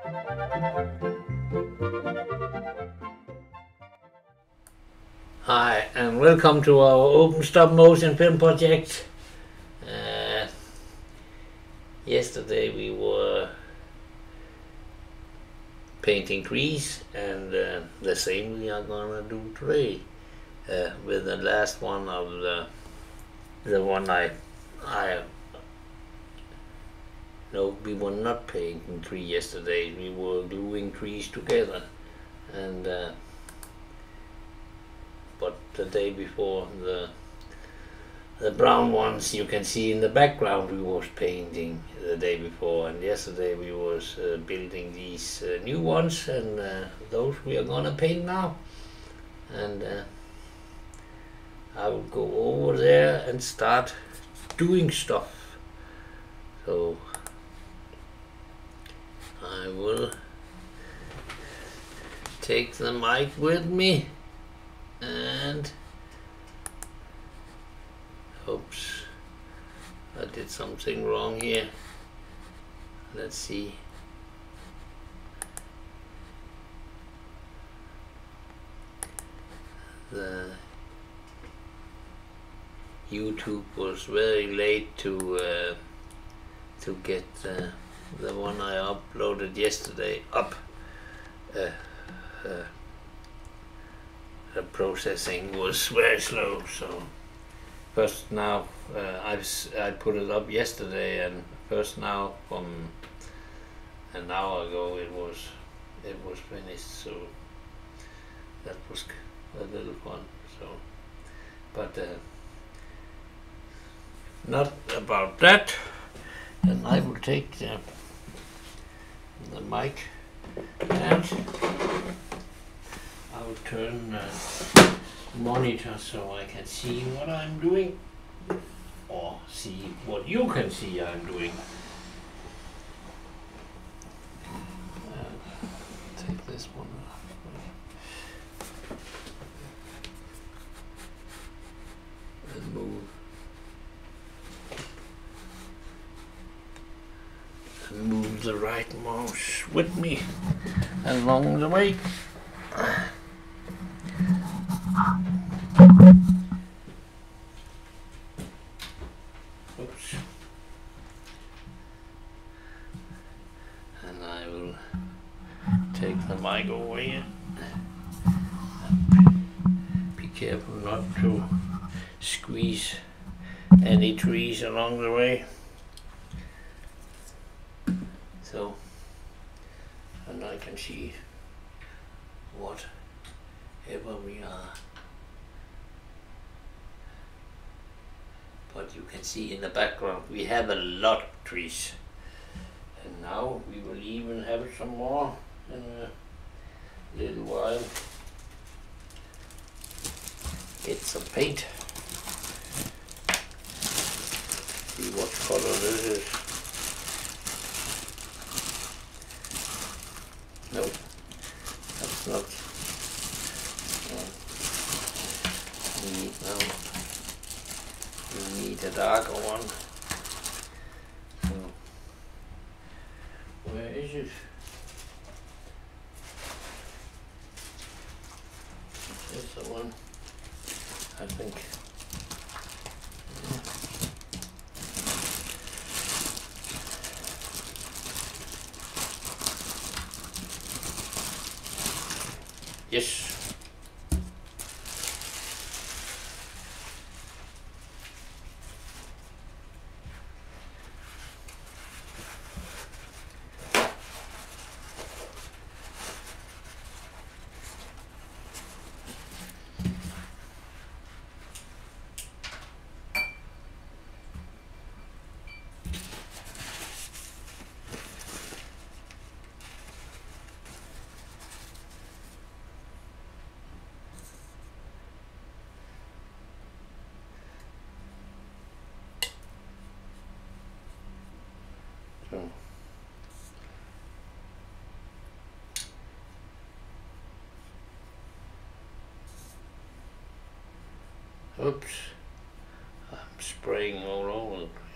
Hi, and welcome to our open stop motion film project. Yesterday we were painting trees, and the same we are gonna do today with the last one of the one I no, we were not painting tree yesterday. We were gluing trees together, and but the day before, the brown ones you can see in the background, we was painting the day before, and yesterday we was building these new ones, and those we are gonna paint now. And I will go over there and start doing stuff. So I will take the mic with me, and oops, I did something wrong here. Let's see. The YouTube was very late to get the one I uploaded yesterday up. The processing was very slow, so first now I put it up yesterday, and first now from an hour ago it was finished, so that was a little fun. So, but not about that. And I will take the mic, and I will turn the monitor so I can see what I'm doing, or see what you can see I'm doing. Take this one off. And move the right mouse with me along the way. Oops. And I will take the mic over here. Be careful not to squeeze any trees along the way. So, and I can see whatever we are. But you can see in the background we have a lot of trees. And now we will even have some more in a little while. Get some paint. See what color this is. No, that's not. We need a darker one. So, where is it? This is the one, I think. Yes. So. Oops, I'm spraying all over the place.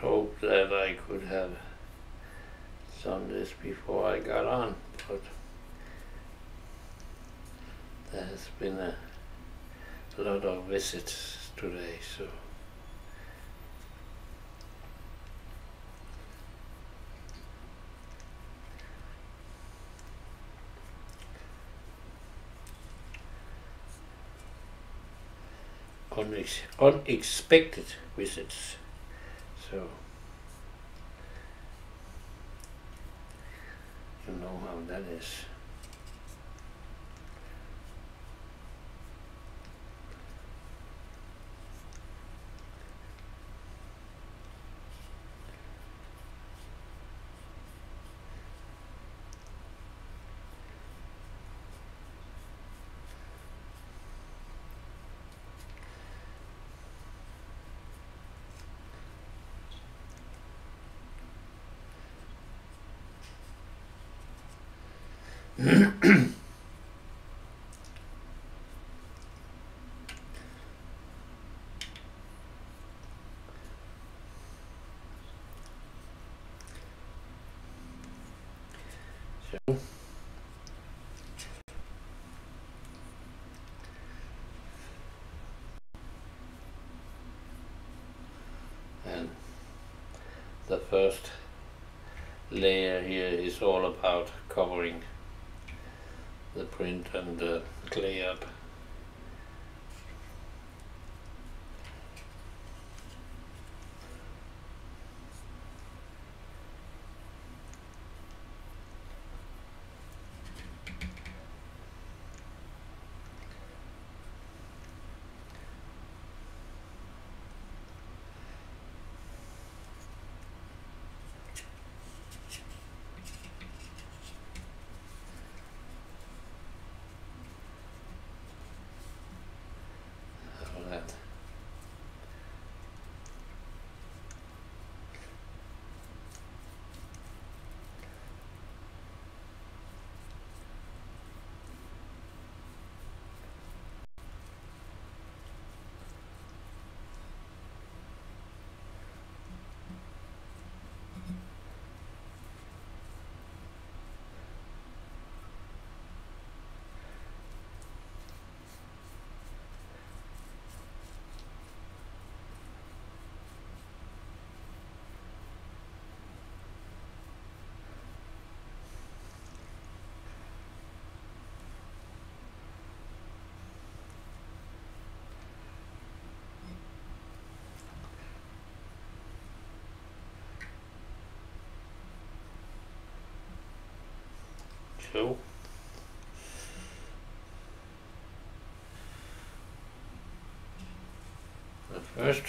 hoped that I could have done this before I got on, but there has been a lot of visits today, so unexpected visits. So you know how that is. So and the first layer here is all about covering the print and the clay up. All that. So the first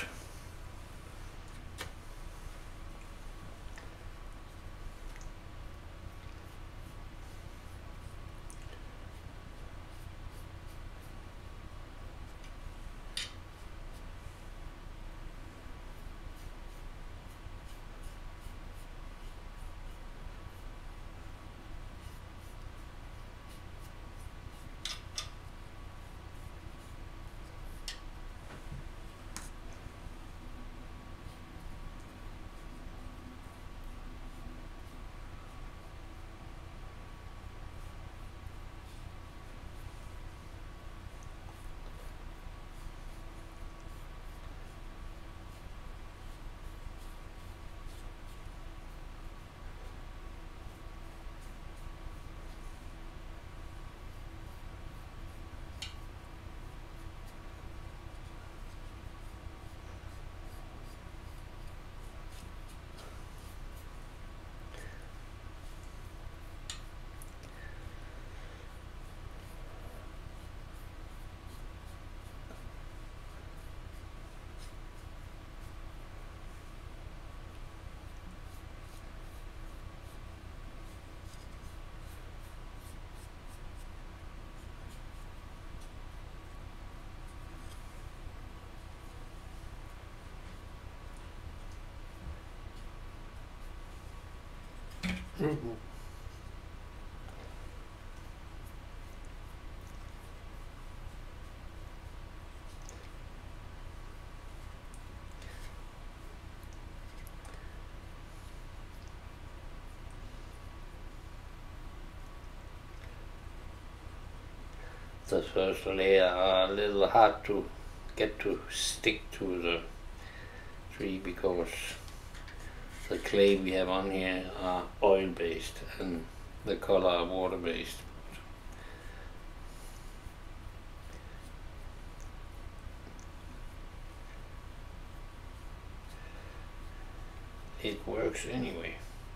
the first layer are a little hard to get to stick to the tree because the clay we have on here are oil based and the color are water based. It works anyway.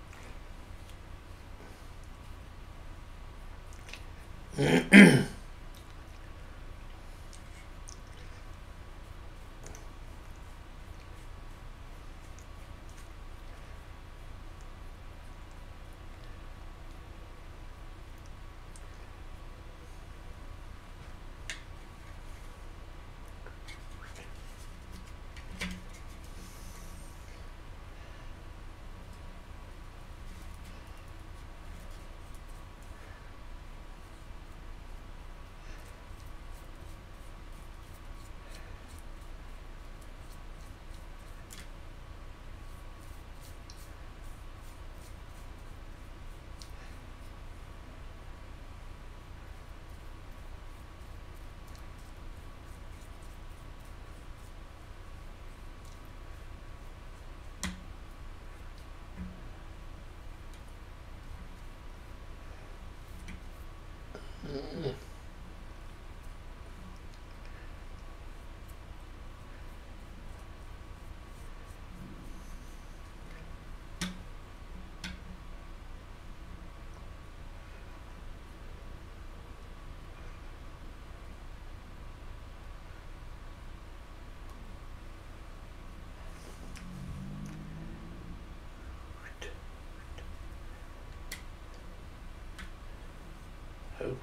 Oh.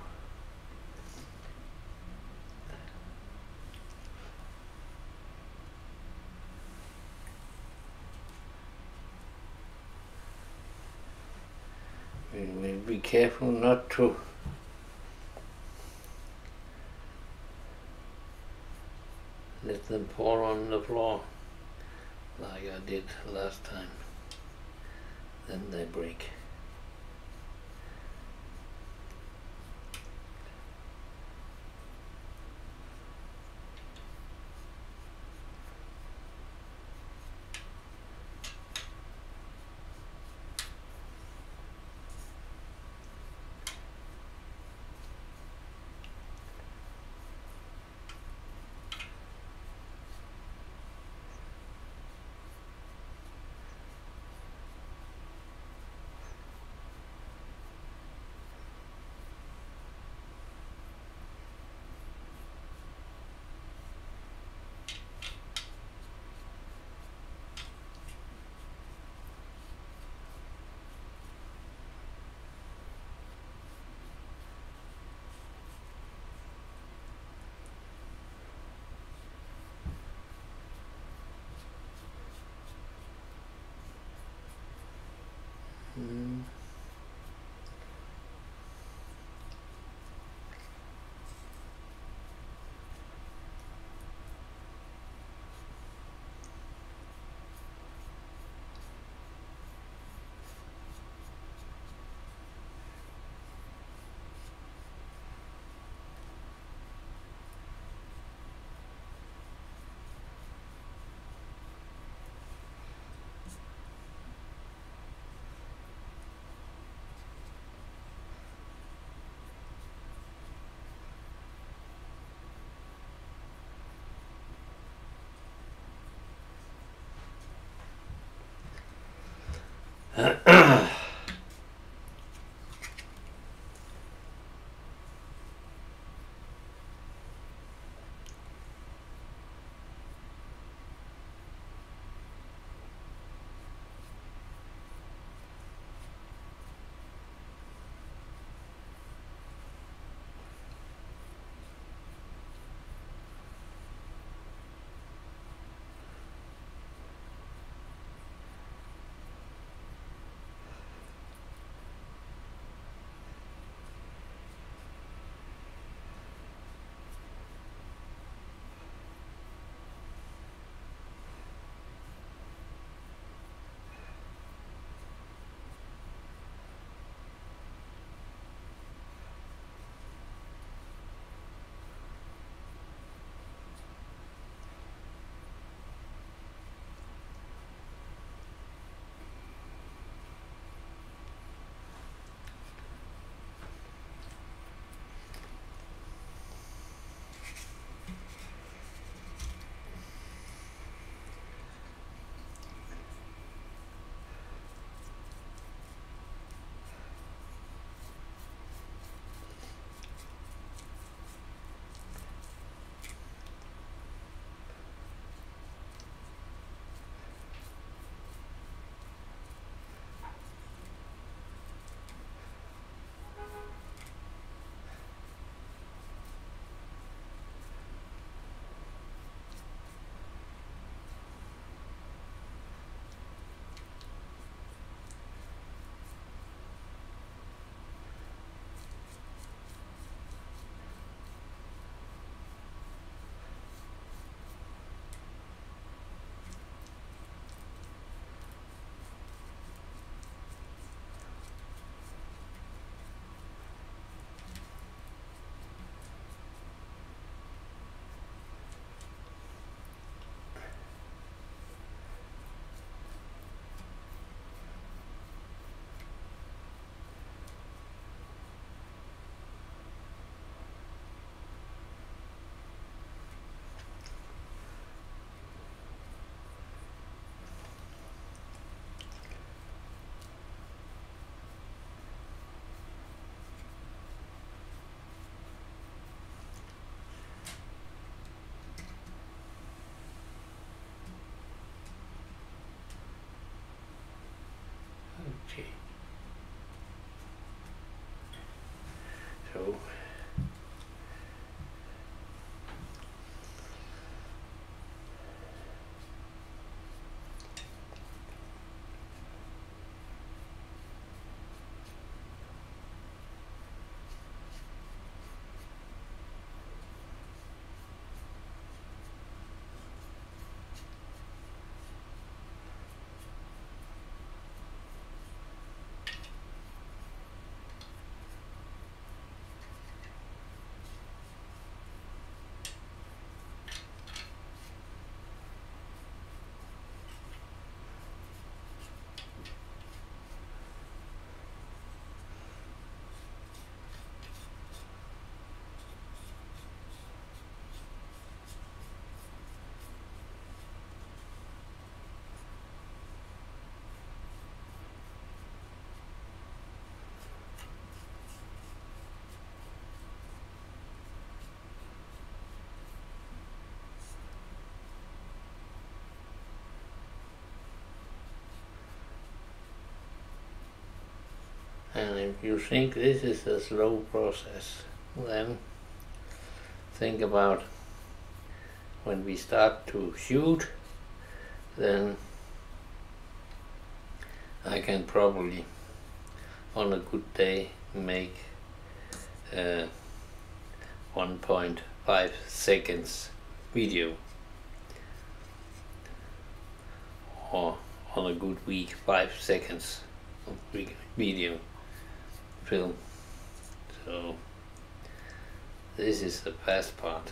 We will be careful not to let them pour on the floor like I did last time. Then they break. And if you think this is a slow process, then think about when we start to shoot, then I can probably on a good day make 1.5 seconds video, or on a good week 5 seconds of video film. So this is the fast part.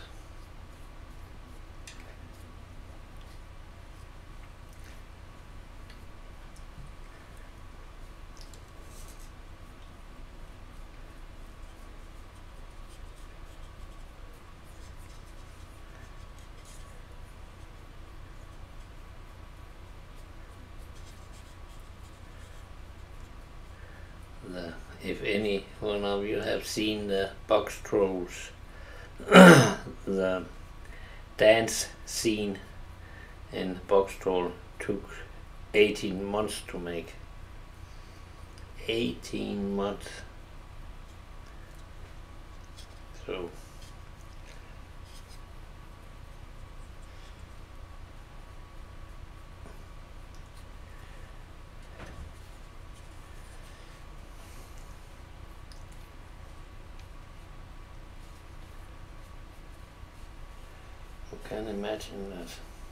If any one of you have seen the Box Trolls, the dance scene in Box Troll took 18 months to make. 18 months. So you can imagine that.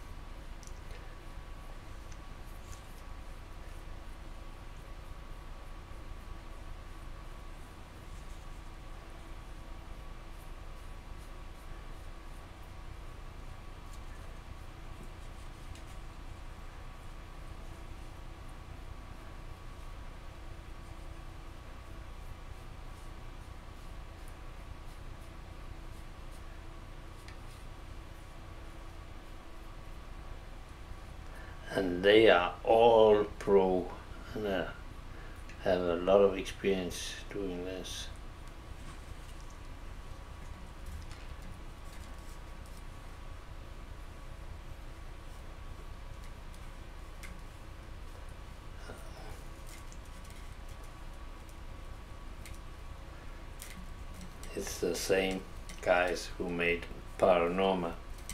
And they are all pro and have a lot of experience doing this. It's the same guys who made Paranorma.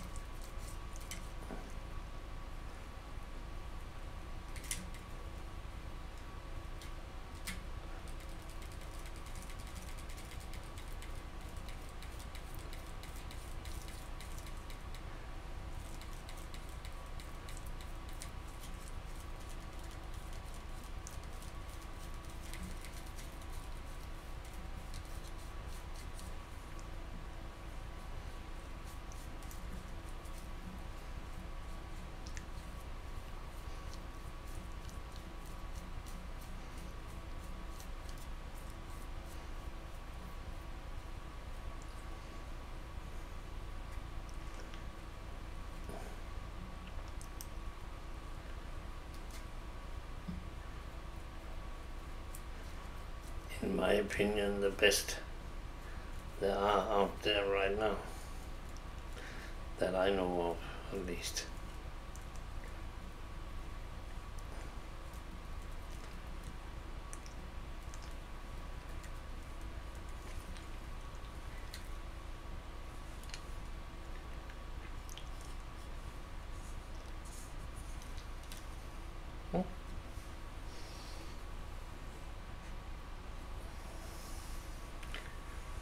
In my opinion, the best there are out there right now, that I know of at least.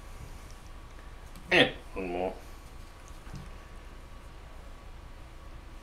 And one more.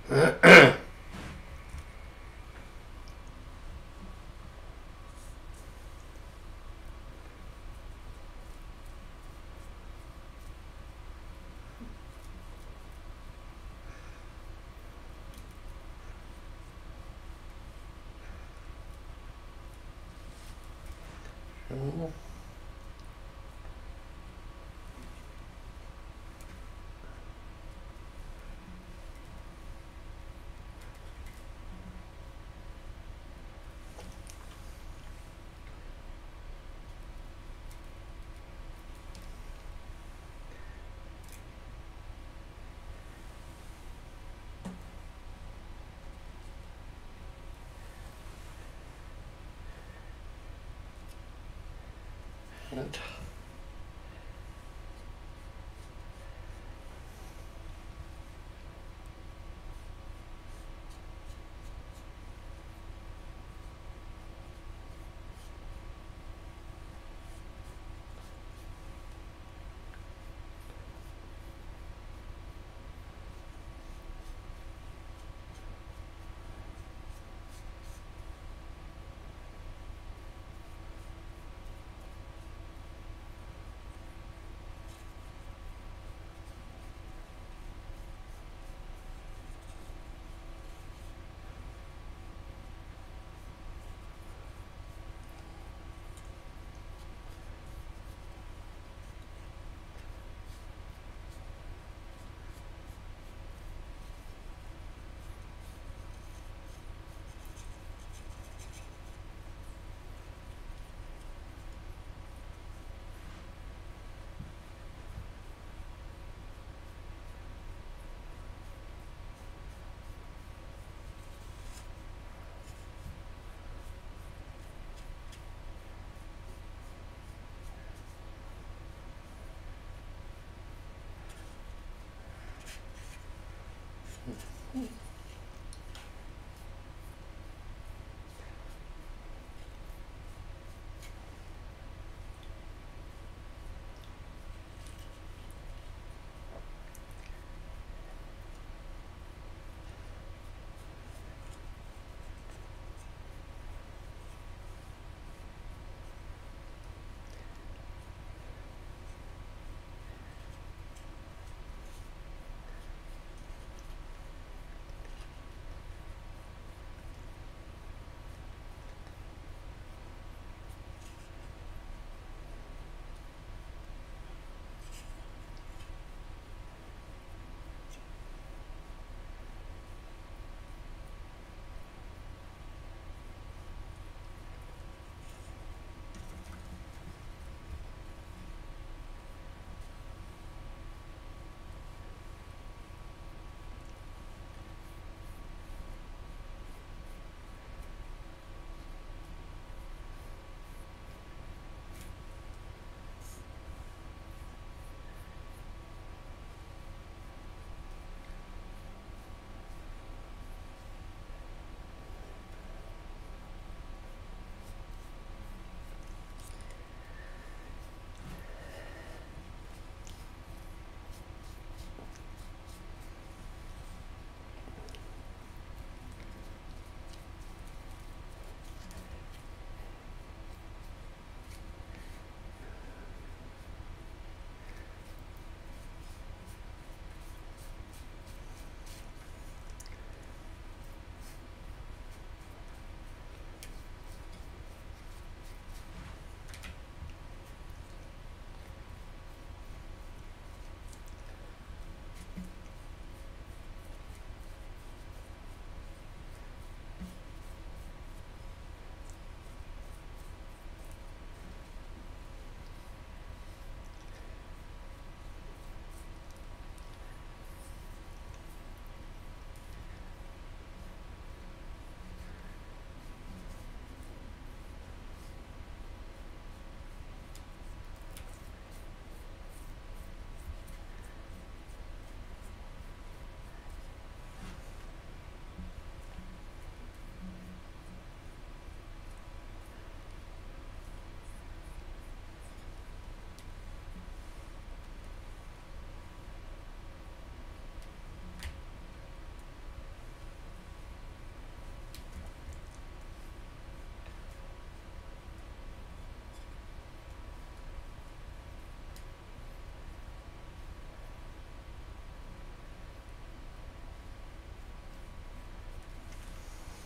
And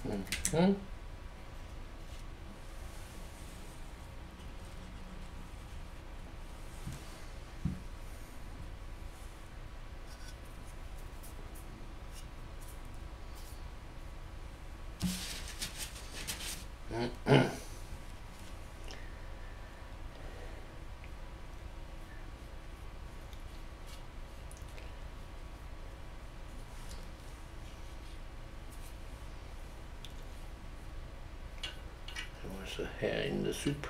Hmm? There was a hair in the soup.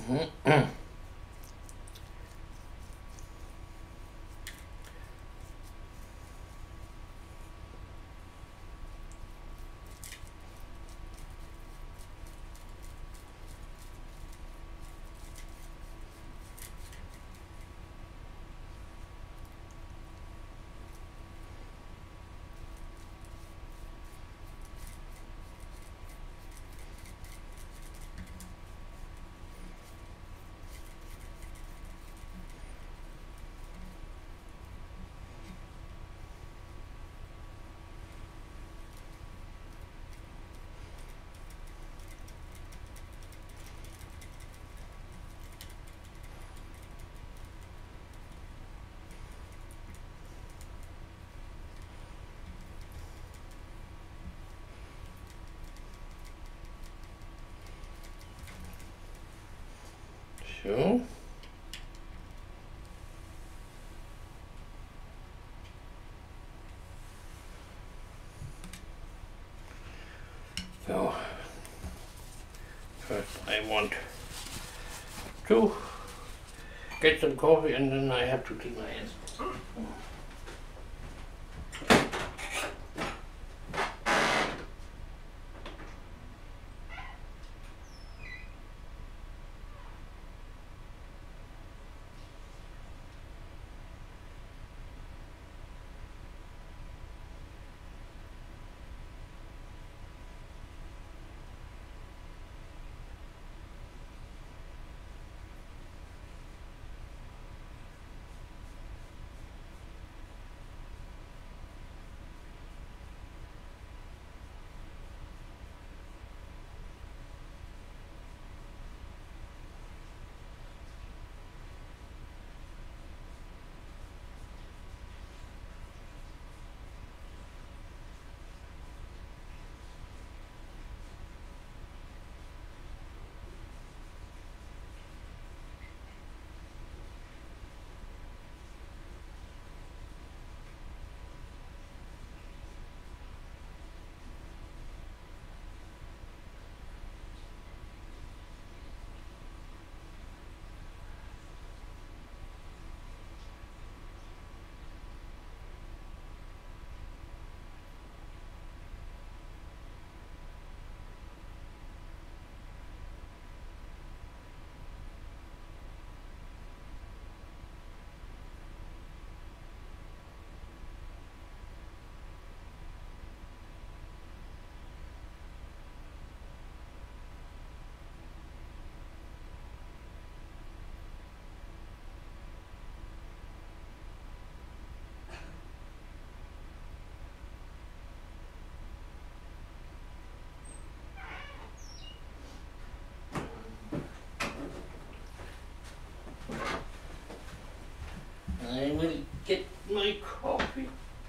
So. So, first I want to get some coffee and then I have to clean my hands. I will get my coffee.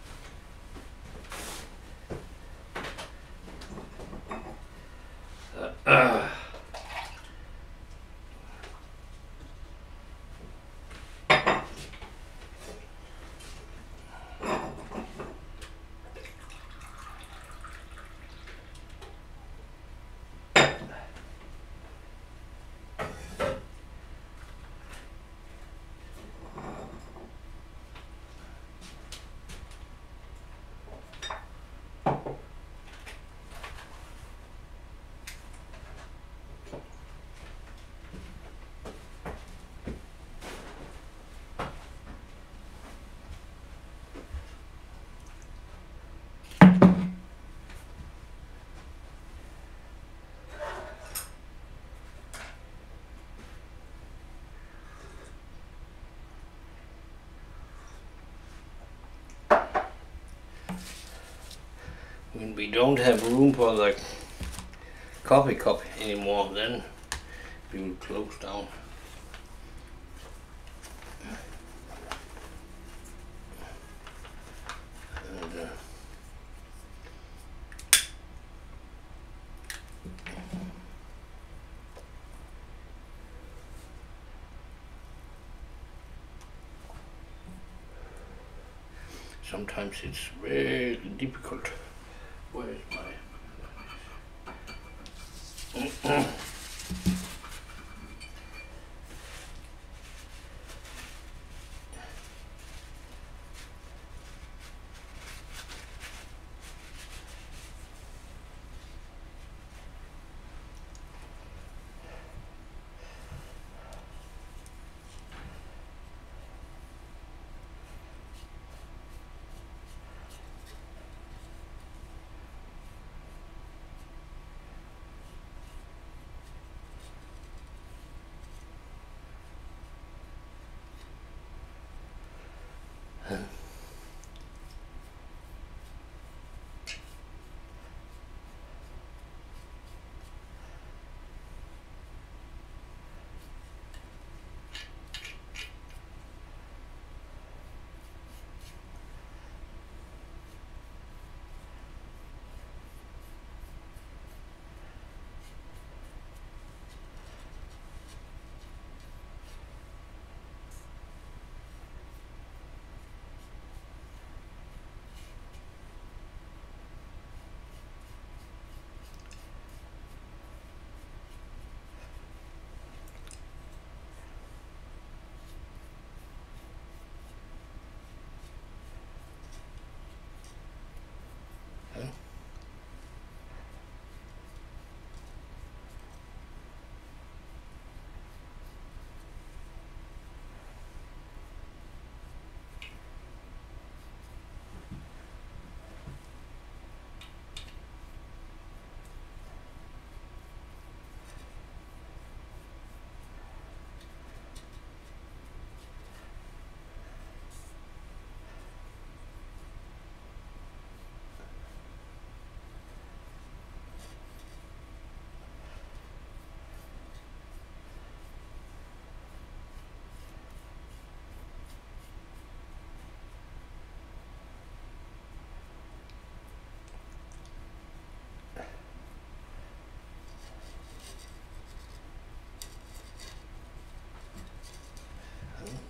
When we don't have room for the coffee cup anymore, then we will close down. And, sometimes it's very difficult. Where is my...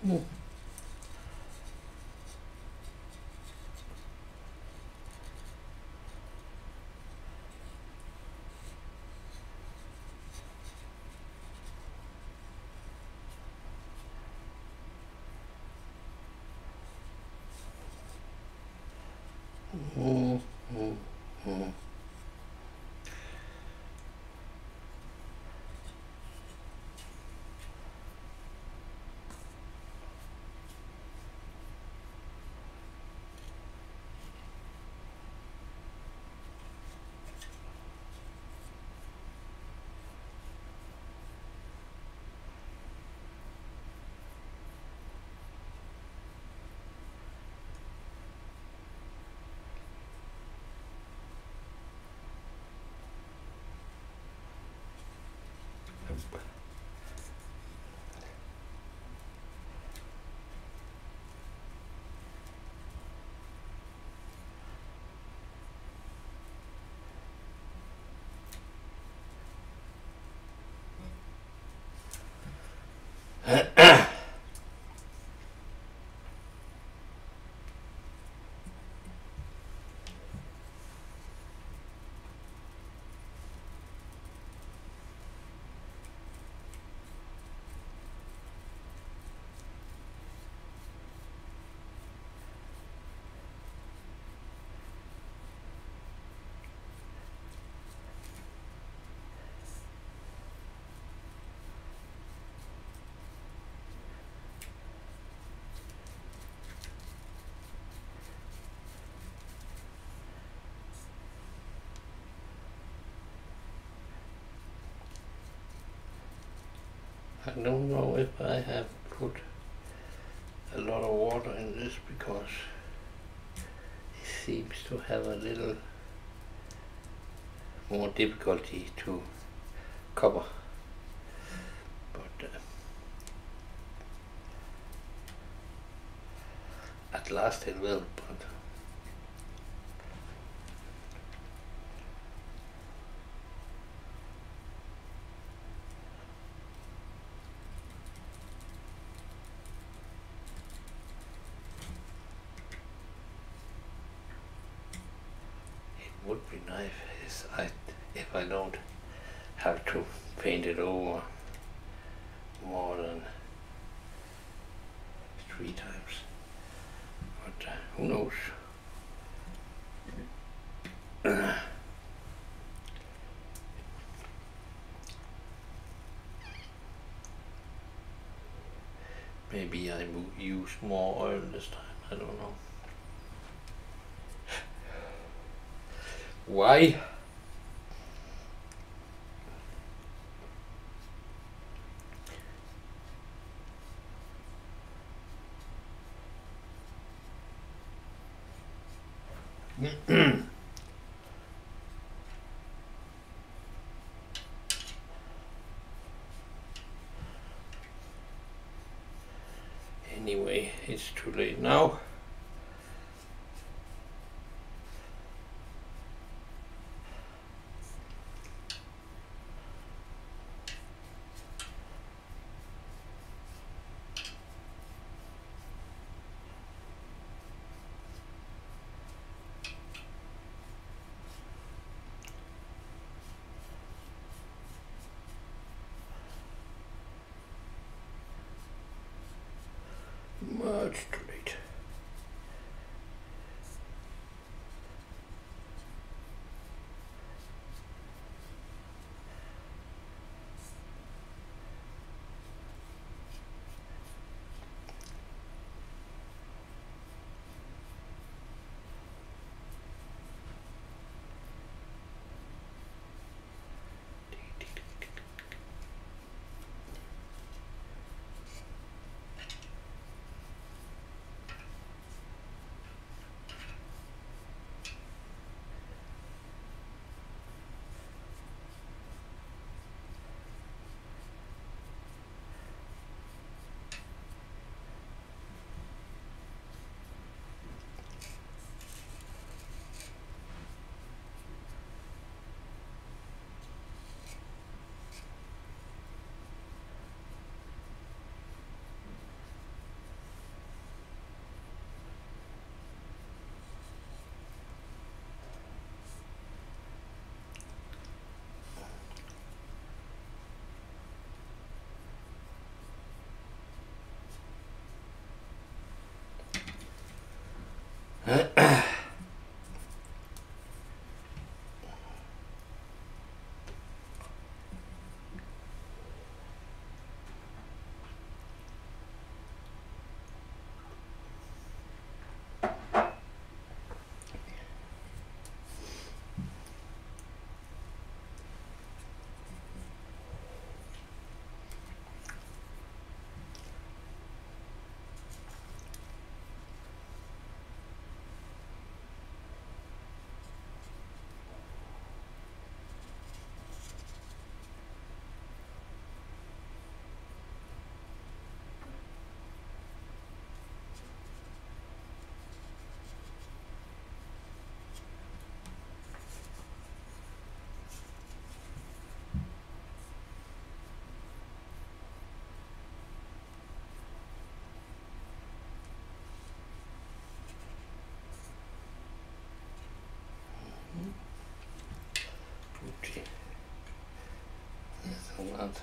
I don't know if I have put a lot of water in this because it seems to have a little more difficulty to cover, but at last it will. But it would be nice if I don't have to paint it over more than 3 times, but who knows. Maybe I will use more oil this time, I don't know. Why? Anyway, it's too late now. Much too late. month.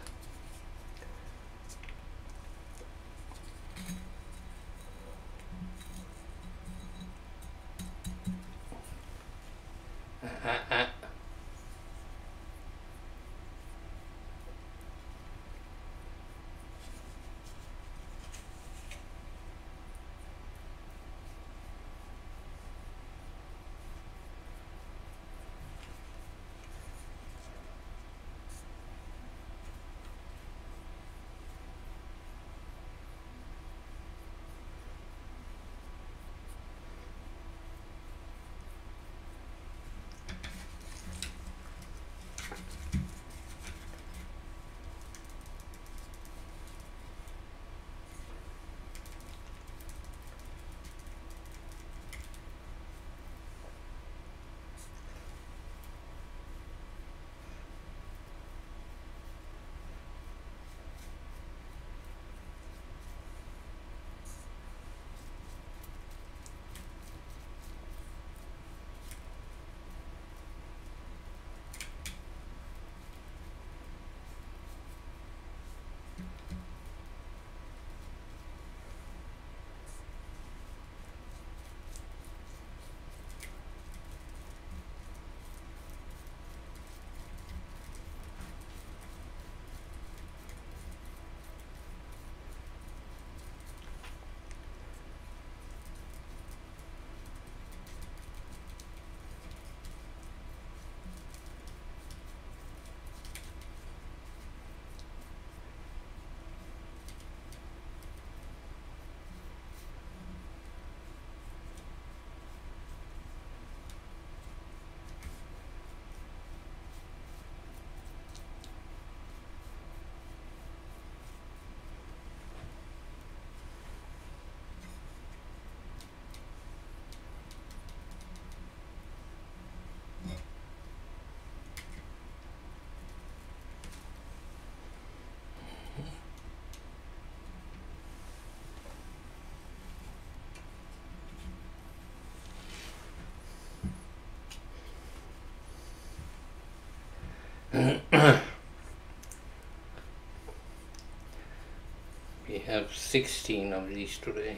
We have 16 of these today.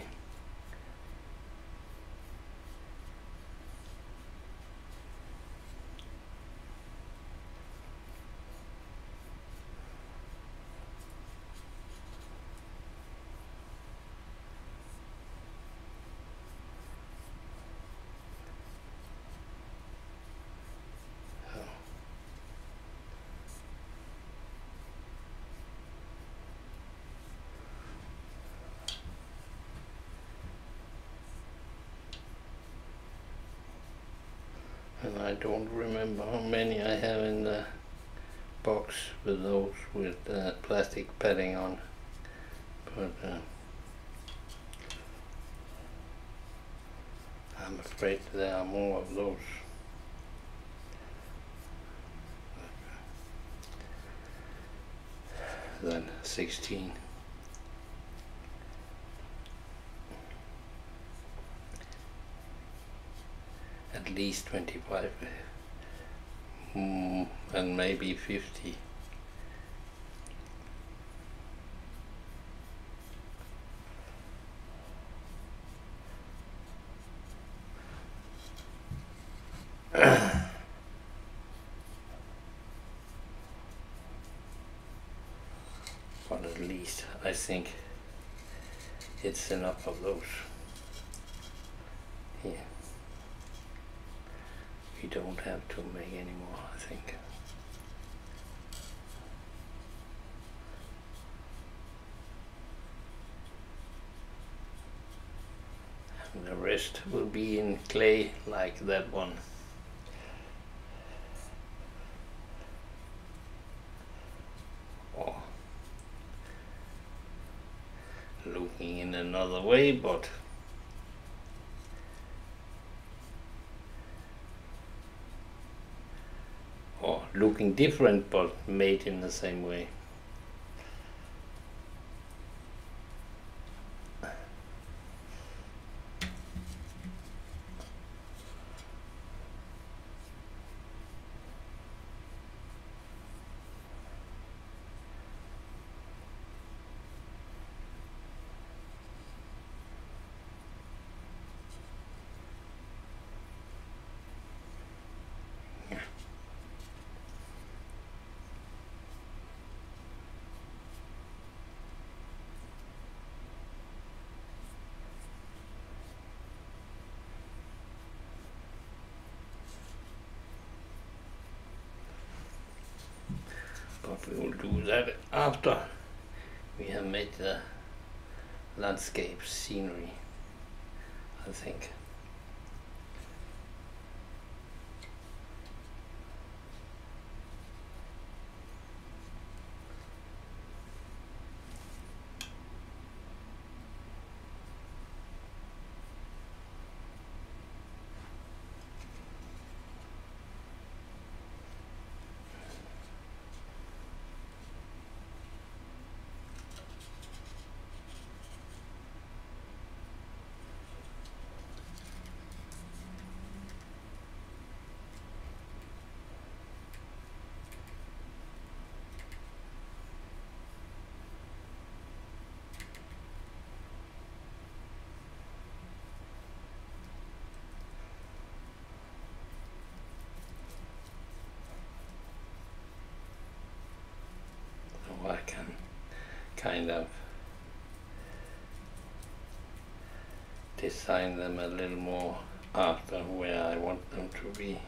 And I don't remember how many I have in the box with those with plastic padding on, but I'm afraid there are more of those. Than 16. At least 25 and maybe 50. But at least I think it's enough of those here. We don't have to make any more, I think. And the rest will be in clay like that one. Or looking in another way, but or looking different but made in the same way. But we will do that after we have made the landscape scenery, I think. So I can kind of design them a little more after where I want them to be.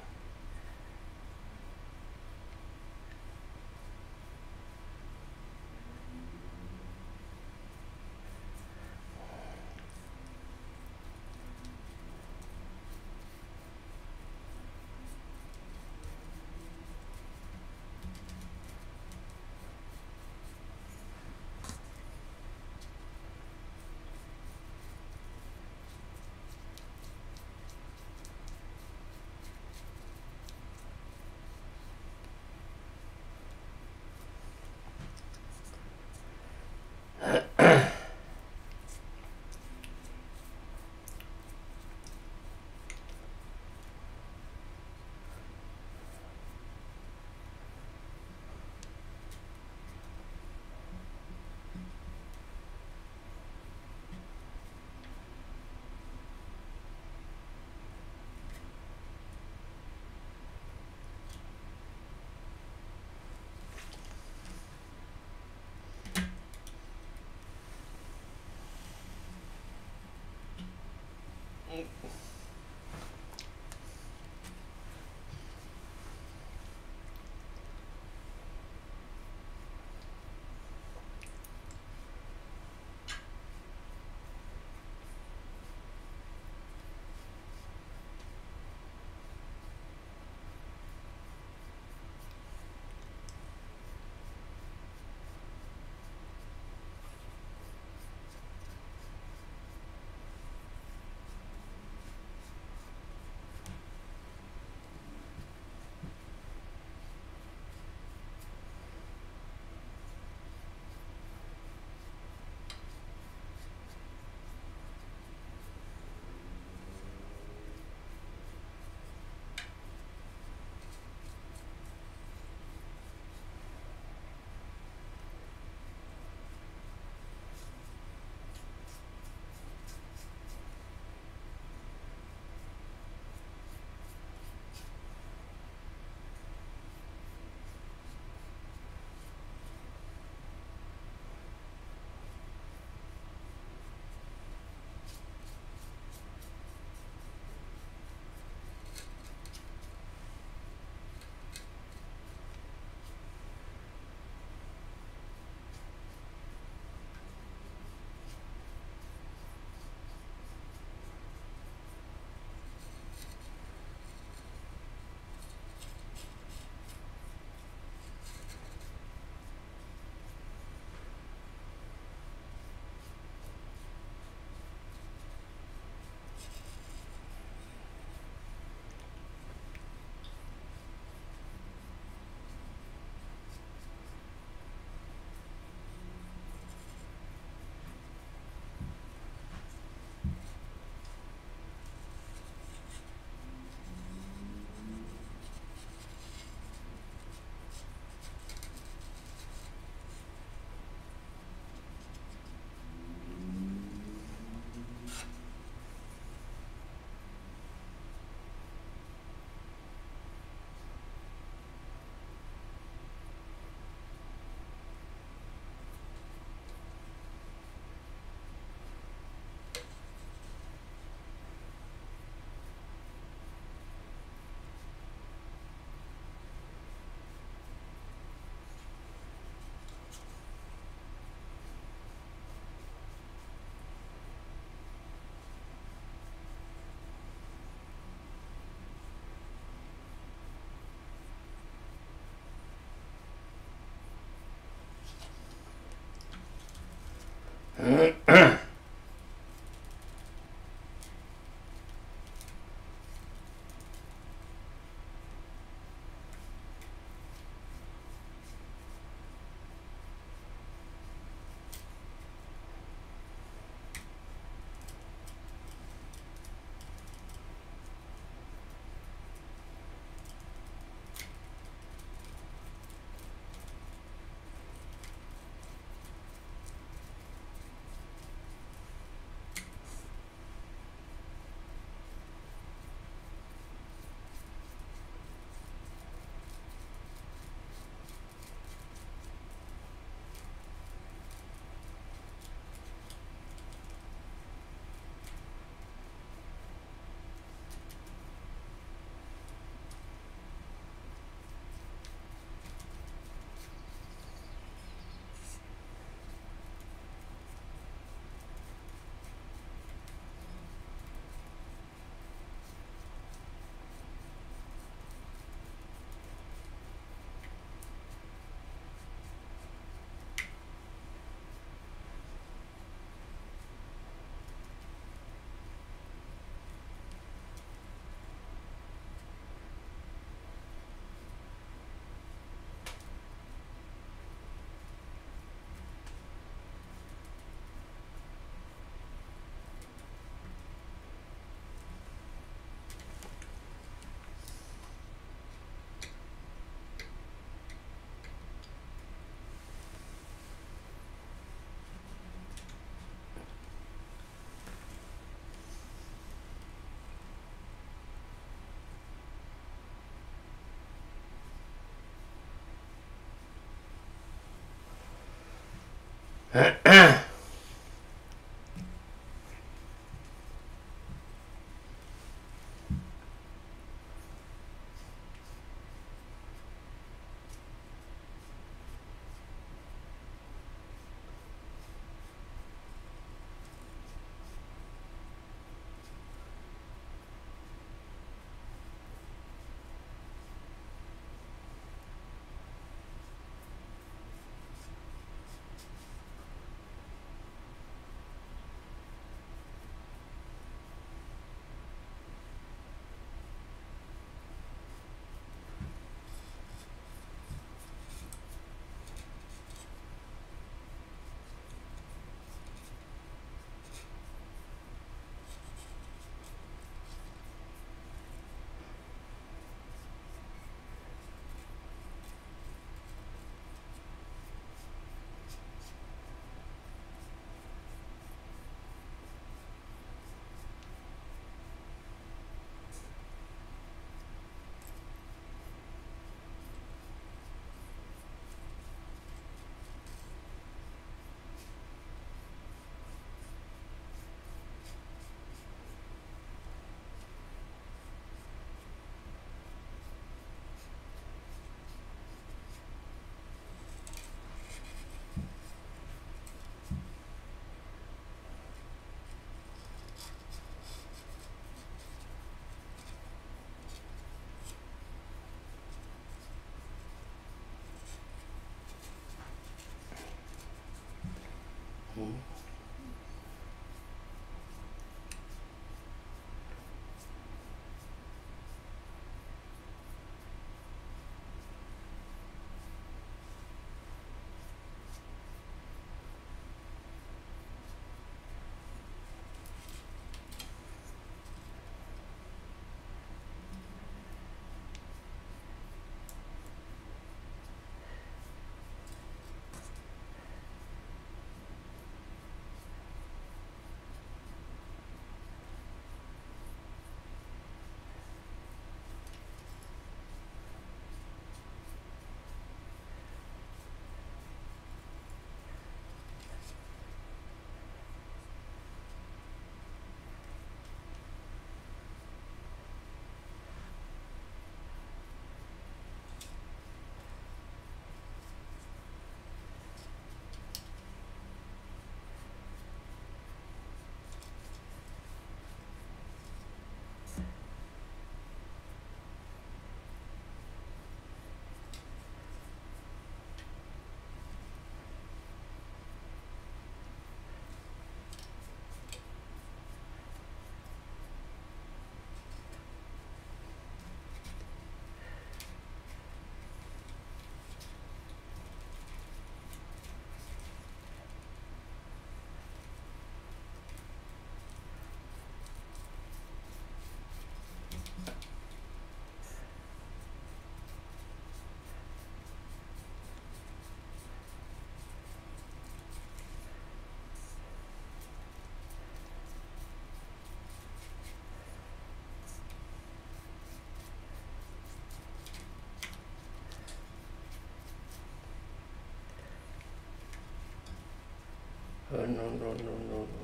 Oh, no, no, no, no, no.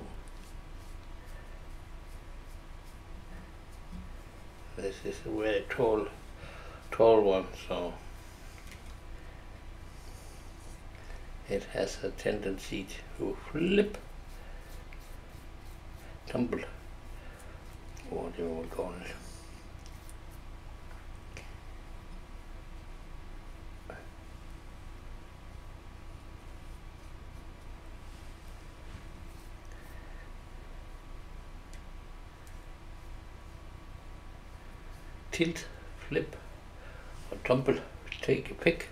This is a very tall one, so it has a tendency to flip, tumble, or whatever you would call it. Tilt, flip, or tumble, take a pick.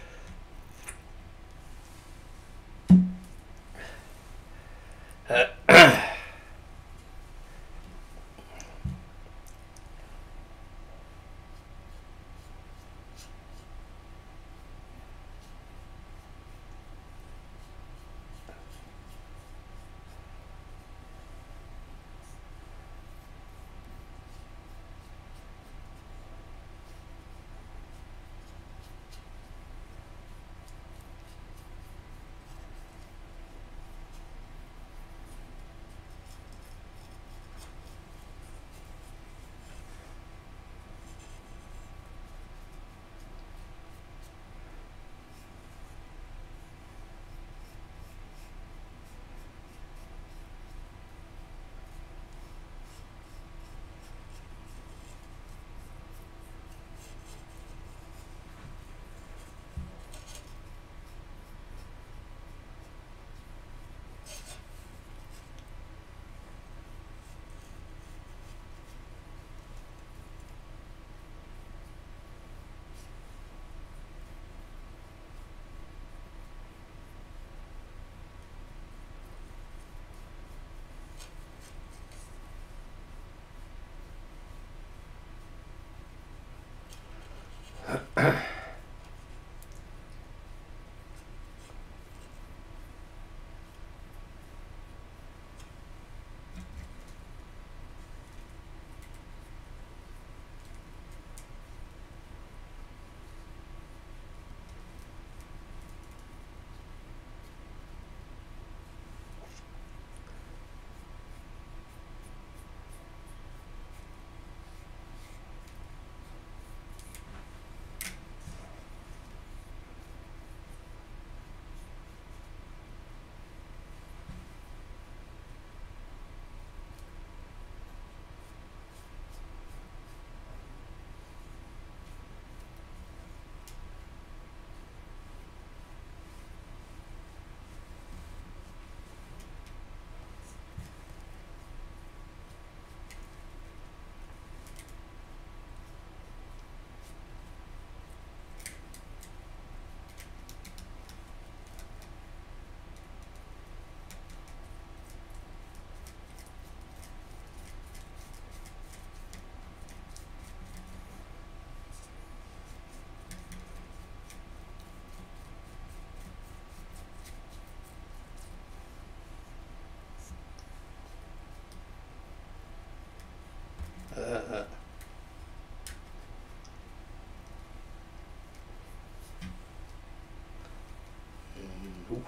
Ooh.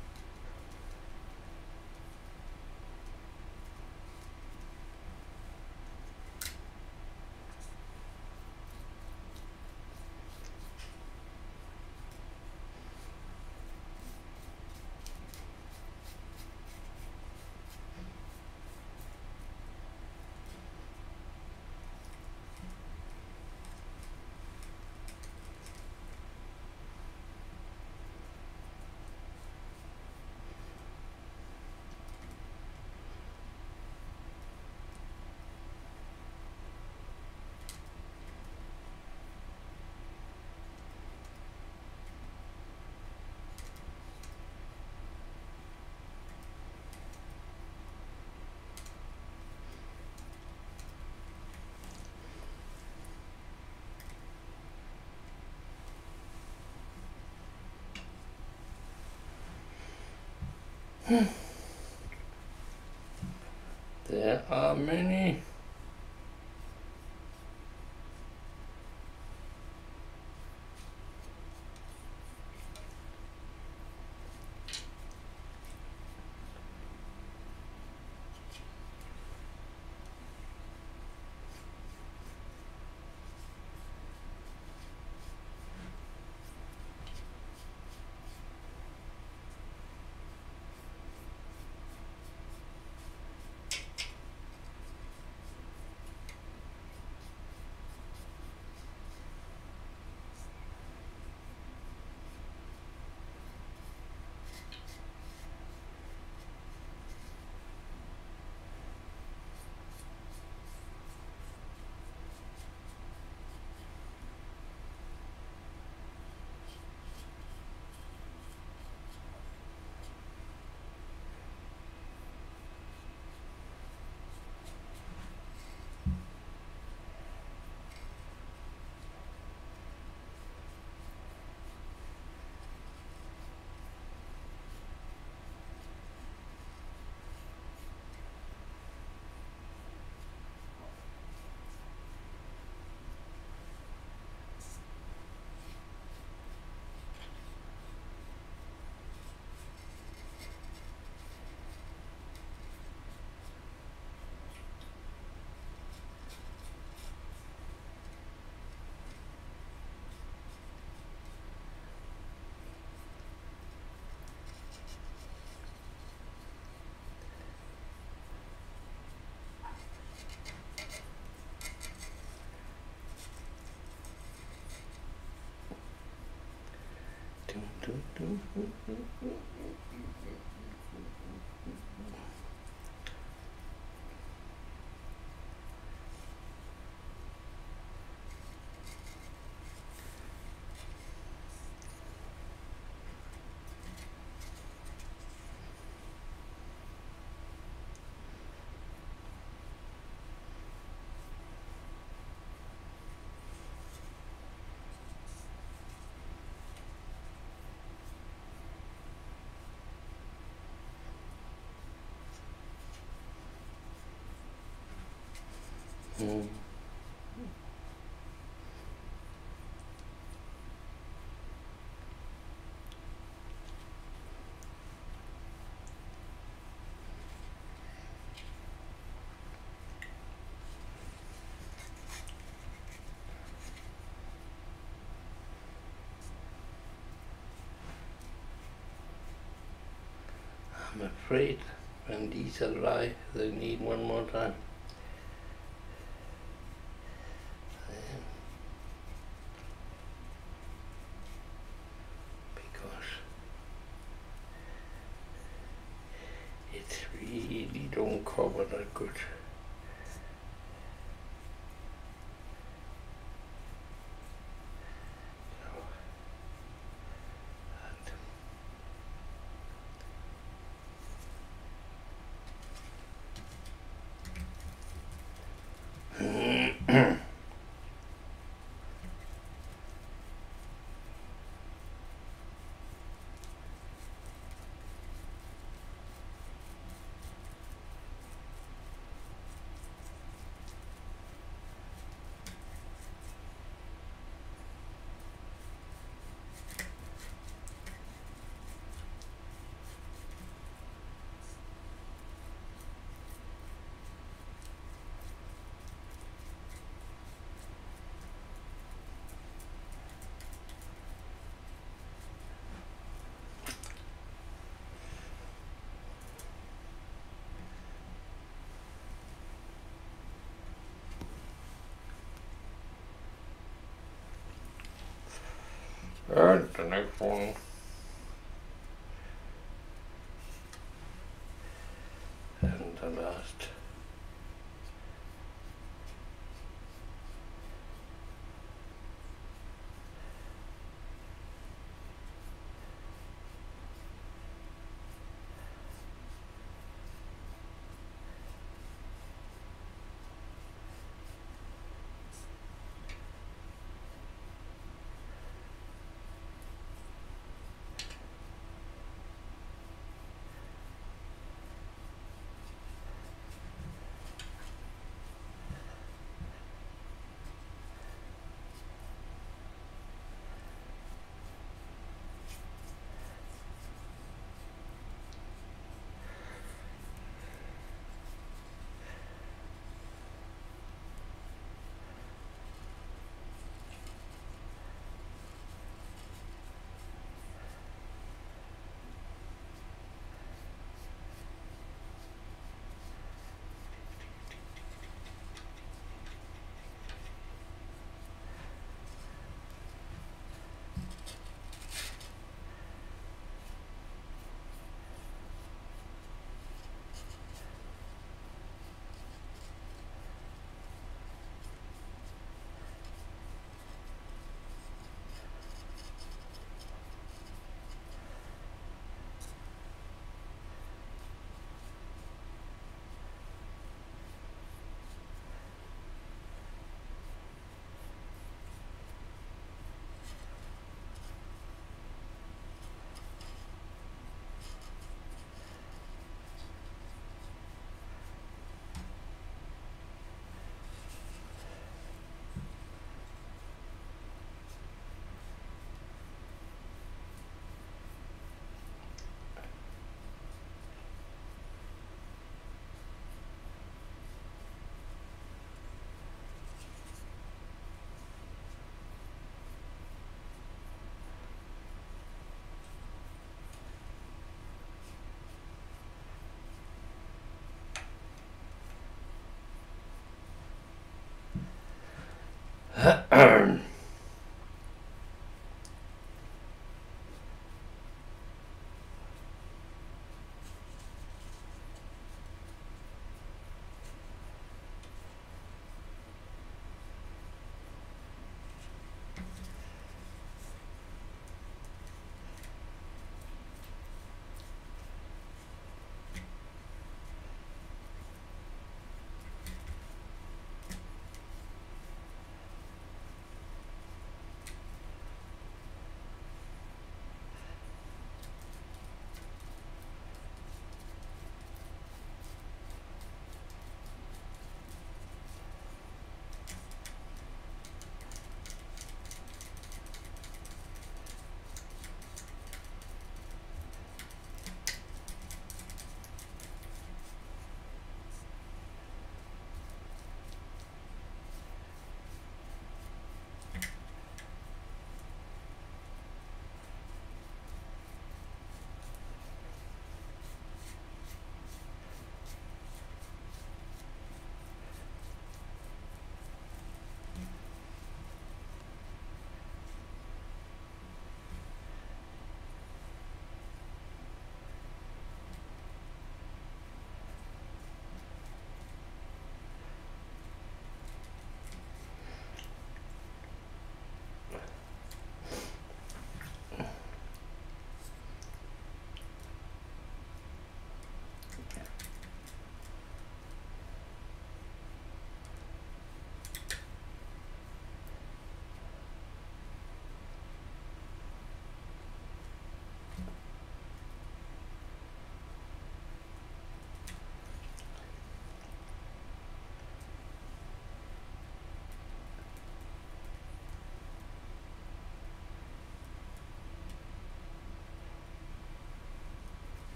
There are many. I'm afraid when these are dry, they need one more time. Because it really don't cover that good. And the next one. And the last.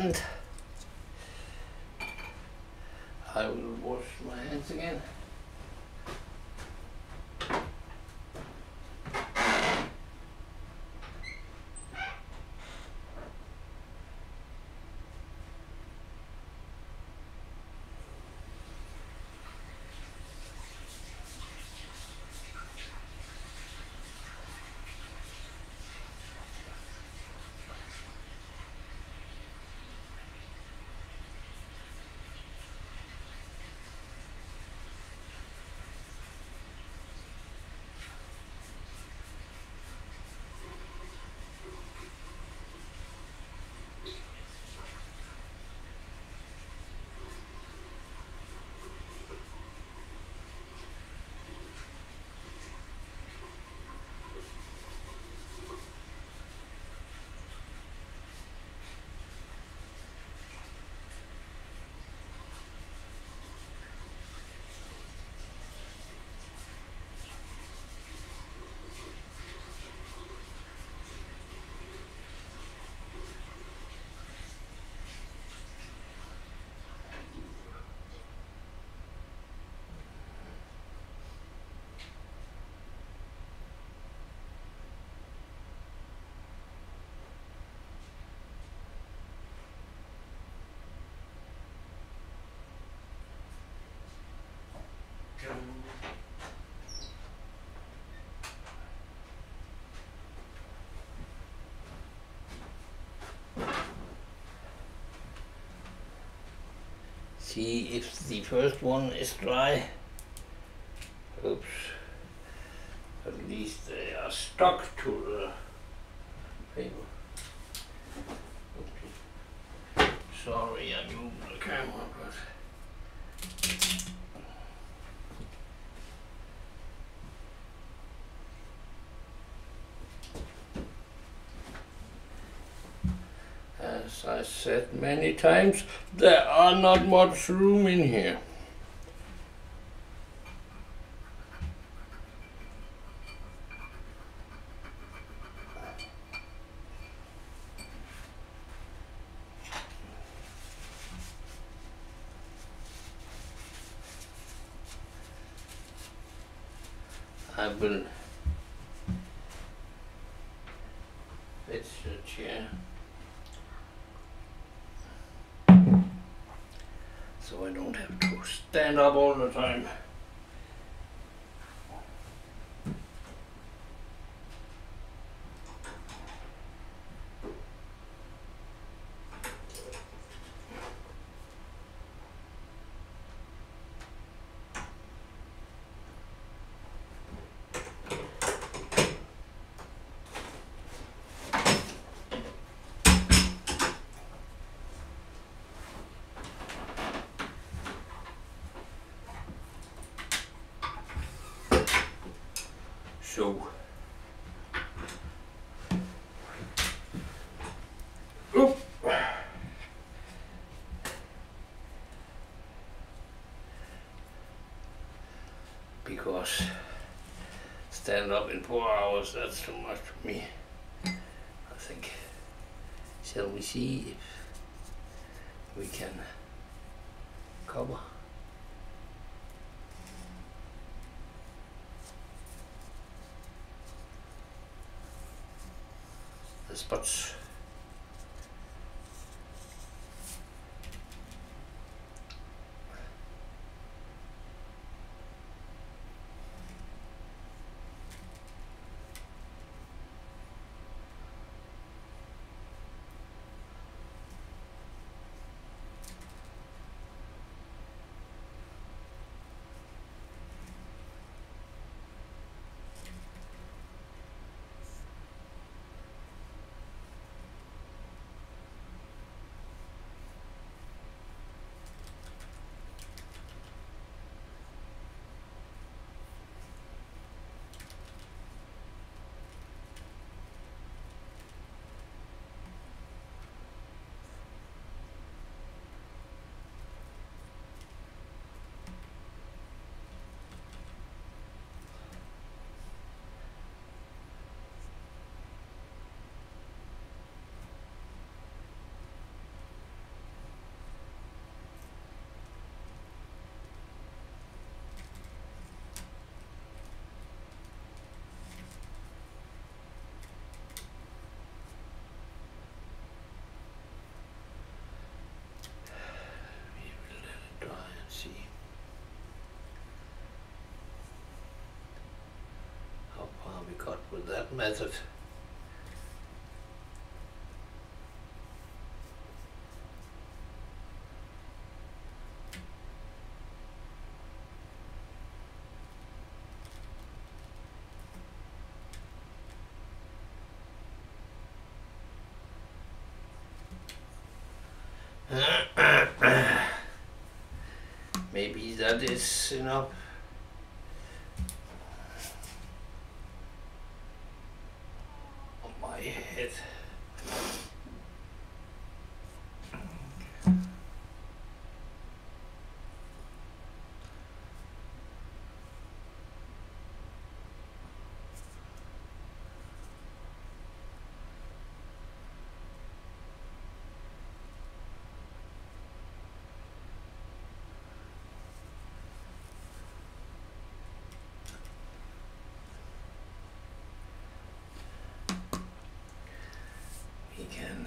and I will wash my hands again. See if the first one is dry. Oops. At least they are stuck to the paper. Okay. Sorry, I moved the camera, but as I said many times, there are not much room in here. I will fetch the chair so I don't have to stand up all the time. So, oop. Because stand up in 4 hours, that's too much for me, I think. Shall we see if we can cover? The spots. method. Maybe that is enough. On my head. We can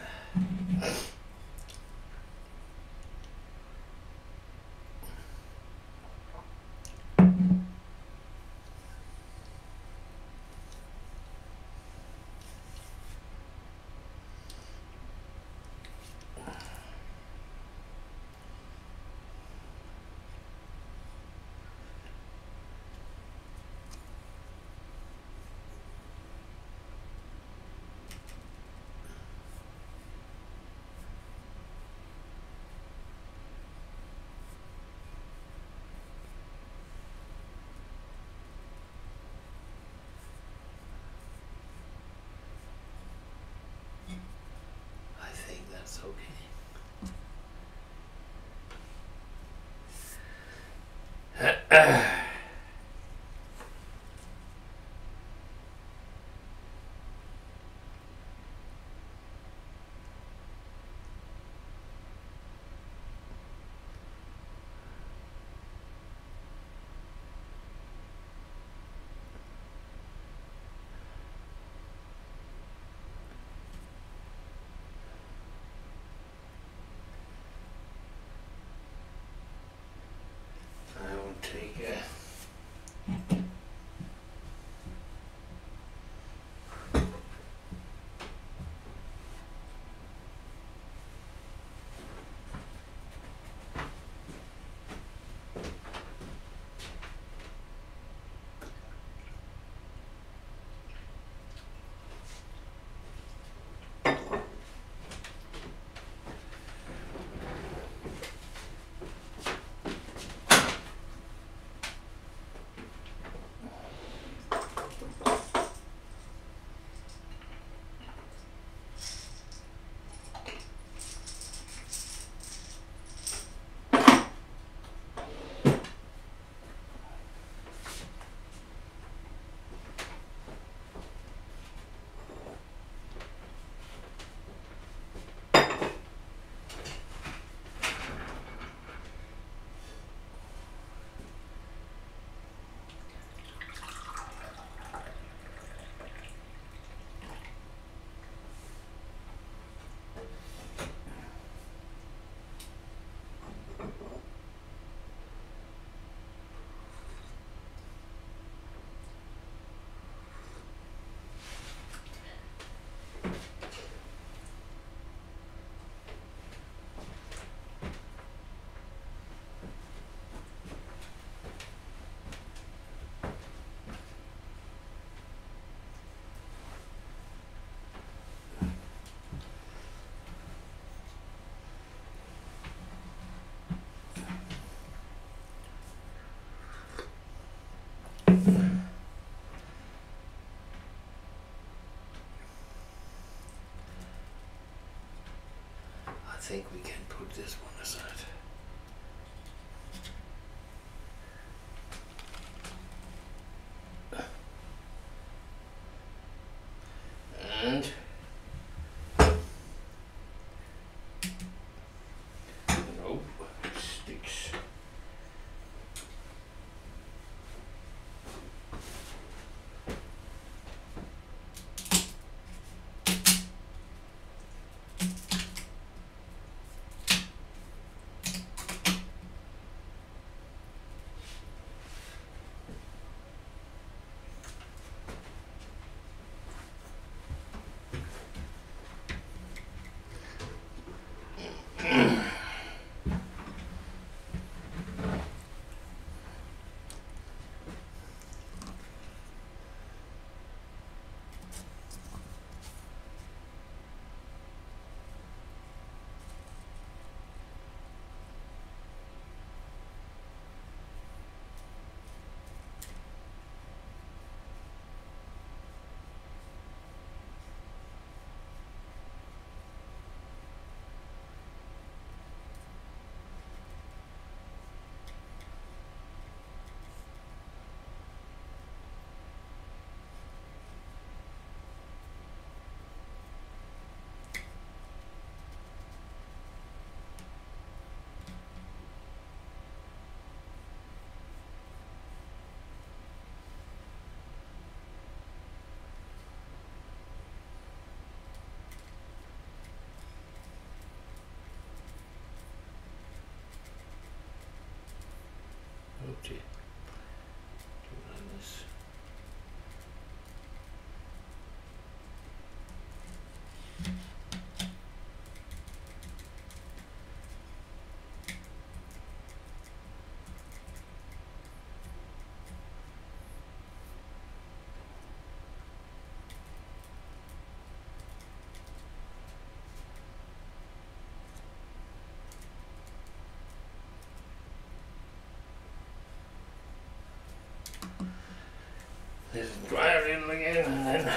that's okay. I will take a I think we can put this one aside. And nope, sticks. Let it dry a little again and then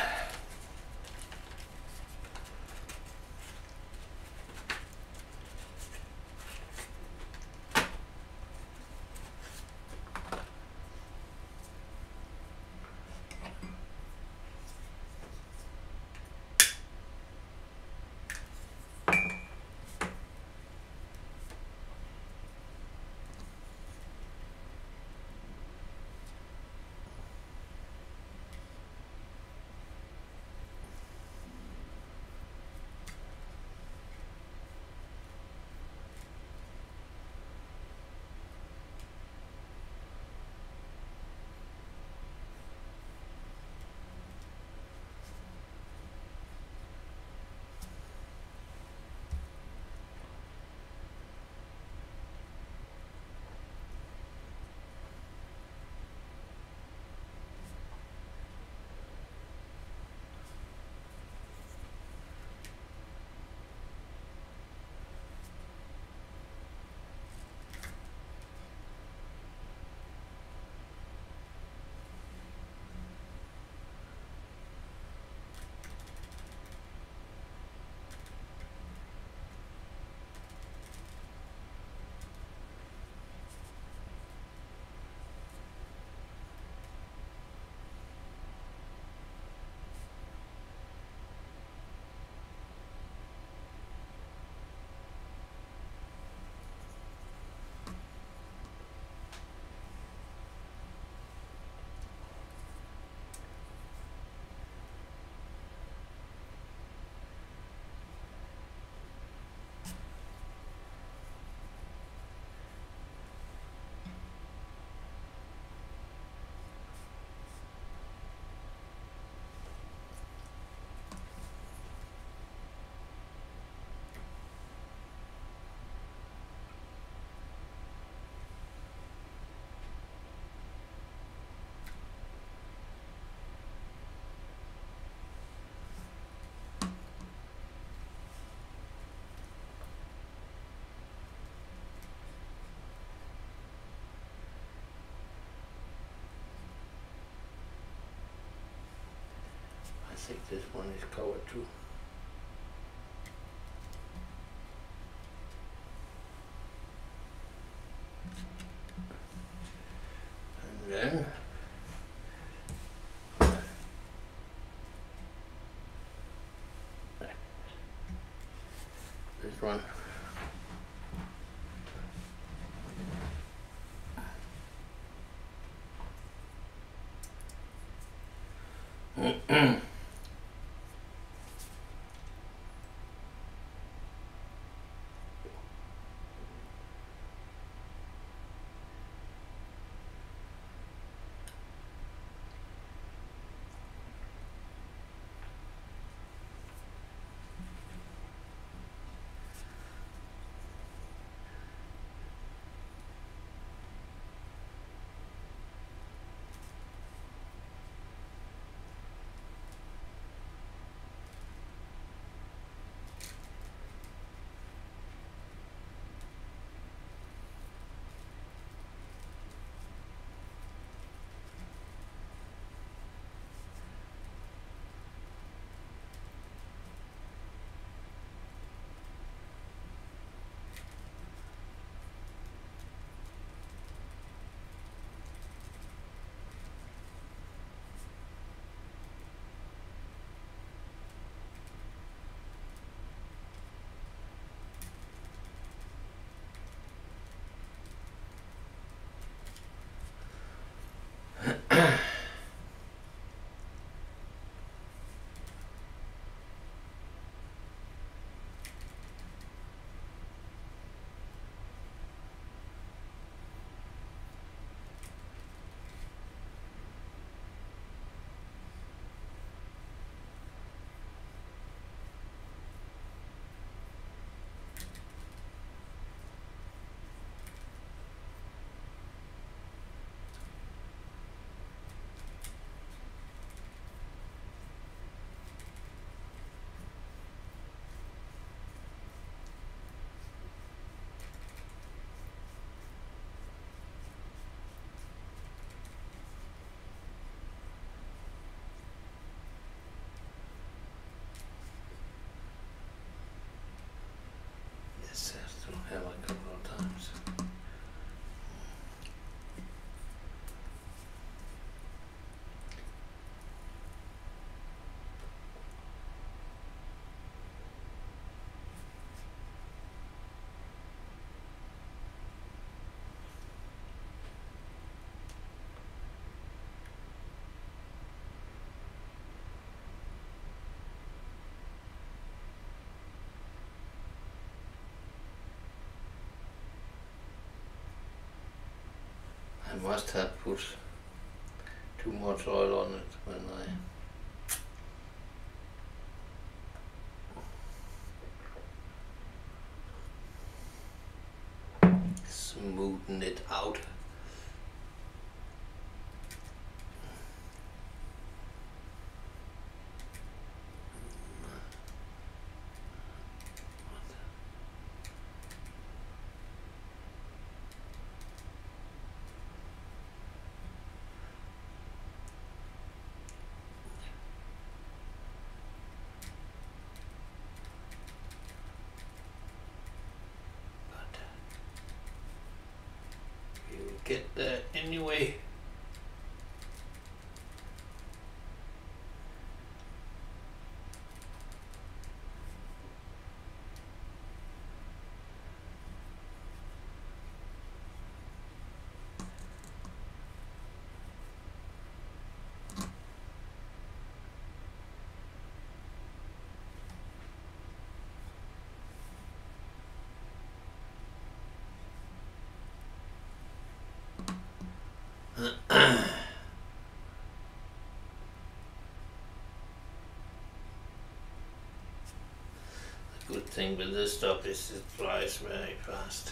I think this one is covered too. And then this one. must have put too much oil on it when I smoothen it out. Get there anyway. The good thing with this stuff is it dries very fast.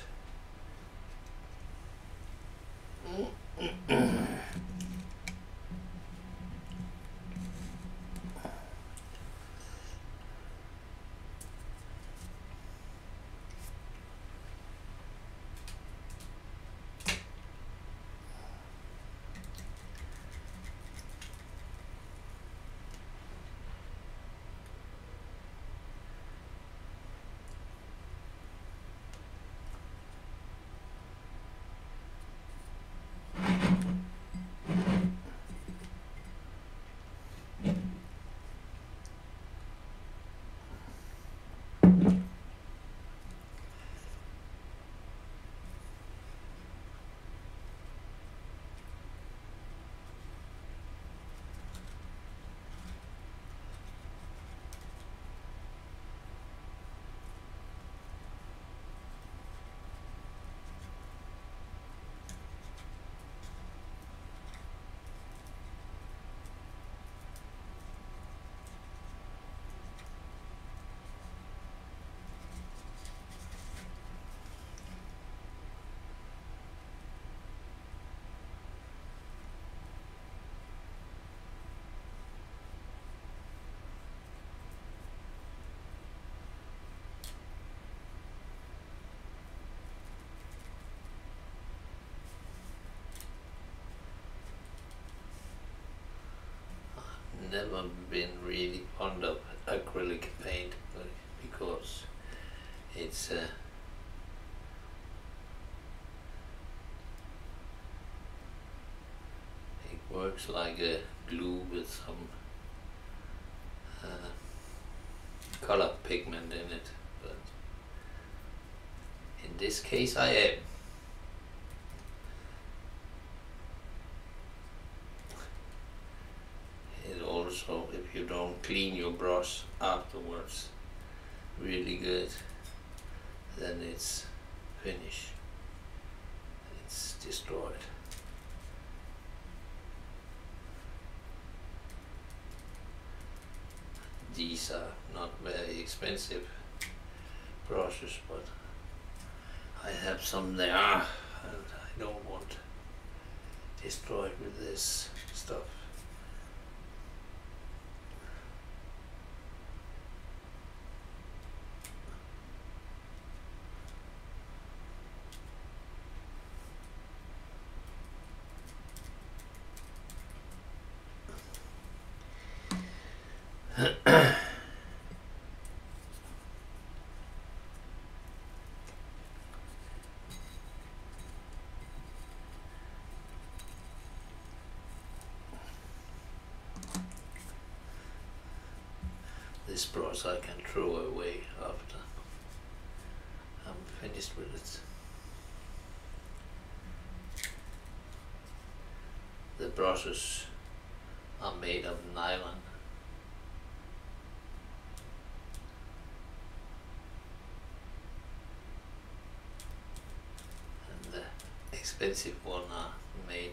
Never been really fond of acrylic paint because it's it works like a glue with some color pigment in it, but in this case I am. Also, if you don't clean your brush afterwards really good, then it's finished, it's destroyed. These are not very expensive brushes, but I have some there and I don't want destroyed with this stuff. This brush I can throw away after I'm finished with it. The brushes are made of nylon. And the expensive ones are made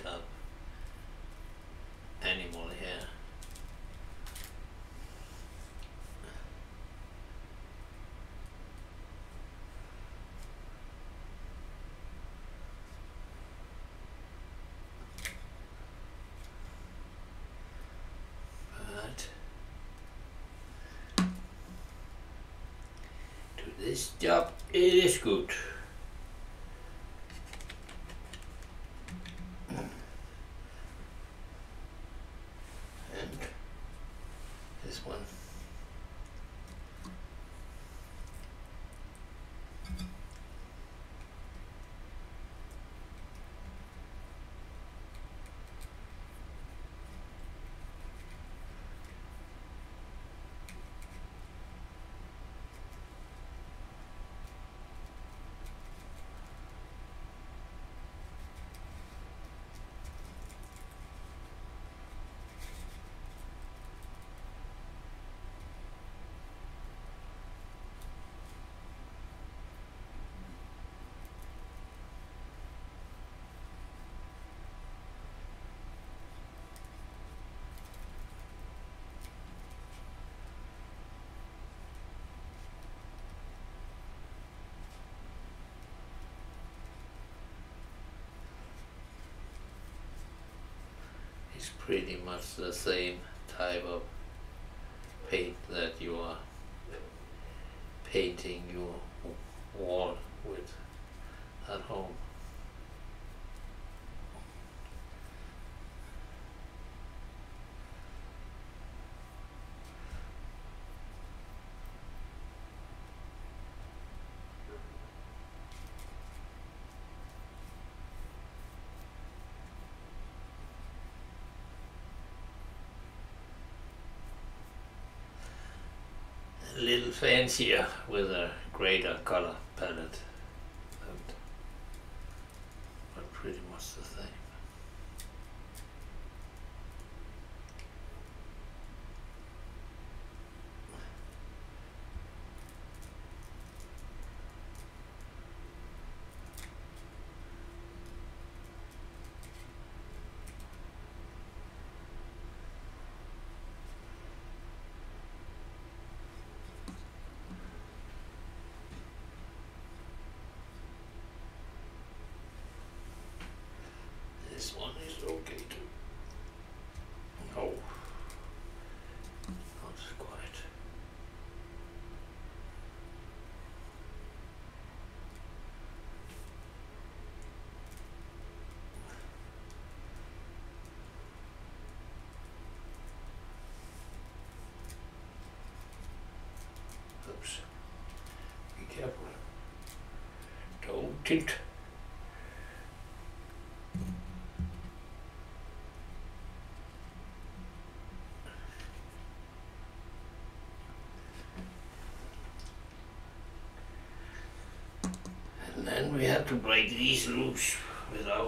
with this job, it is good. And this one. It's pretty much the same type of paint that you are painting your wall with at home. A little fancier with a greater color palette, but pretty much the same. This one is okay too. No, not quite. Oops. Be careful. Don't tilt. And then we have to break these loose without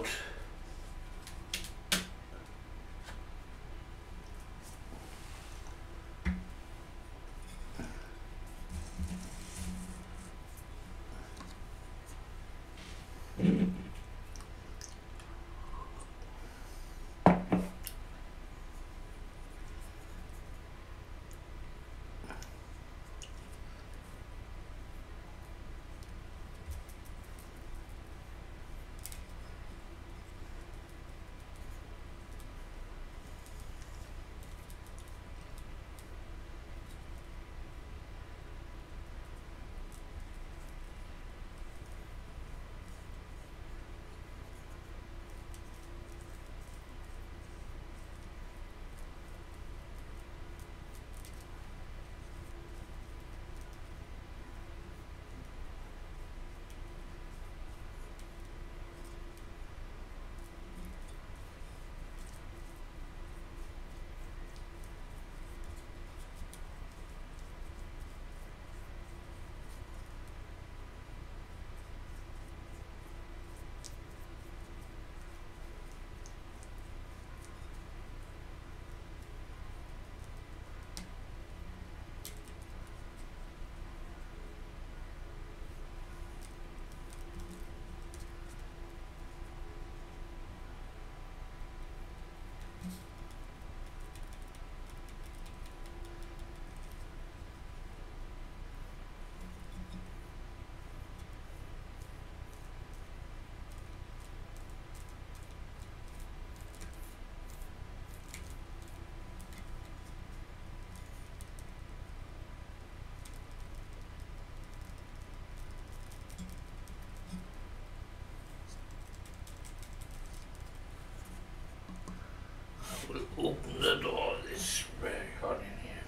will open the door. It's very hot in here.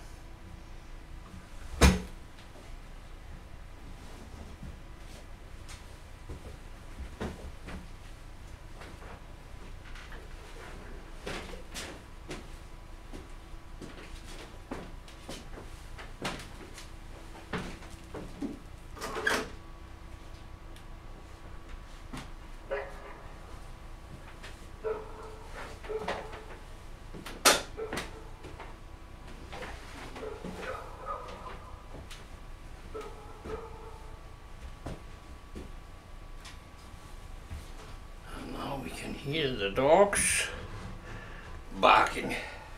We can hear the dogs barking.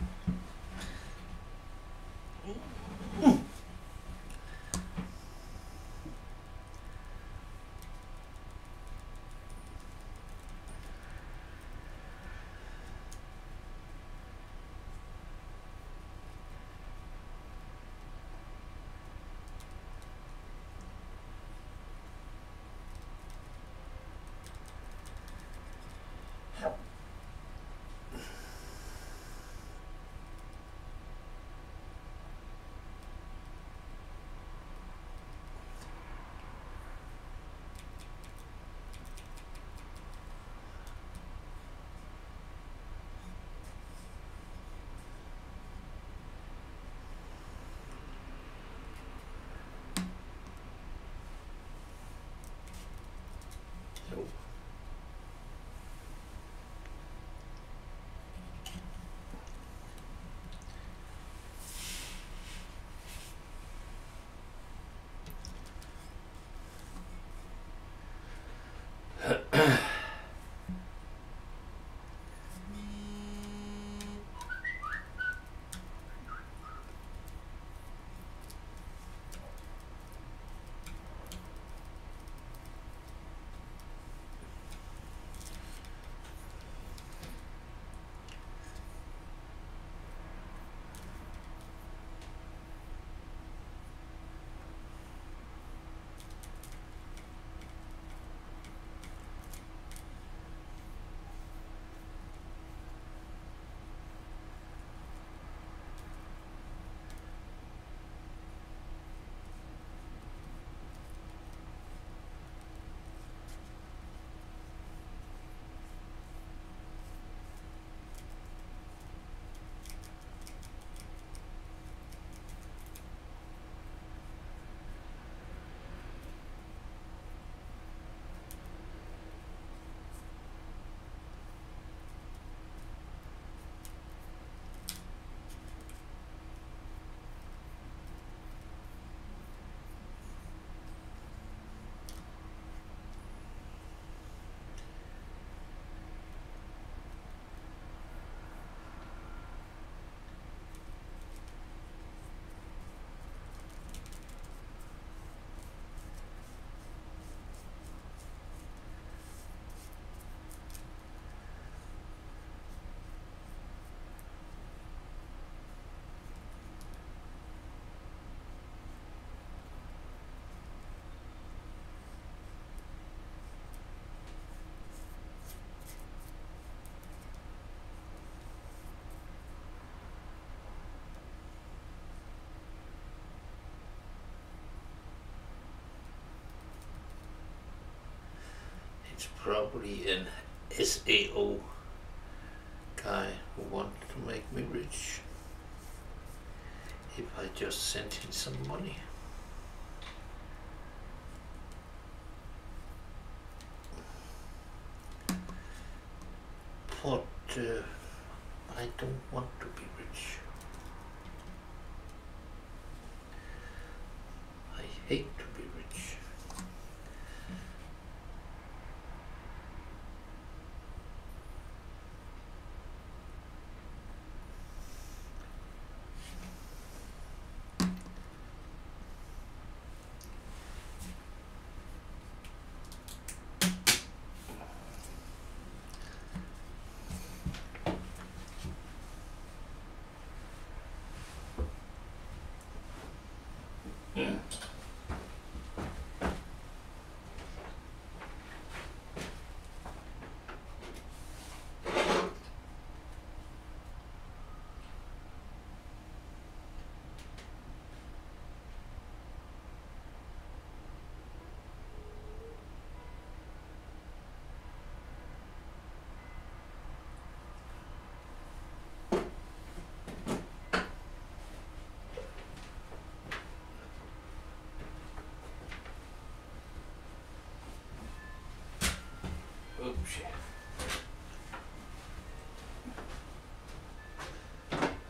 It's probably an SAO guy who wanted to make me rich if I just sent him some money. But I don't want to be rich. I hate to be rich.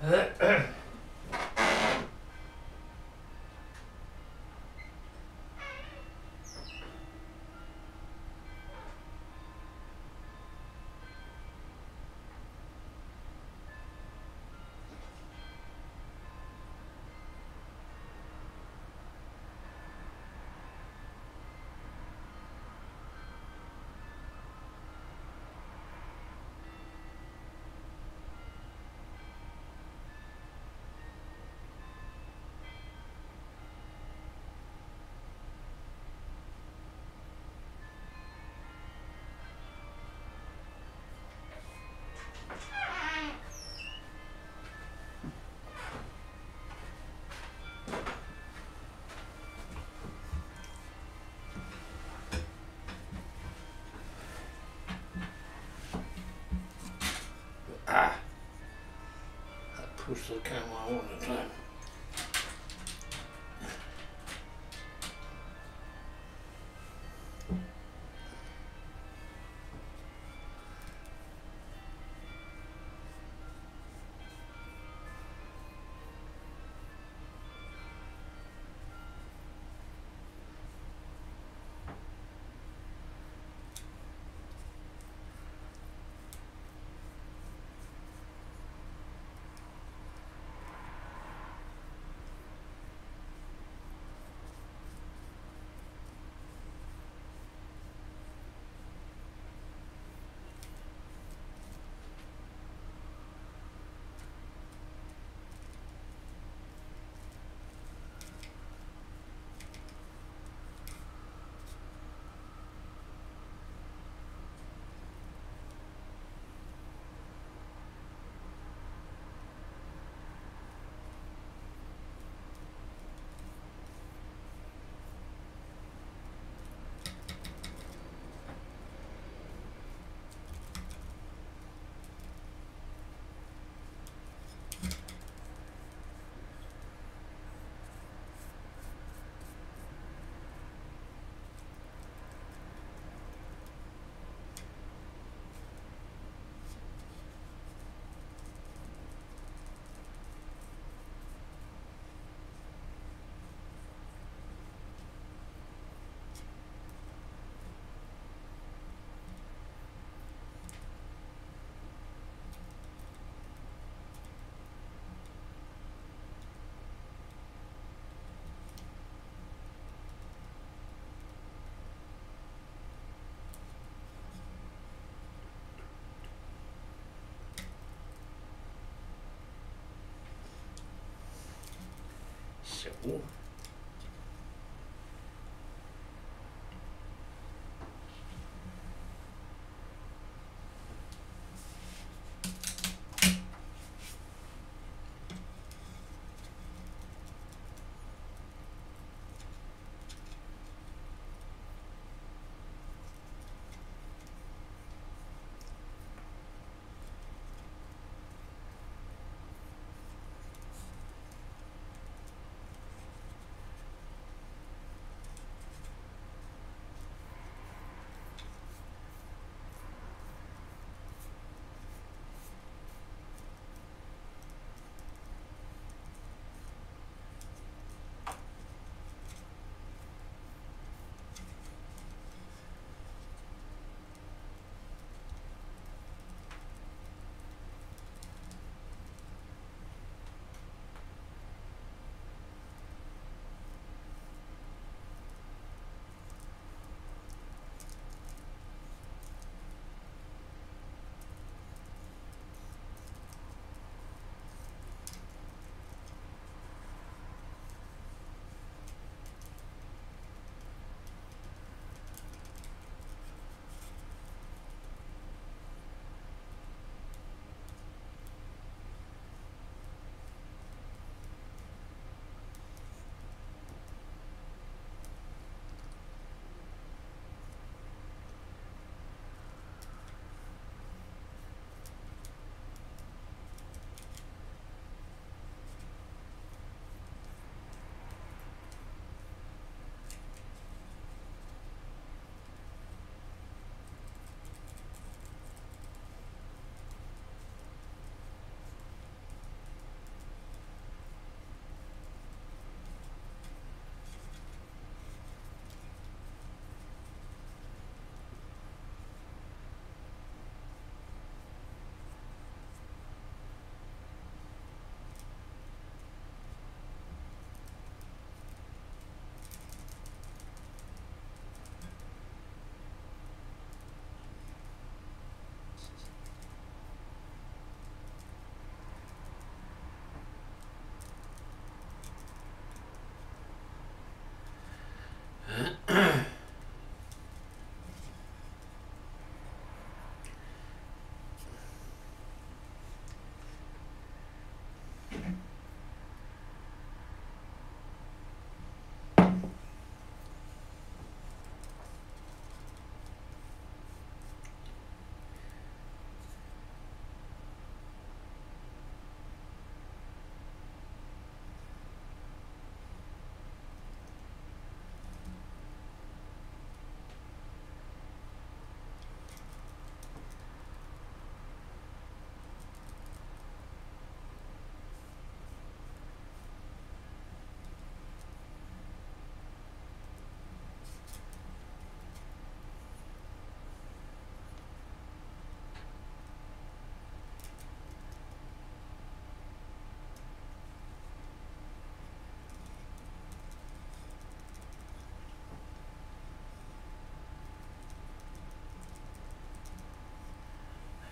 Ah, I push the camera all the time. So.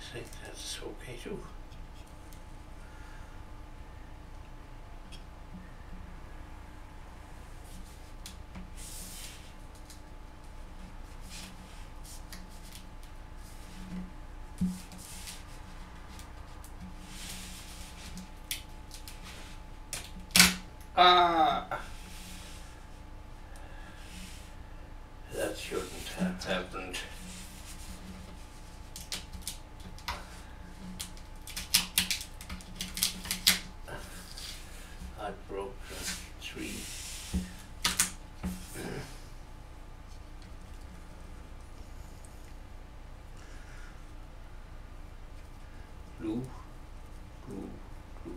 think that's okay too. Ah! That shouldn't have happened. I broke the tree. Glue, glue, glue.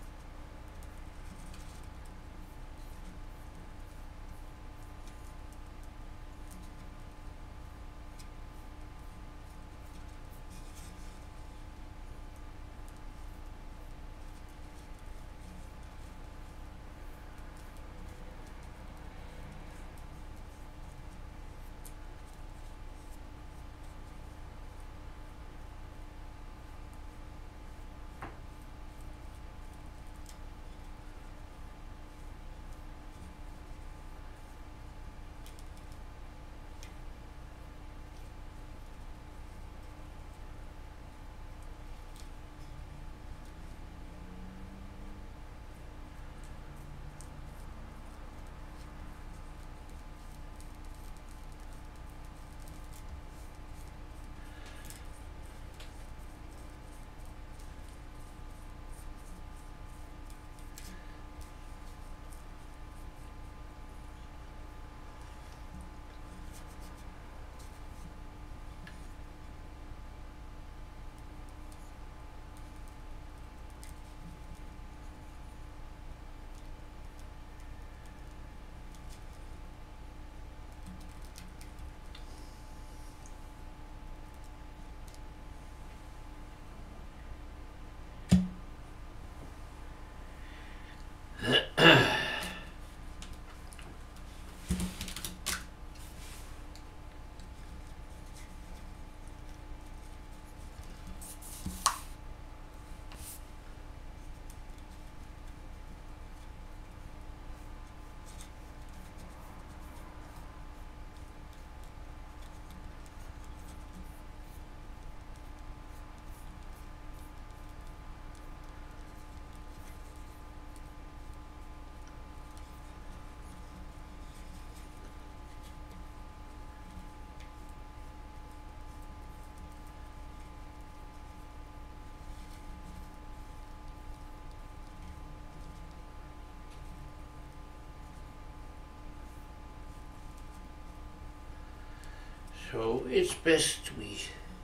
So it's best we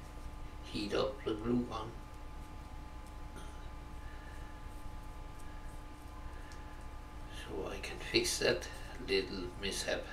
heat up the glue gun. So I can fix that little mishap.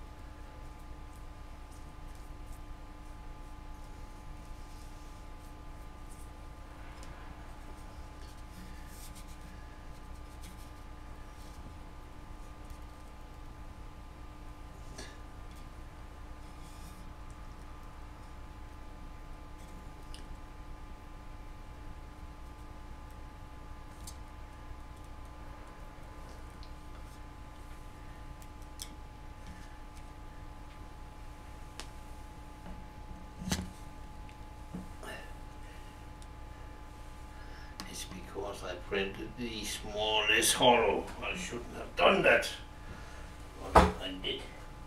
It's because I printed these more or less hollow. I shouldn't have done that, but I did.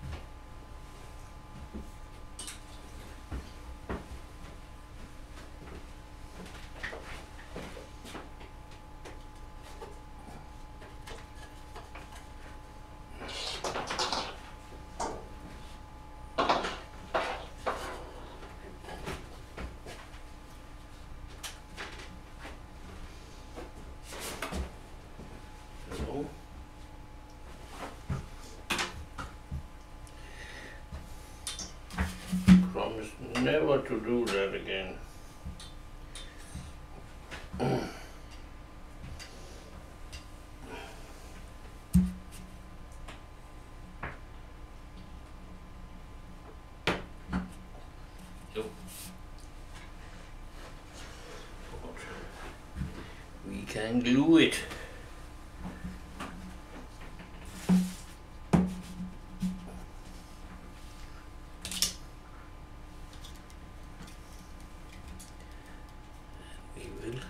So, promise never to do that again. can glue it. We will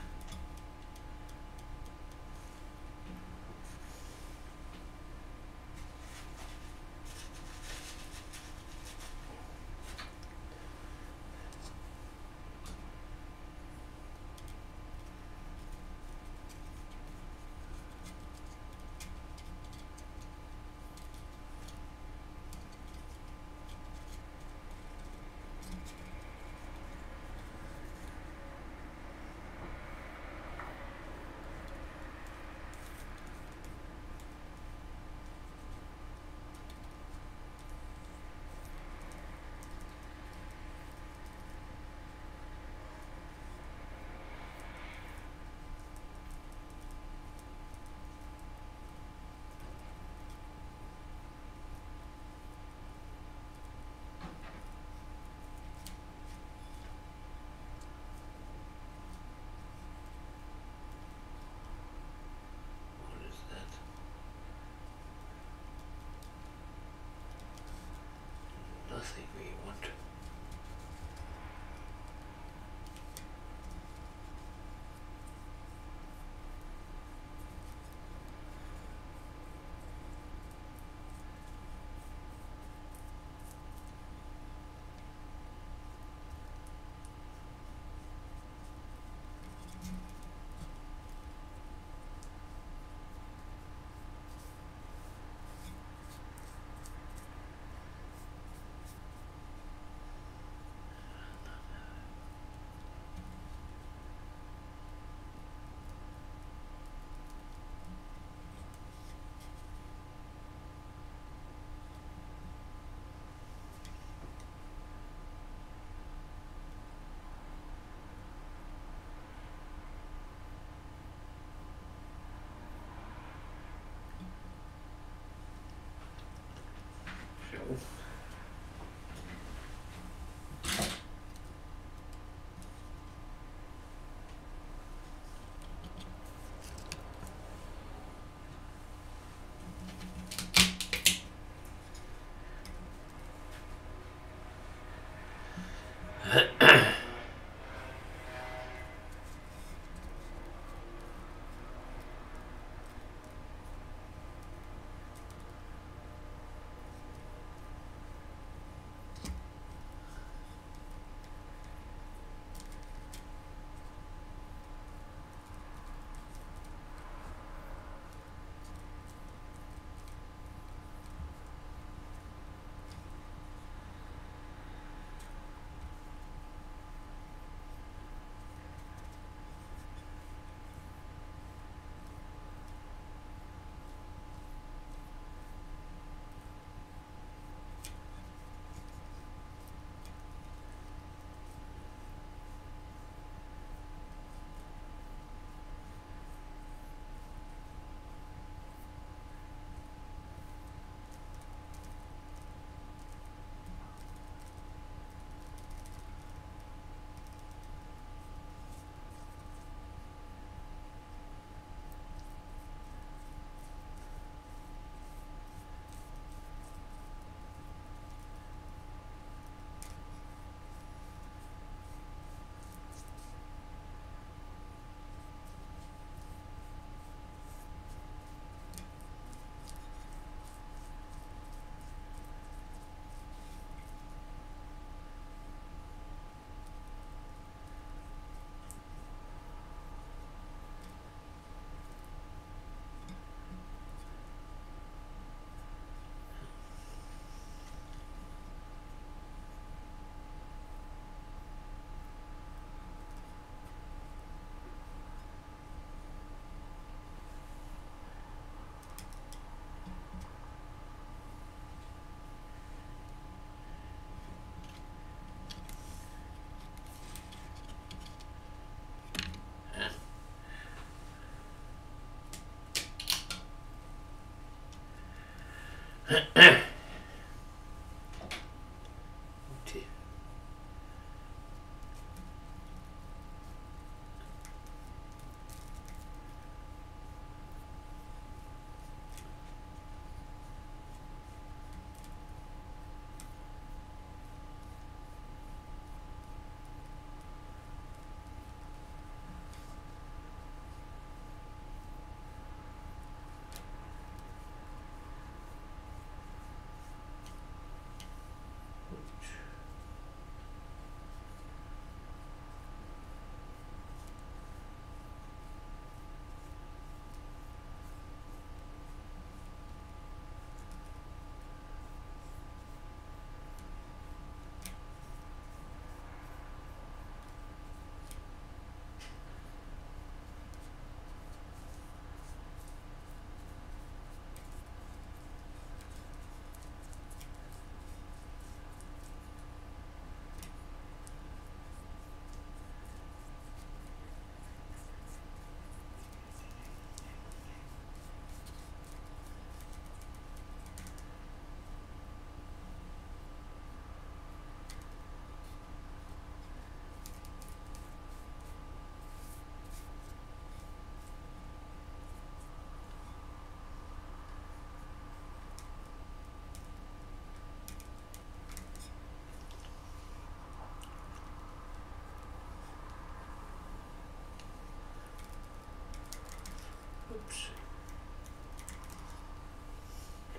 nothing we want.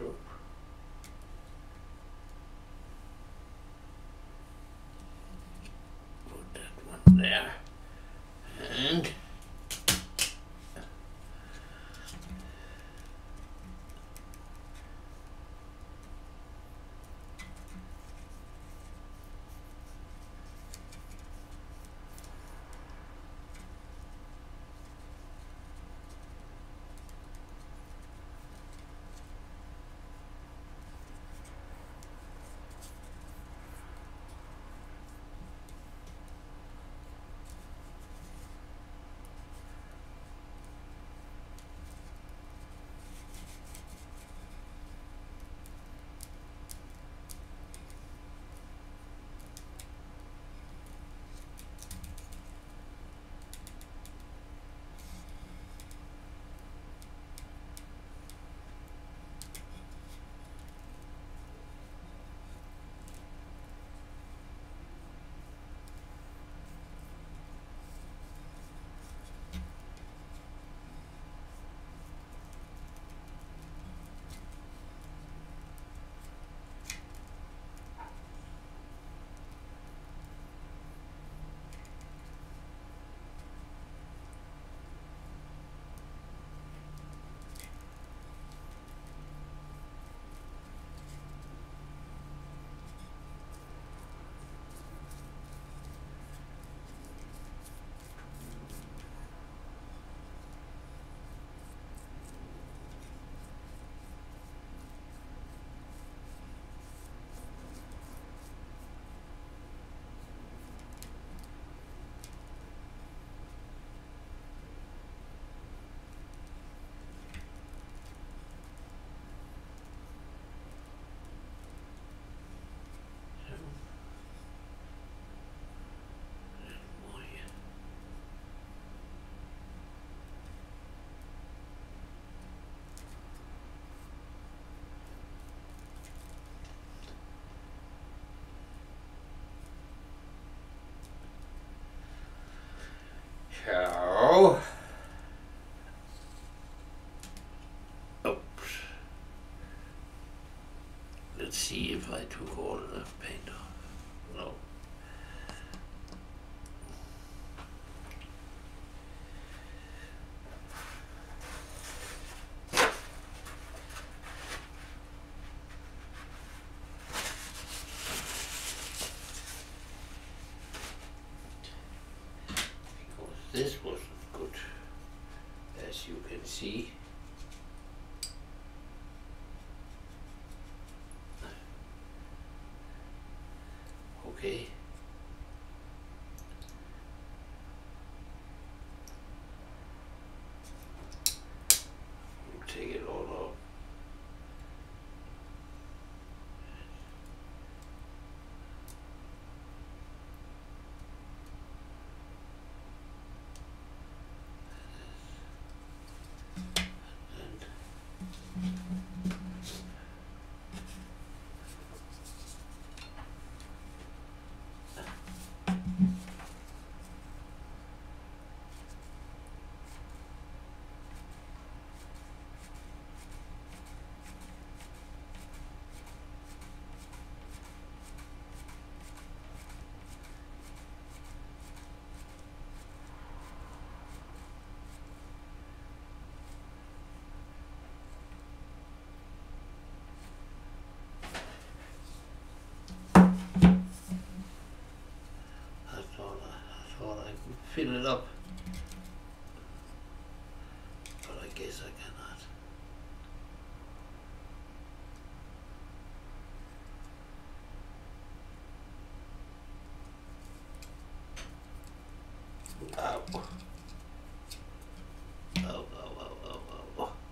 stroke. Put that one there. And so, oops. Let's see if I took all the paint off. No. This wasn't good, as you can see. Okay. We'll take it all off. Fill it up, but I guess I cannot. Ow. Ow, ow, ow, ow, ow, ow.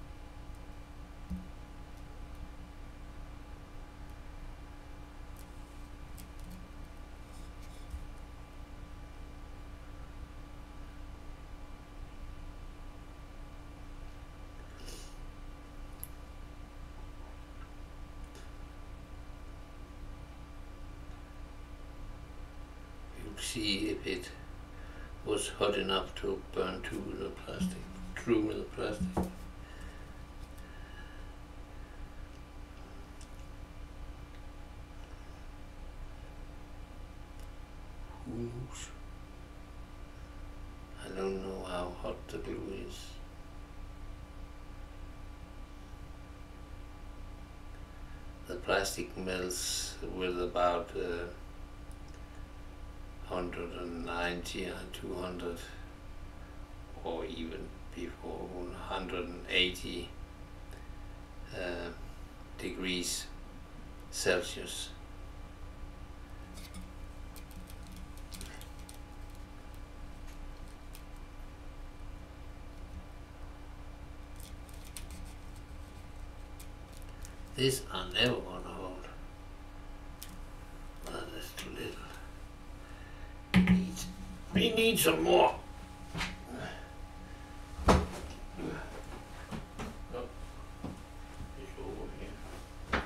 See if it was hot enough to burn through the plastic. the glue is. The plastic melts with about 190 and 200 or even before 180 degrees Celsius. This I never want to hold. That is too little. We need some more. Oh, it's over here.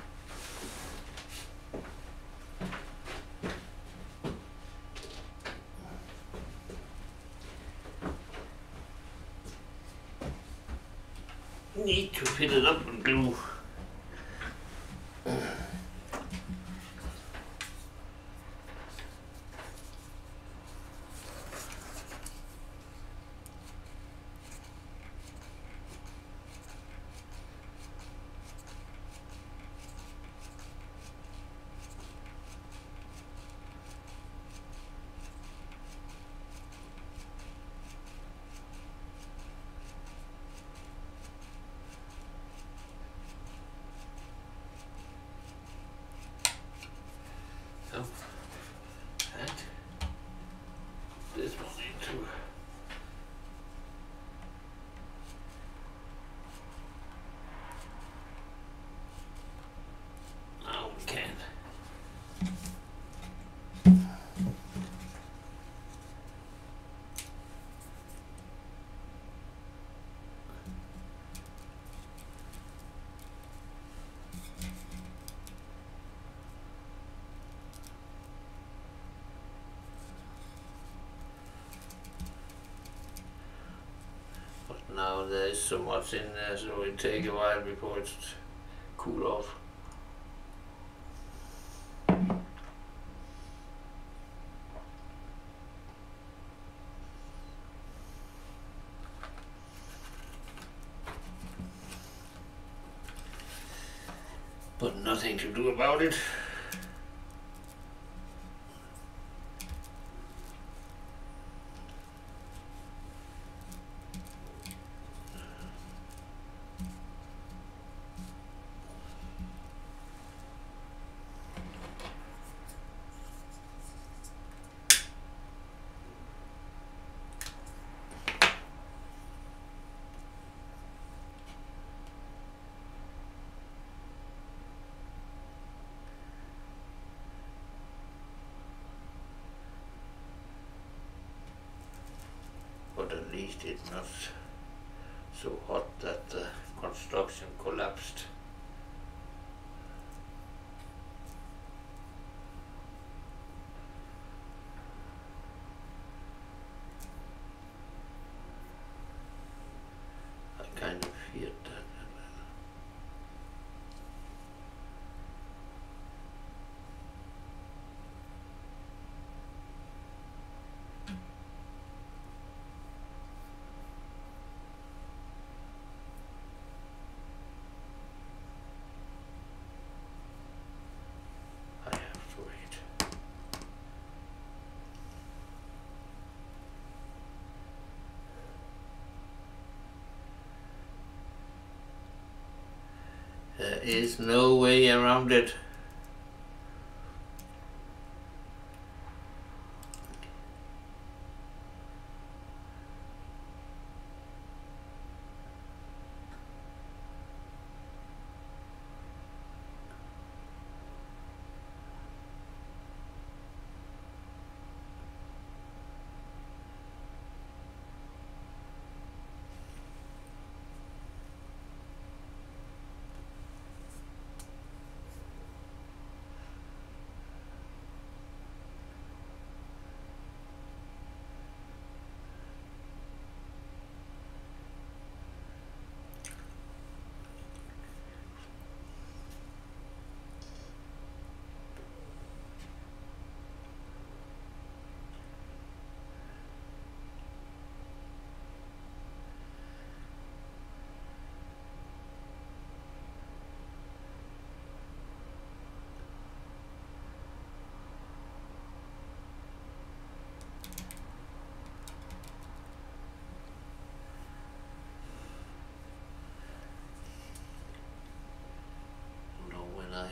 Need to fill it up with glue. And this one into now we can. Now there is so much in there, so it take a while before it's cool off. But nothing to do about it. But at least it's not so hot that the construction collapsed. I kind of feared that. I have to wait. There is no way around it.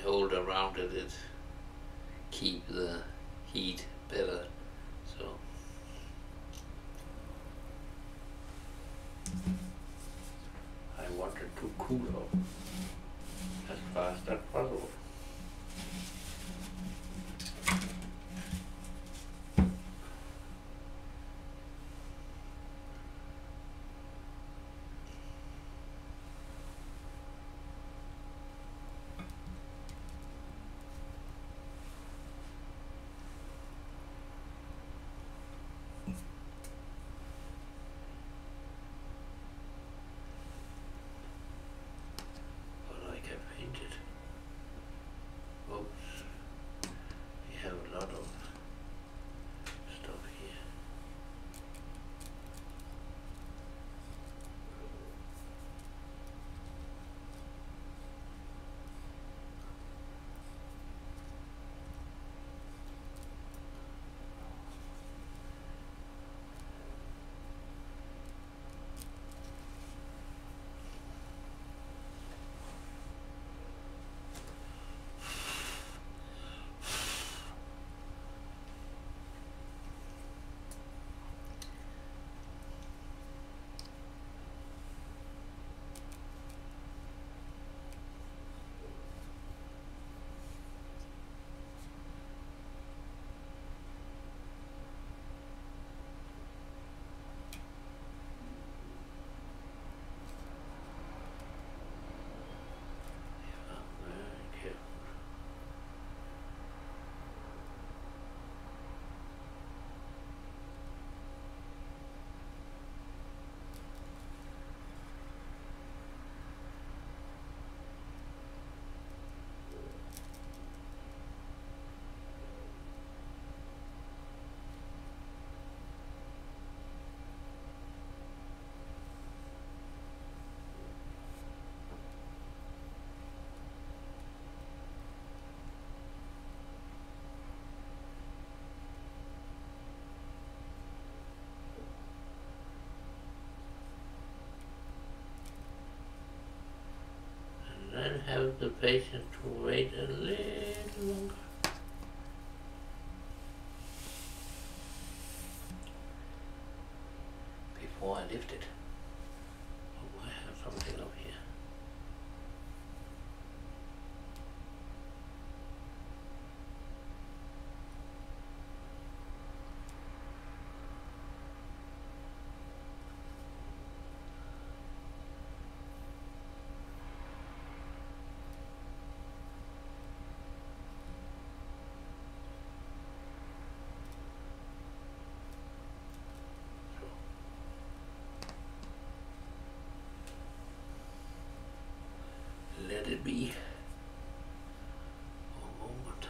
hold around it, it keep the heat better. So I want it to cool off as fast as possible. But I can paint it. Oops, we have a lot of stuff here. Very careful. And then have the patience to wait a little longer. Before I lift it. Oh, I have something up here. Let it be a moment.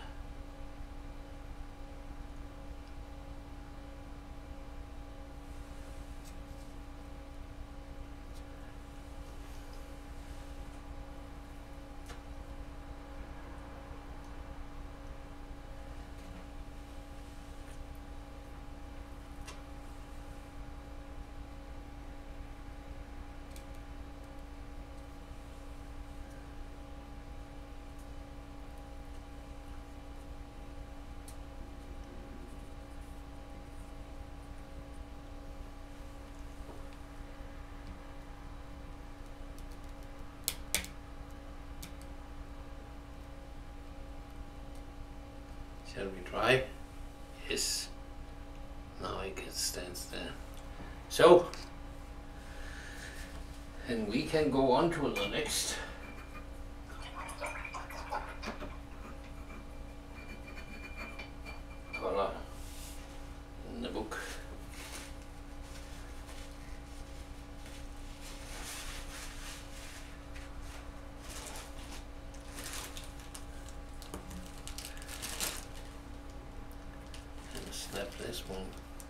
Shall we try? Yes. Now I can stand there. So, and we can go on to the next. Color in the book. And snap this one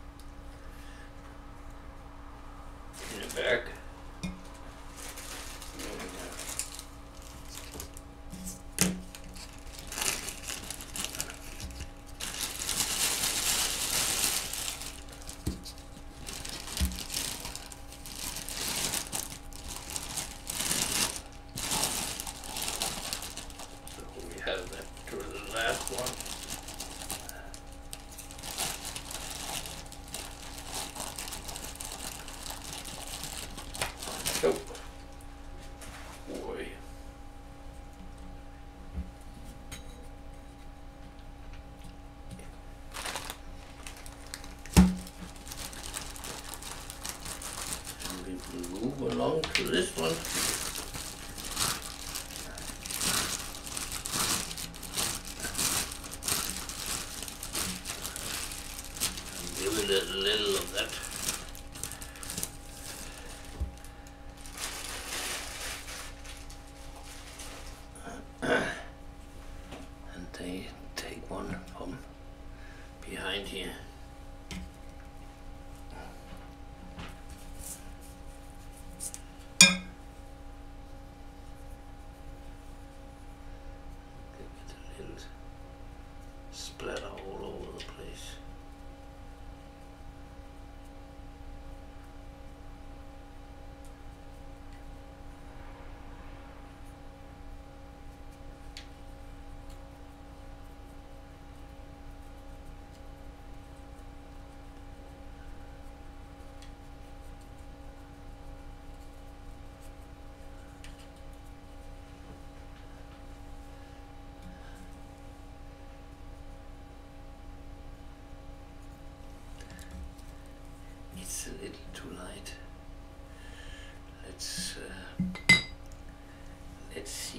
in the back. There we go. So we have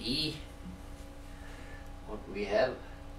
see what we have.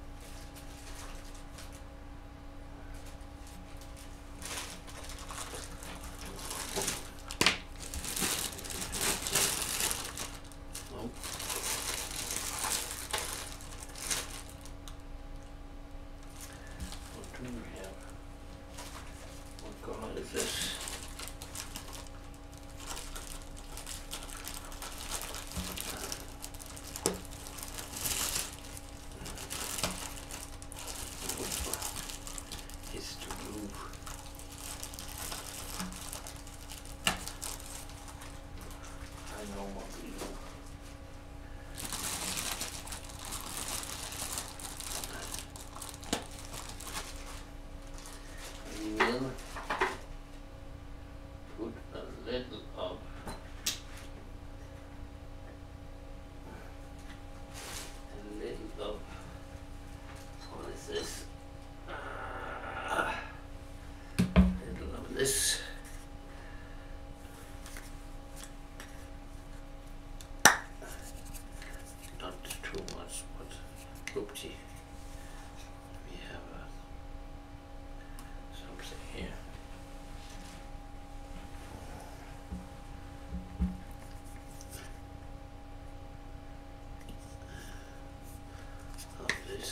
This not too much, but oopsie. We have something here. Of this.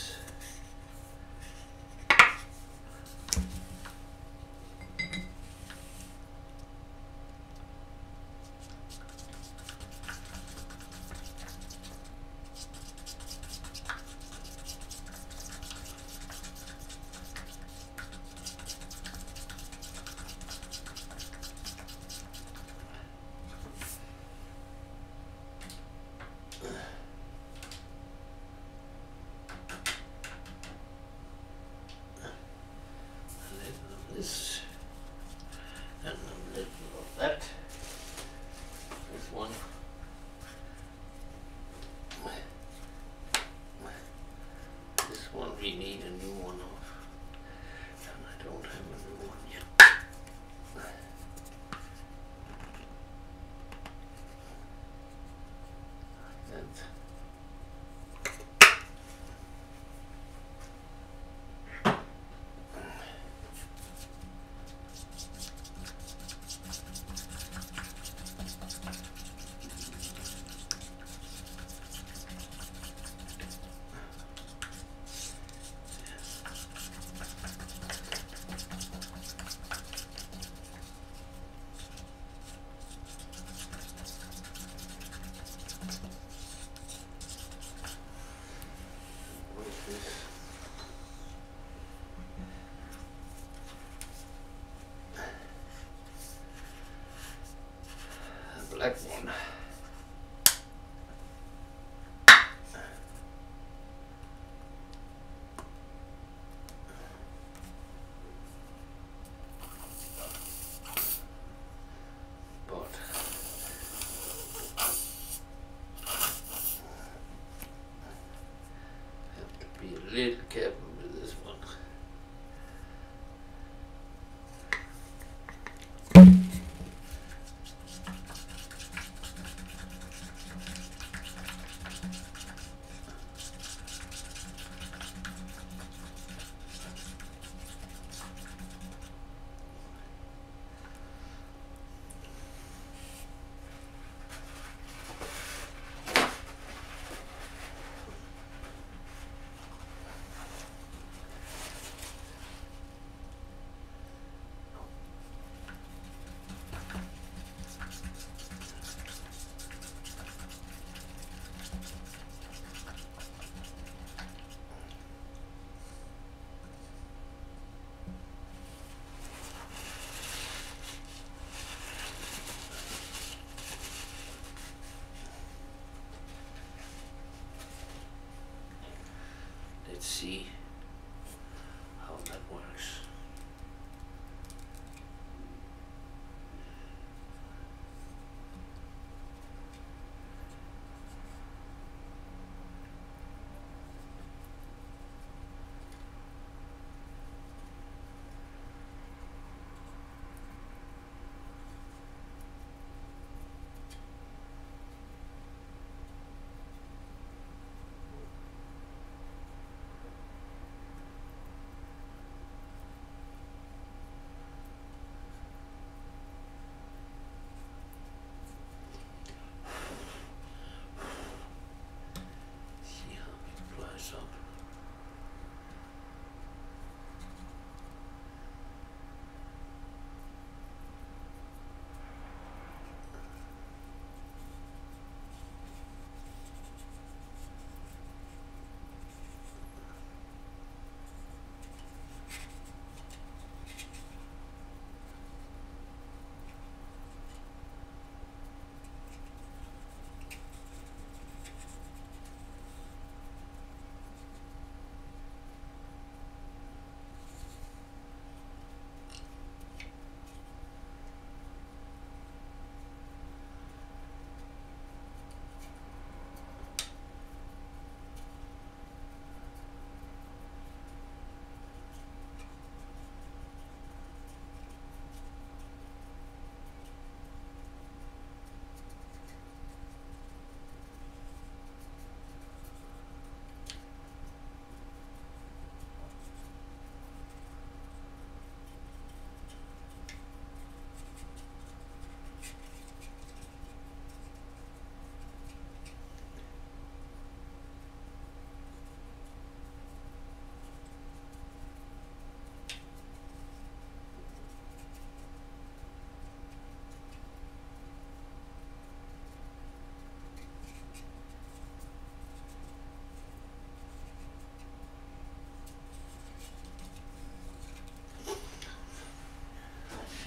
This and a little of that. This one. This one we need a new one of, and I don't have a new one yet. That. Black one. But have to be a little careful with this one. Let's see how that works.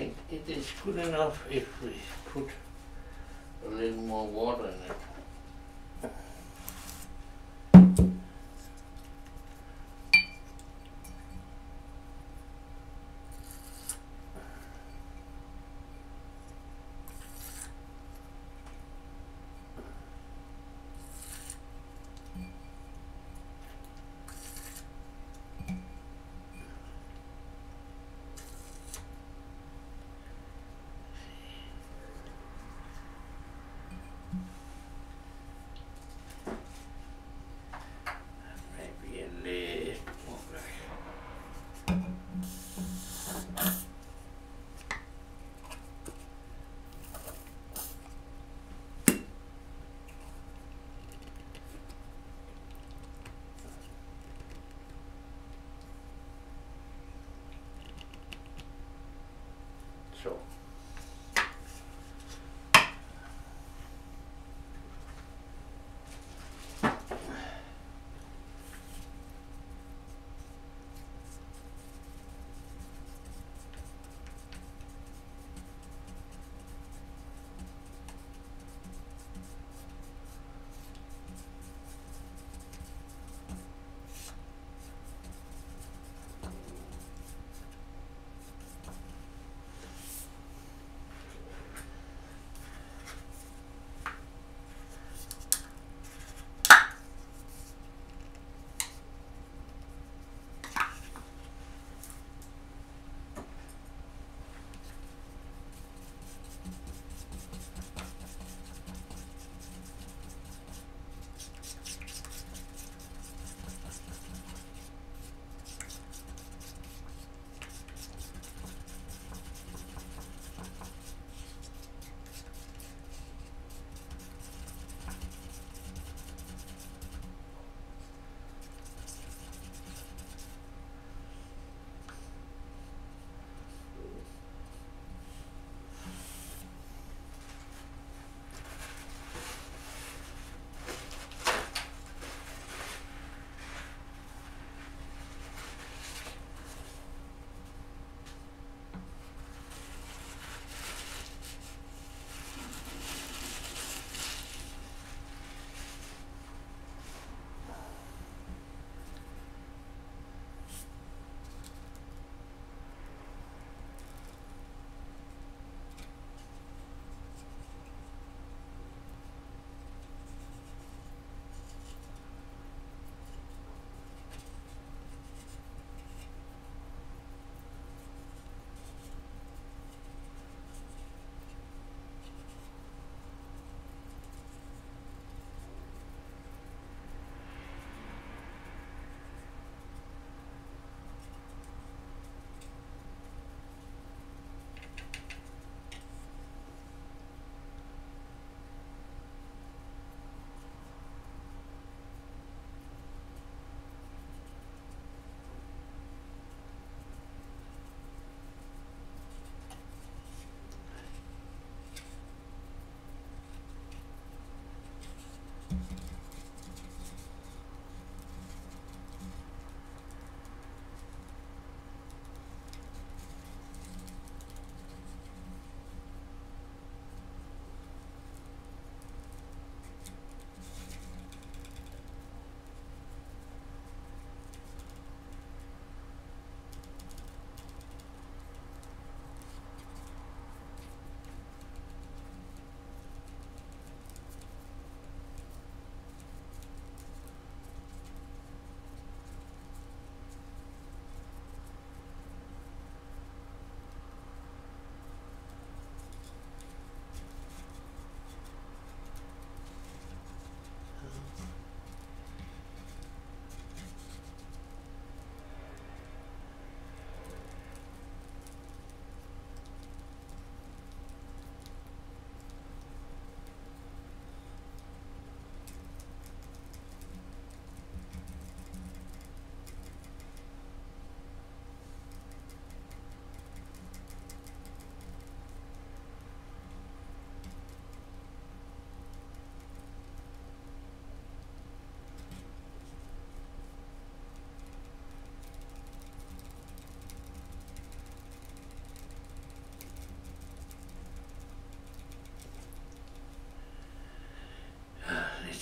think it is good enough if we put a little more water in it.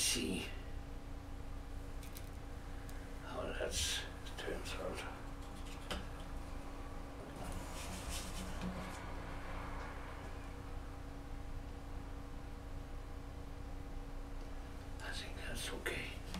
see how that turns out. I think that's okay.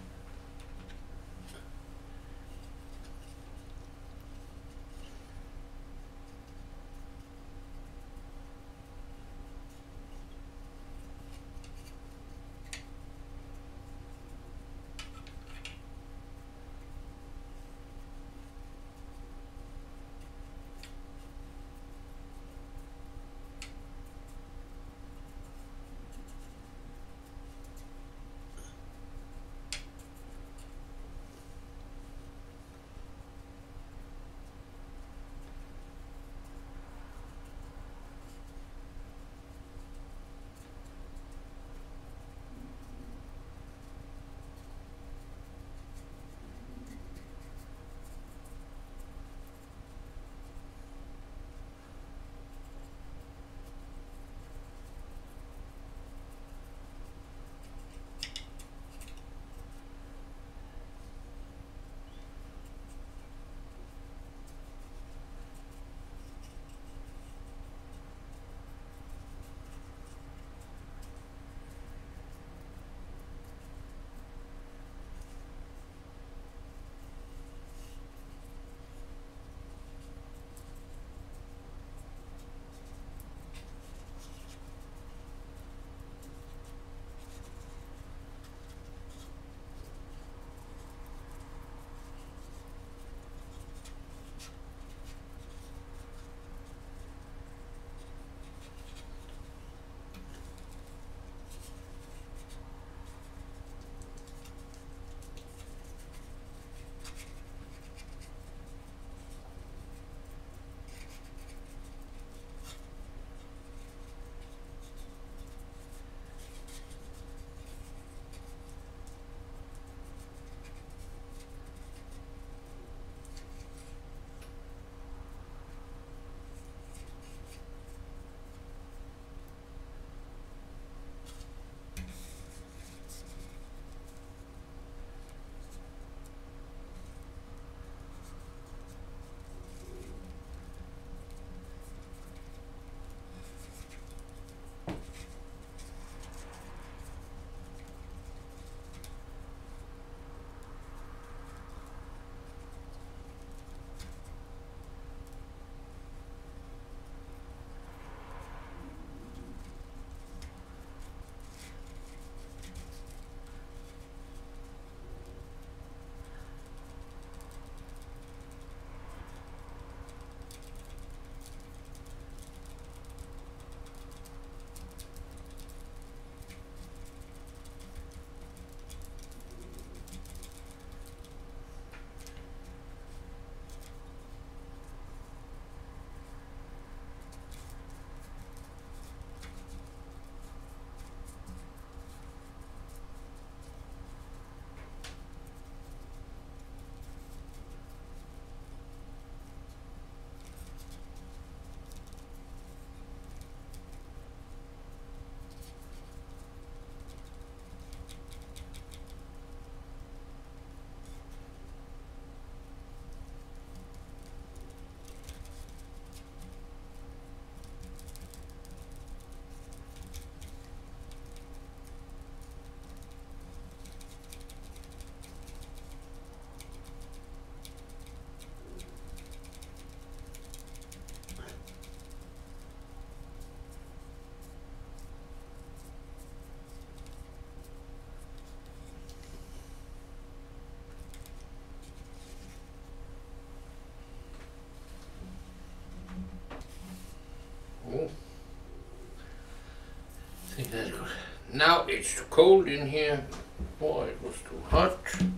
I think that's good. Now it's too cold in here. Boy, it was too hot.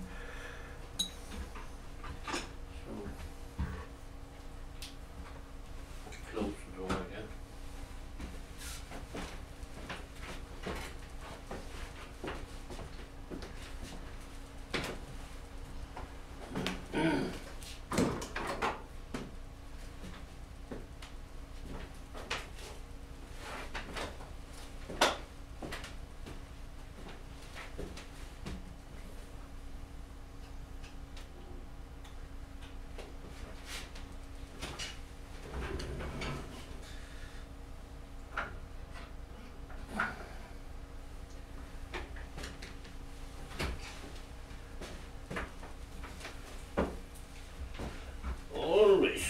Close the door again.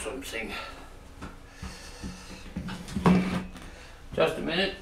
something. Just a minute.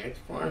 next one.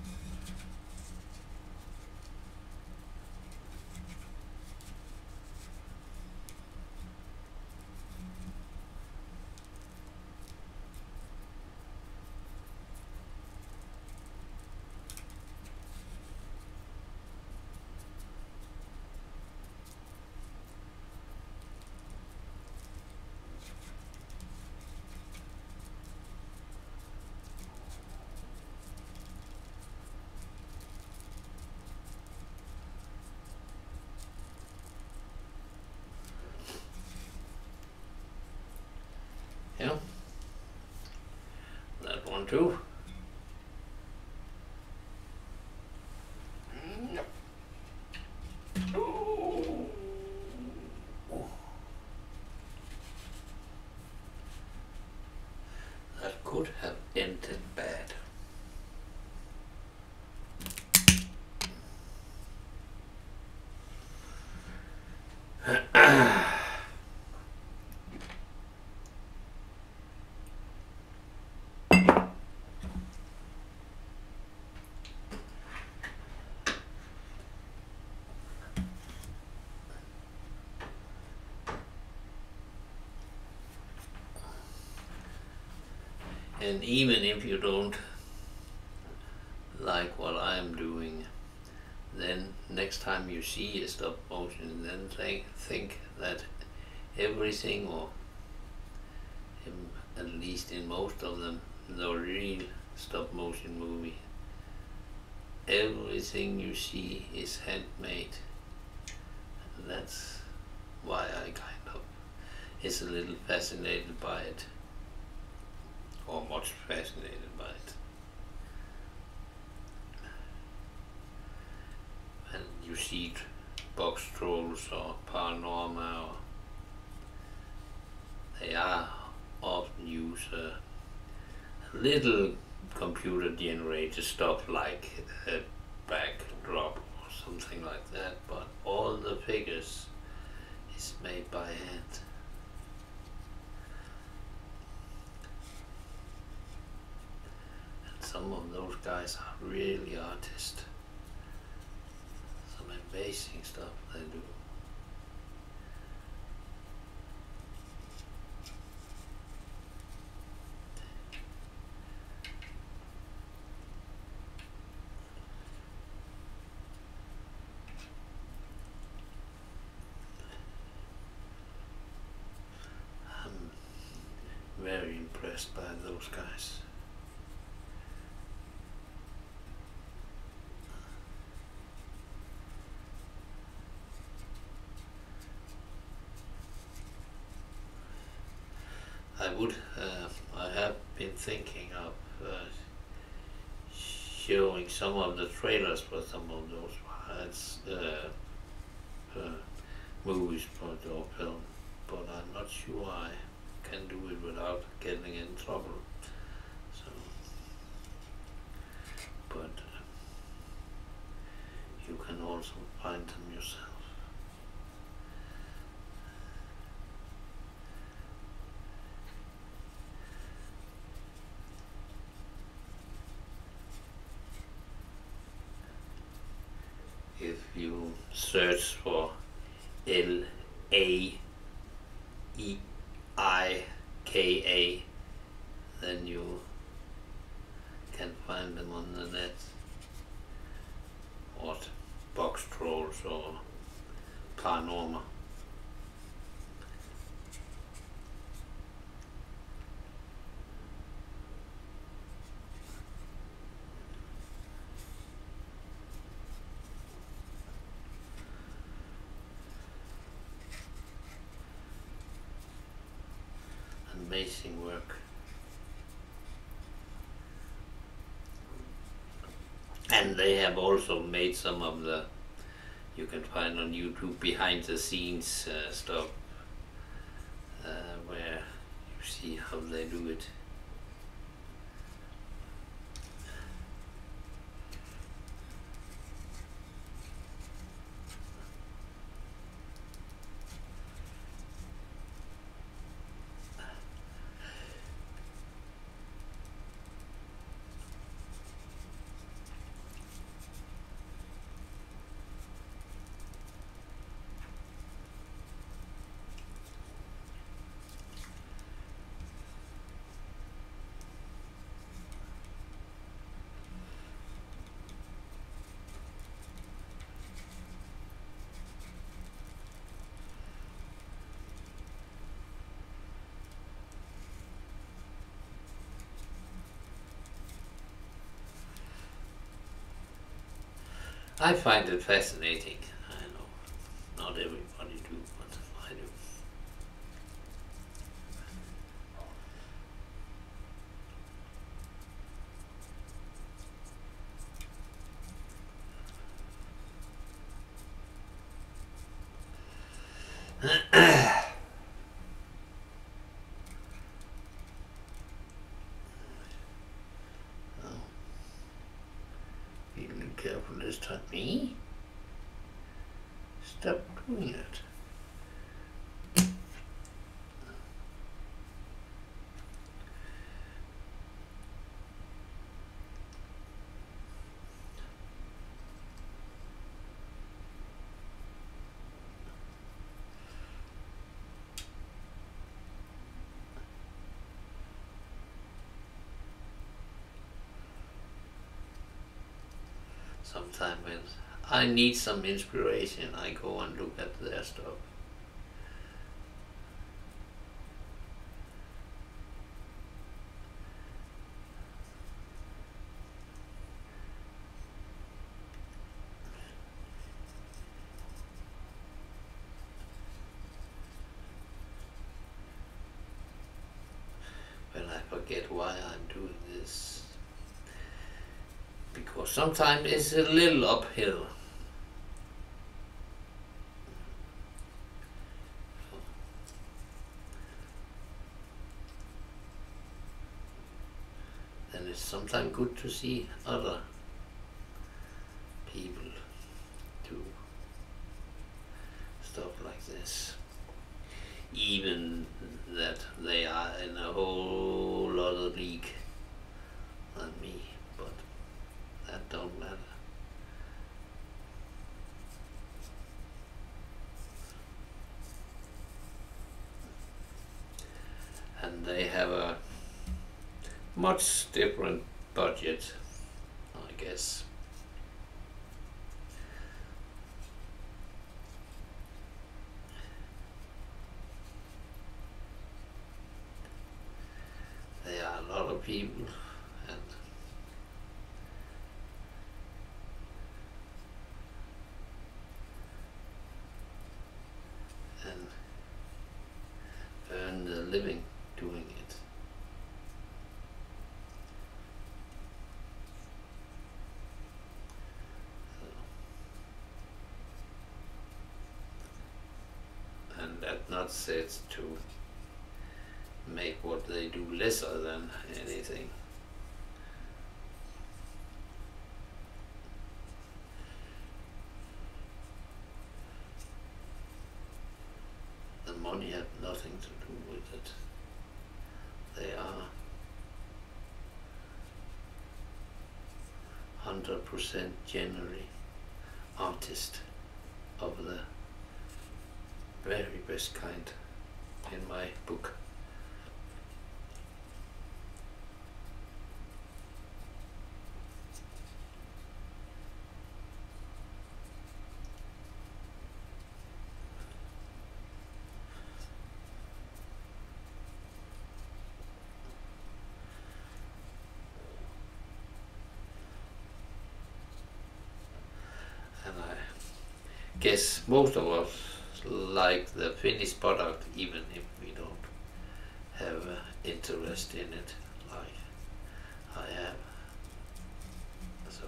Yeah, that one too. Yep. Ooh. That could have ended bad. And even if you don't like what I'm doing, then next time you see a stop motion, then think that everything, or at least in most of them, the real stop motion movie, everything you see is handmade. That's why I kind of is a little fascinated by it, or much fascinated by it. And you see box trolls or Paranorma, or they are often use a little computer generated stuff like a backdrop or something like that, but all the figures is made by hand. And some of those guys are really artists. Some amazing stuff they do. Very impressed by those guys. I have been thinking of showing some of the trailers for some of those movies for the film, but I'm not sure I can do it without getting in trouble. So, but you can also find them yourself. If you search for LAEIKA, then you can find them on the net, or box trolls or Paranorma. Amazing work. And they have also made some of the, you can find on YouTube, behind the scenes stuff, where you see how they do it. I find it fascinating. I know not everybody do, but I do. Oh, be a little careful this time. Me? Stop doing it. Sometimes when I need some inspiration, I go and look at their stuff. When I forget why I'm doing this. Because sometimes it's a little uphill. Then it's sometimes good to see other people do stuff like this. Even that they are in a whole other league than me, but that don't matter. And they have a much different budget, I guess. There are a lot of people, and earn a living doing it. And that not said to make what they do lesser than anything. The money had nothing to do with it. They are 100% genuine artist of the very best kind in my book. And I guess most of us like the finished product, even if we don't have interest in it like I have. So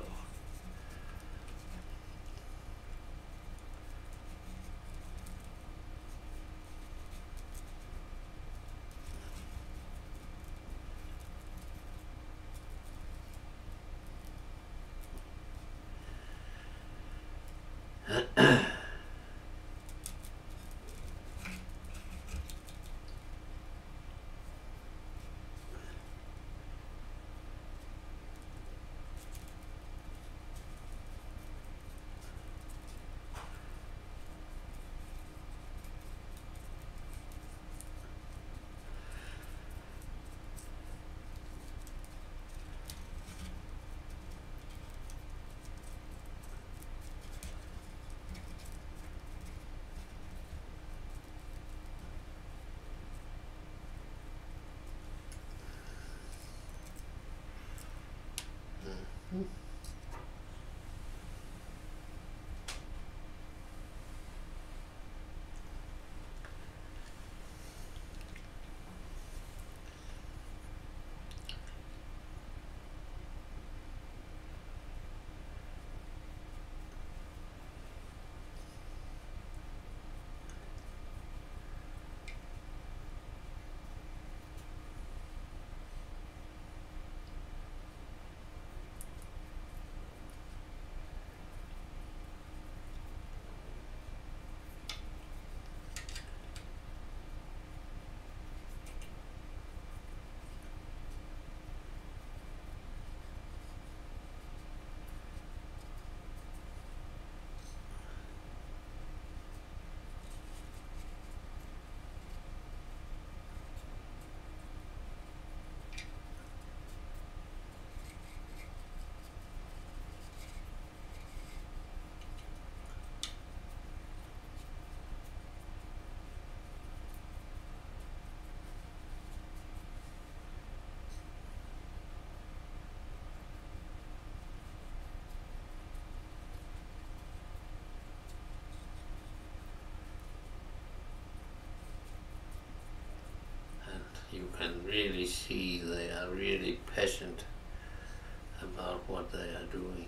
really see they are really passionate about what they are doing.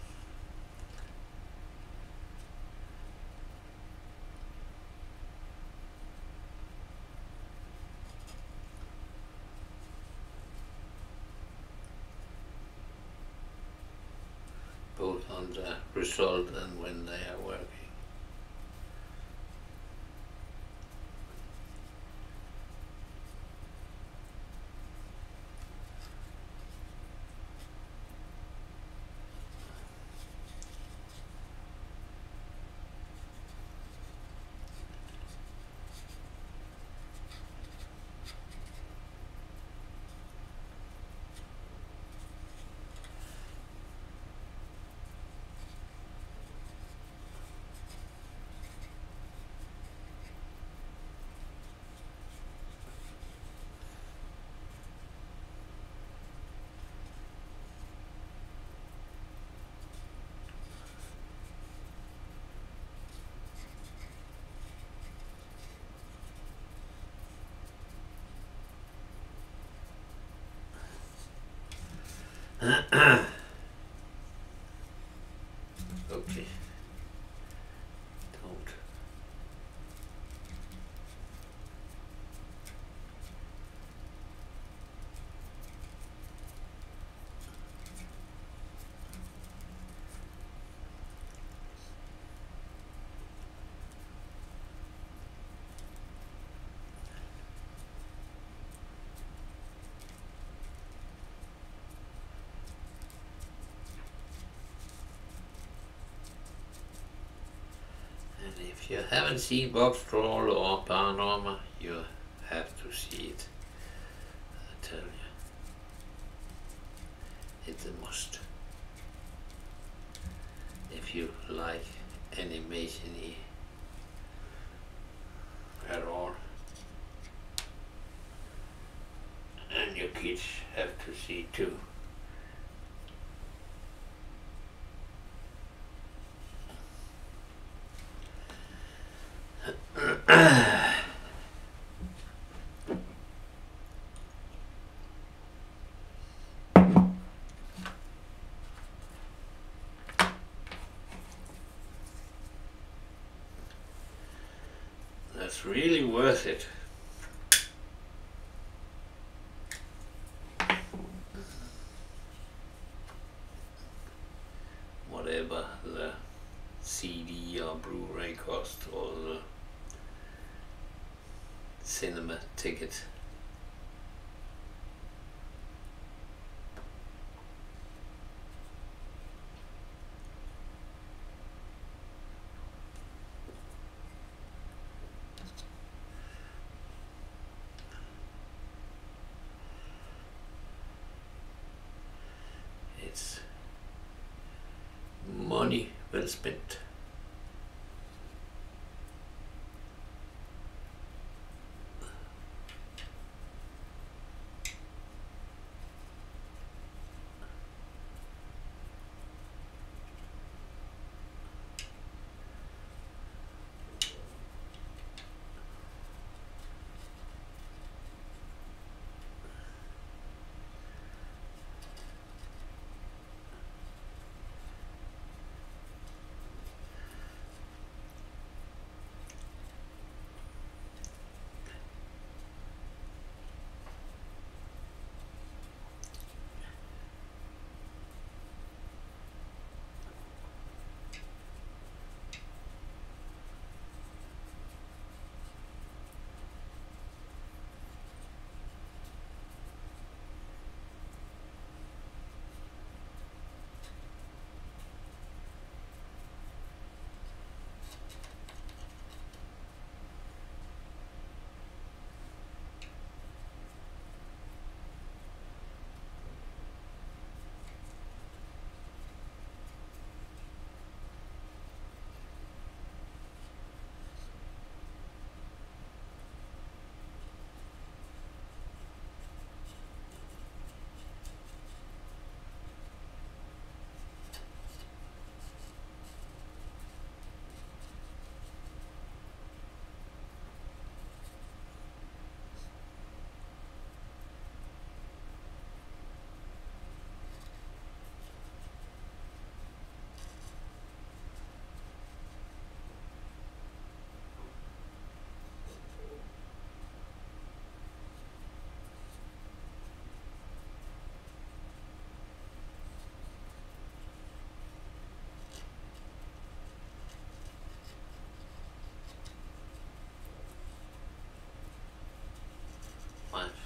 Both on the result and when they are working. Okay. Don't. And if you haven't seen Box Troll or Paranormal, you have to see it. I tell you, it's a must. If you like animation at all, and your kids have to see too. That's really worth it. Whatever the CD or Blu-ray cost or the cinema ticket. It's money well spent.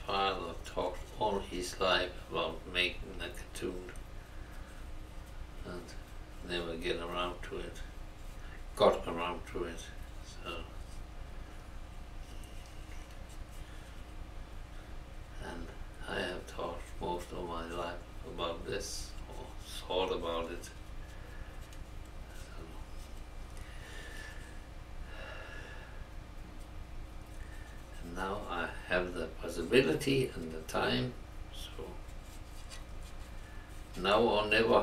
father talked all his life about making a cartoon and never got around to it. So, and I have thought most of my life about this, or thought about it. So, and now I have the possibility and the time, so now or never.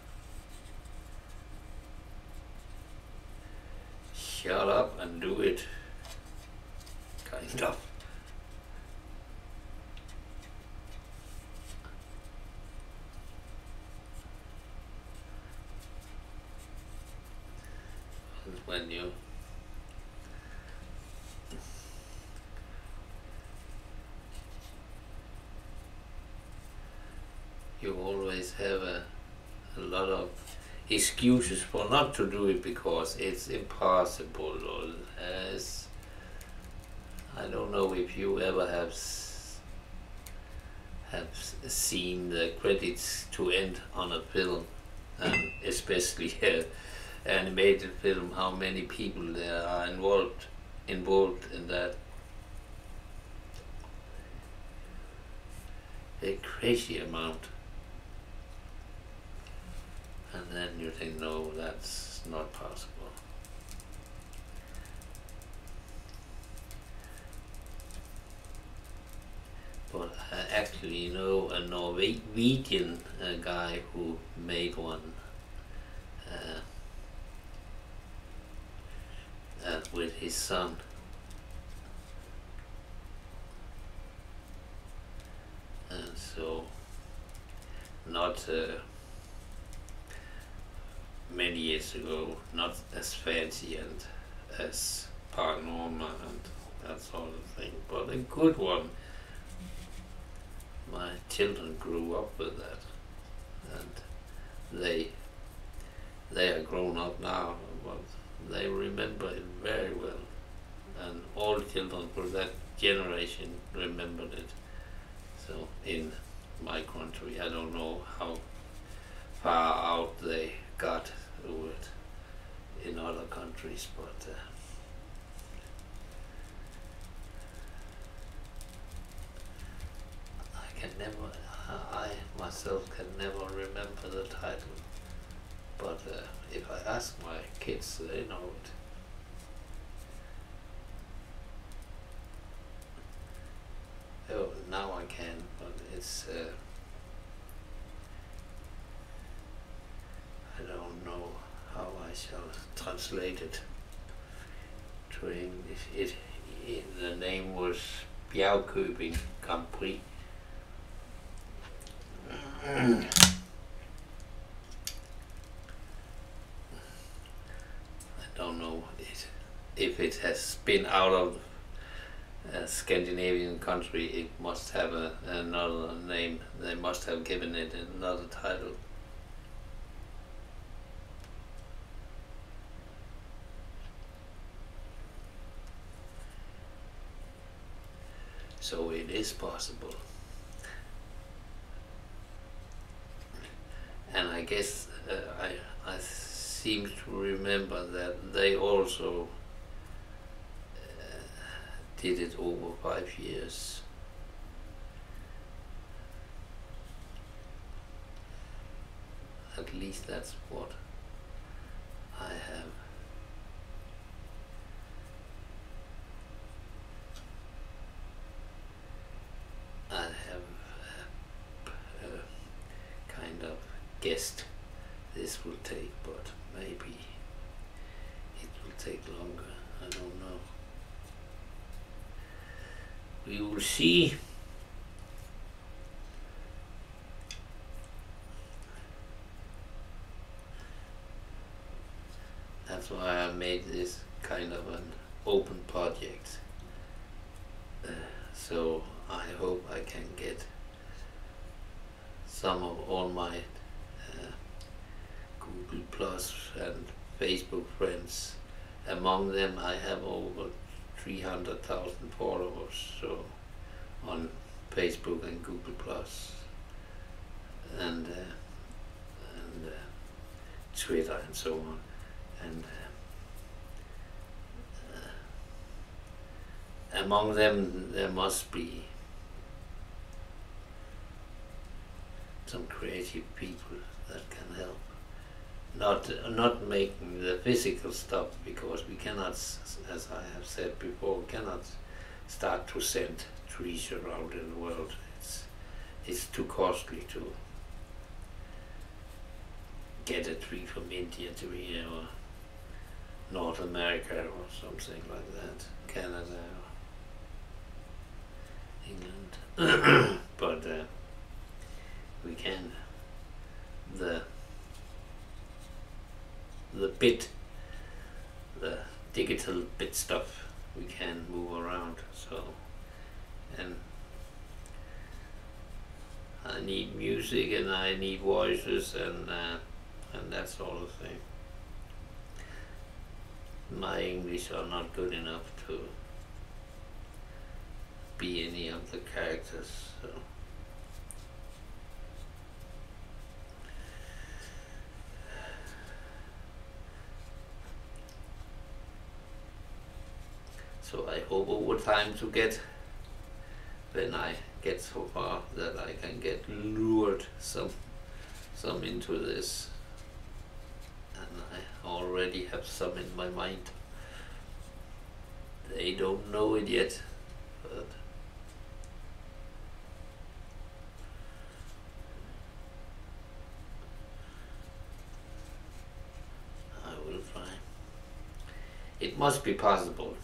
Shut up and do it, kind of. And when you always have a lot of excuses for not to do it because it's impossible, or as I don't know if you ever have seen the credits to end on a film, and especially animated film, how many people there are involved in that. A crazy amount. And then you think, no, that's not possible. But I actually know a Norwegian guy who made one with his son. And so, not many years ago, not as fancy and as paranormal and that sort of thing, but a good one. My children grew up with that, and they are grown up now, but they remember it very well, and all children from that generation remembered it. So in my country, I don't know how far out they got with in other countries, but I myself can never remember the title, but if I ask my kids, they know it. Oh, now I can, but it's I don't know how I shall translate it to English. The name was Bjergkøbing Grand Prix. I don't know if it has been out of a Scandinavian country. It must have another name. They must have given it another title. So it is possible. And I guess I seem to remember that they also did it over 5 years. At least that's what I have. Kind of guessed this will take, but maybe it will take longer. I don't know. We will see. That's why I made this kind of an open project. So I hope I can get some of all my Google Plus and Facebook friends. Among them I have over 300,000 followers, so on Facebook and Google Plus and Twitter and so on. And among them there must be some creative people that can help. Not making the physical stuff, because we cannot, as I have said before, we cannot start to send trees around in the world. It's too costly to get a tree from India to here, or North America or something like that, Canada or England. But we can, the digital bit stuff we can move around. So, and I need music and I need voices and that sort of thing. My English are not good enough to be any of the characters, so. So I hope over time to get, when I get so far that I can get lured some into this, and I already have some in my mind. They don't know it yet, but I will try. It must be possible.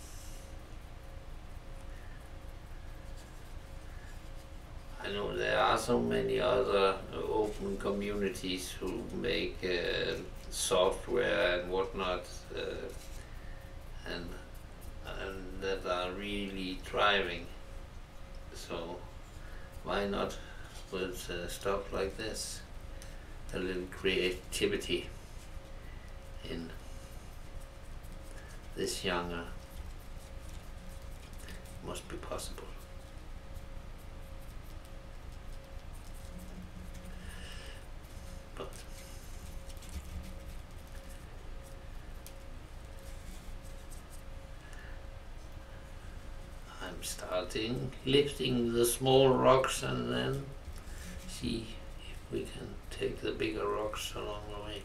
I know there are so many other open communities who make software and whatnot, and that are really thriving. So why not with stuff like this? A little creativity in this genre must be possible. But I'm starting lifting the small rocks and then see if we can take the bigger rocks along the way.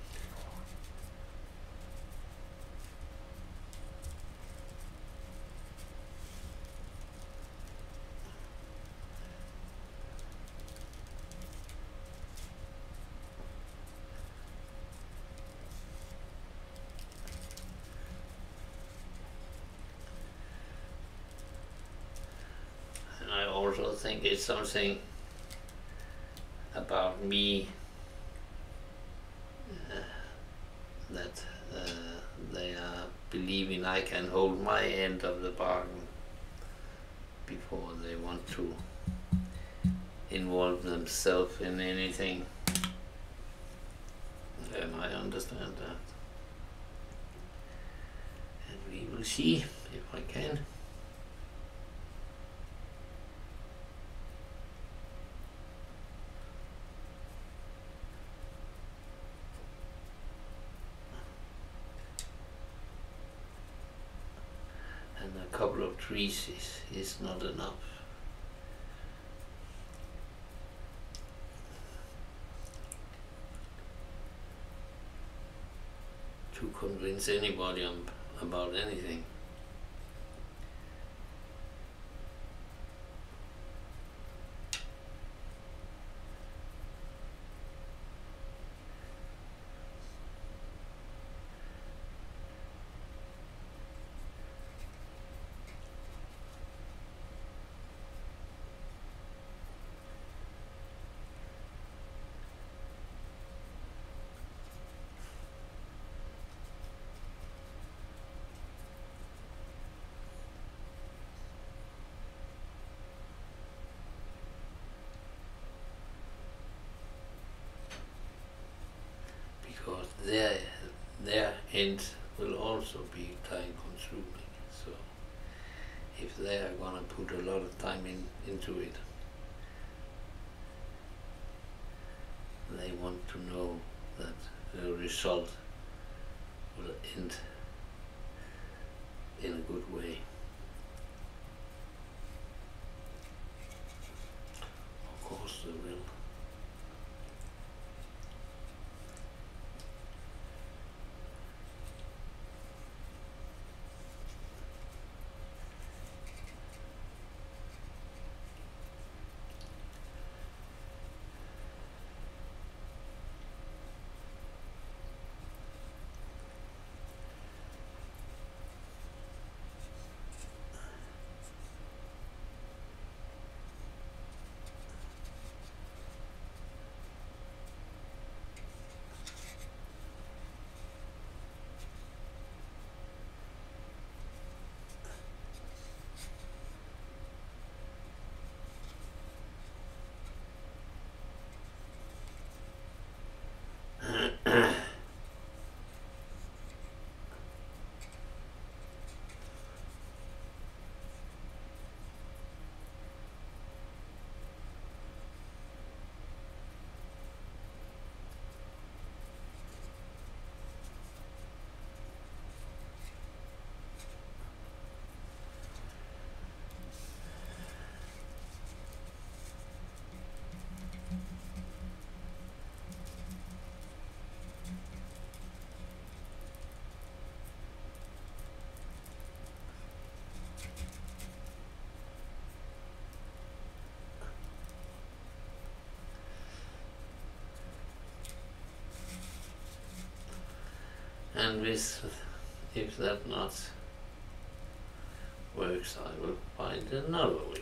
I also think it's something about me that they are believing I can hold my end of the bargain before they want to involve themselves in anything. And I understand that. And we will see if I can. And a couple of trees is not enough. To convince anybody about anything. Because their end will also be time consuming. So if they are gonna put a lot of time into it, to know that the result will end in a good way. Of course they will. And with, if that not works, I will find another way.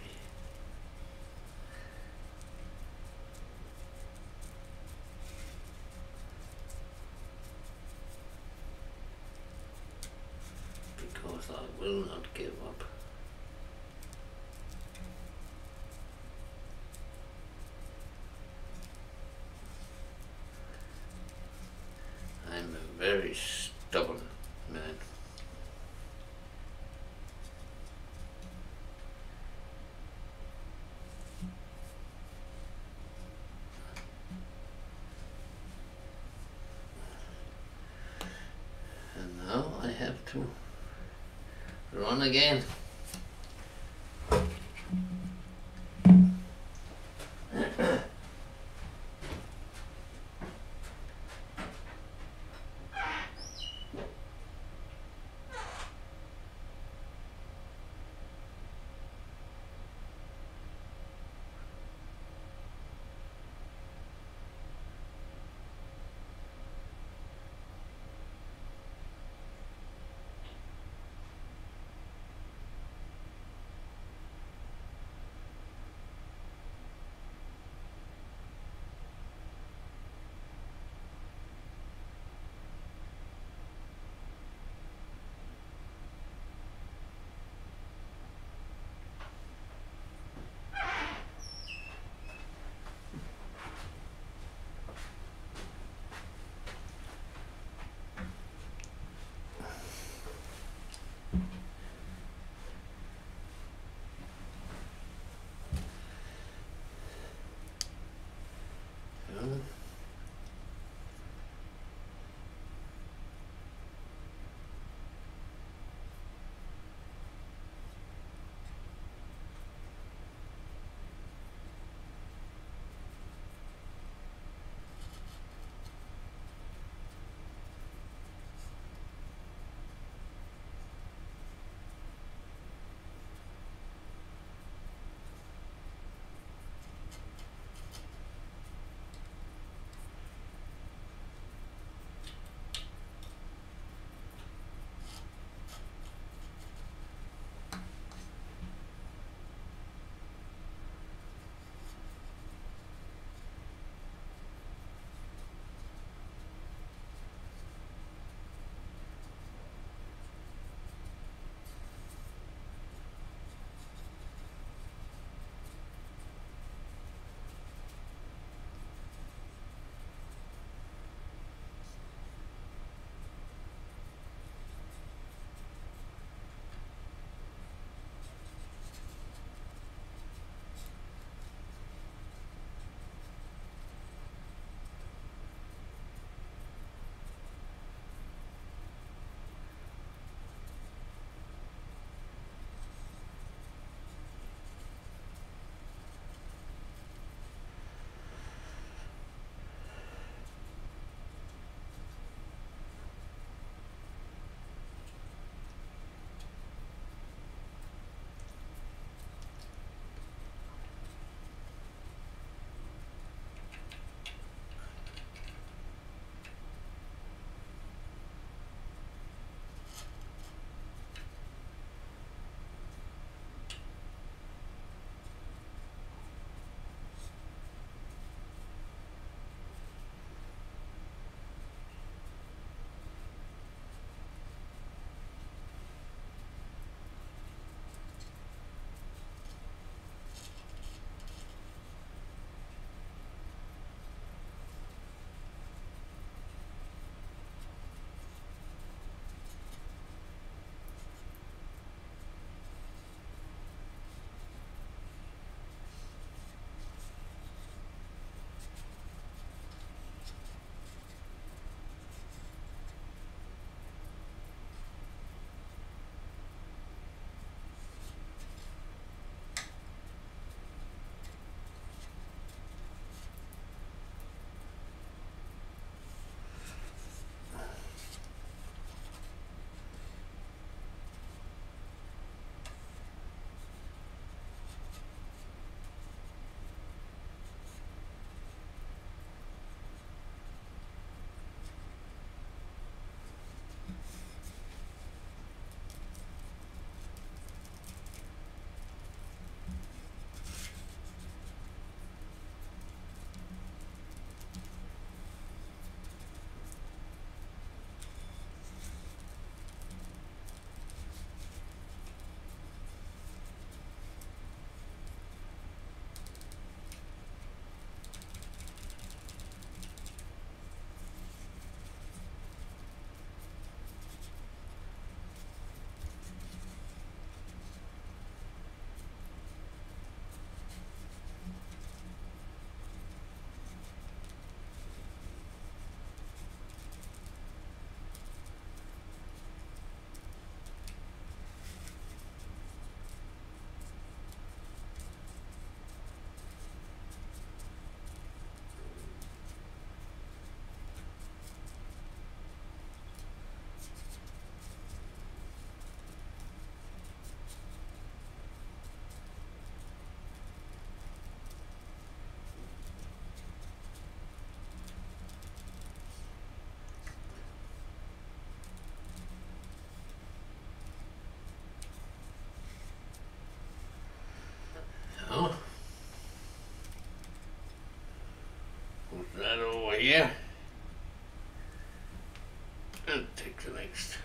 Because I will not give up. I'm a very stubborn man. And now I have to run again. and take the next.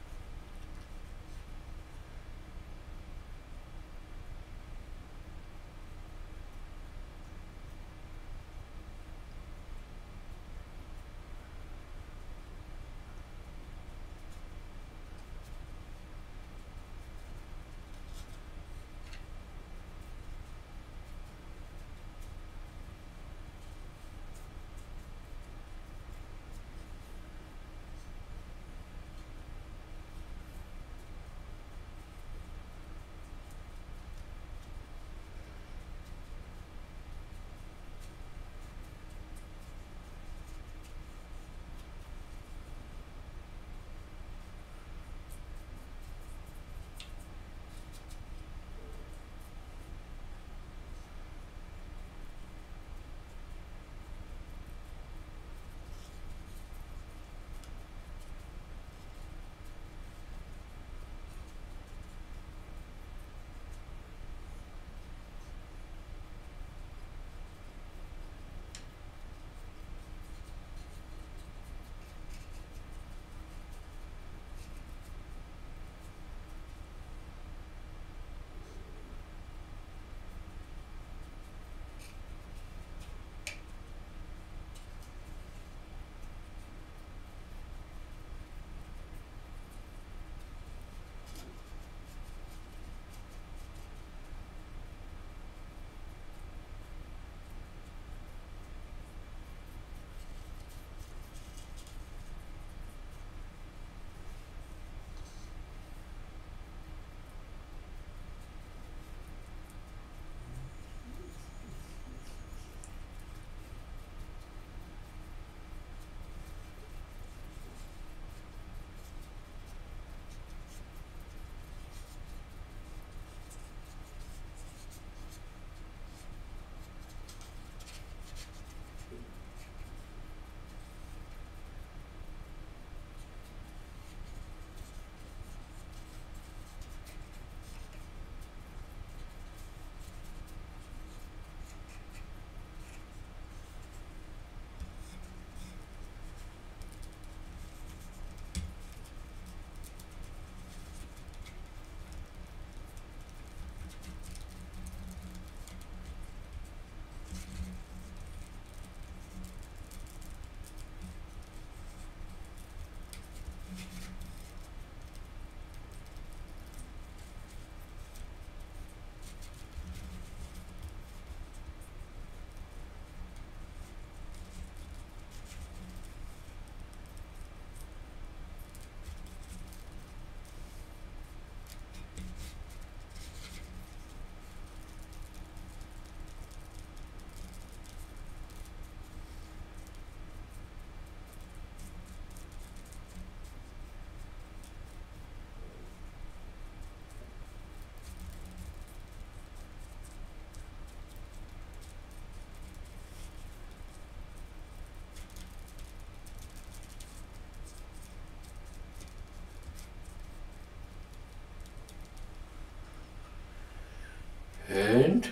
And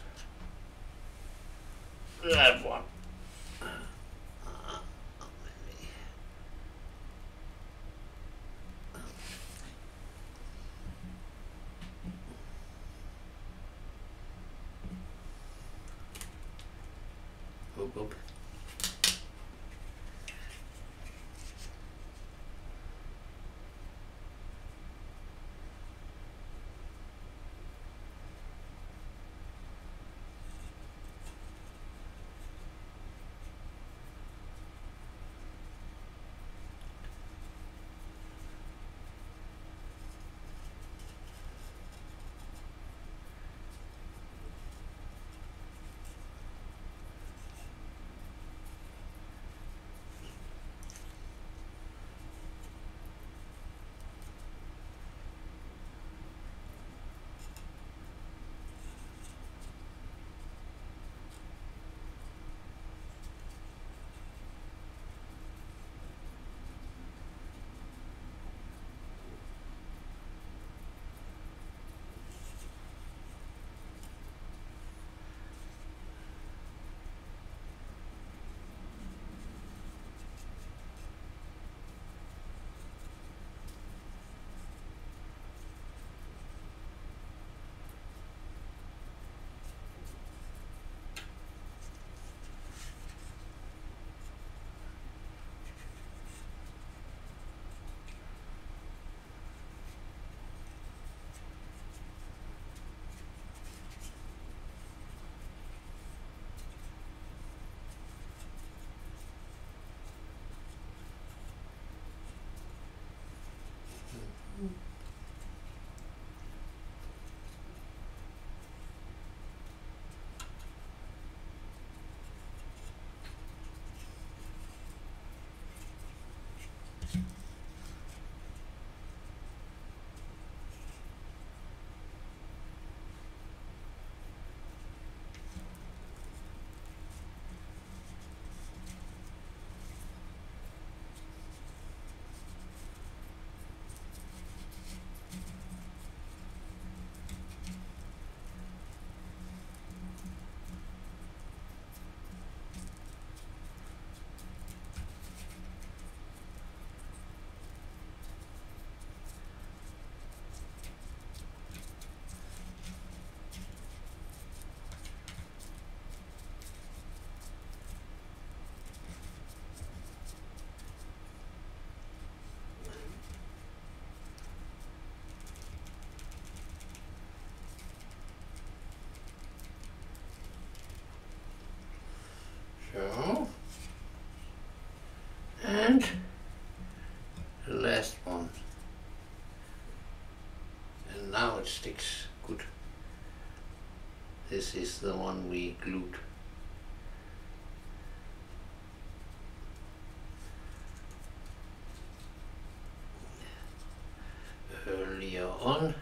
that one. Oop, oop. And the last one. And now it sticks good. This is the one we glued. Earlier on.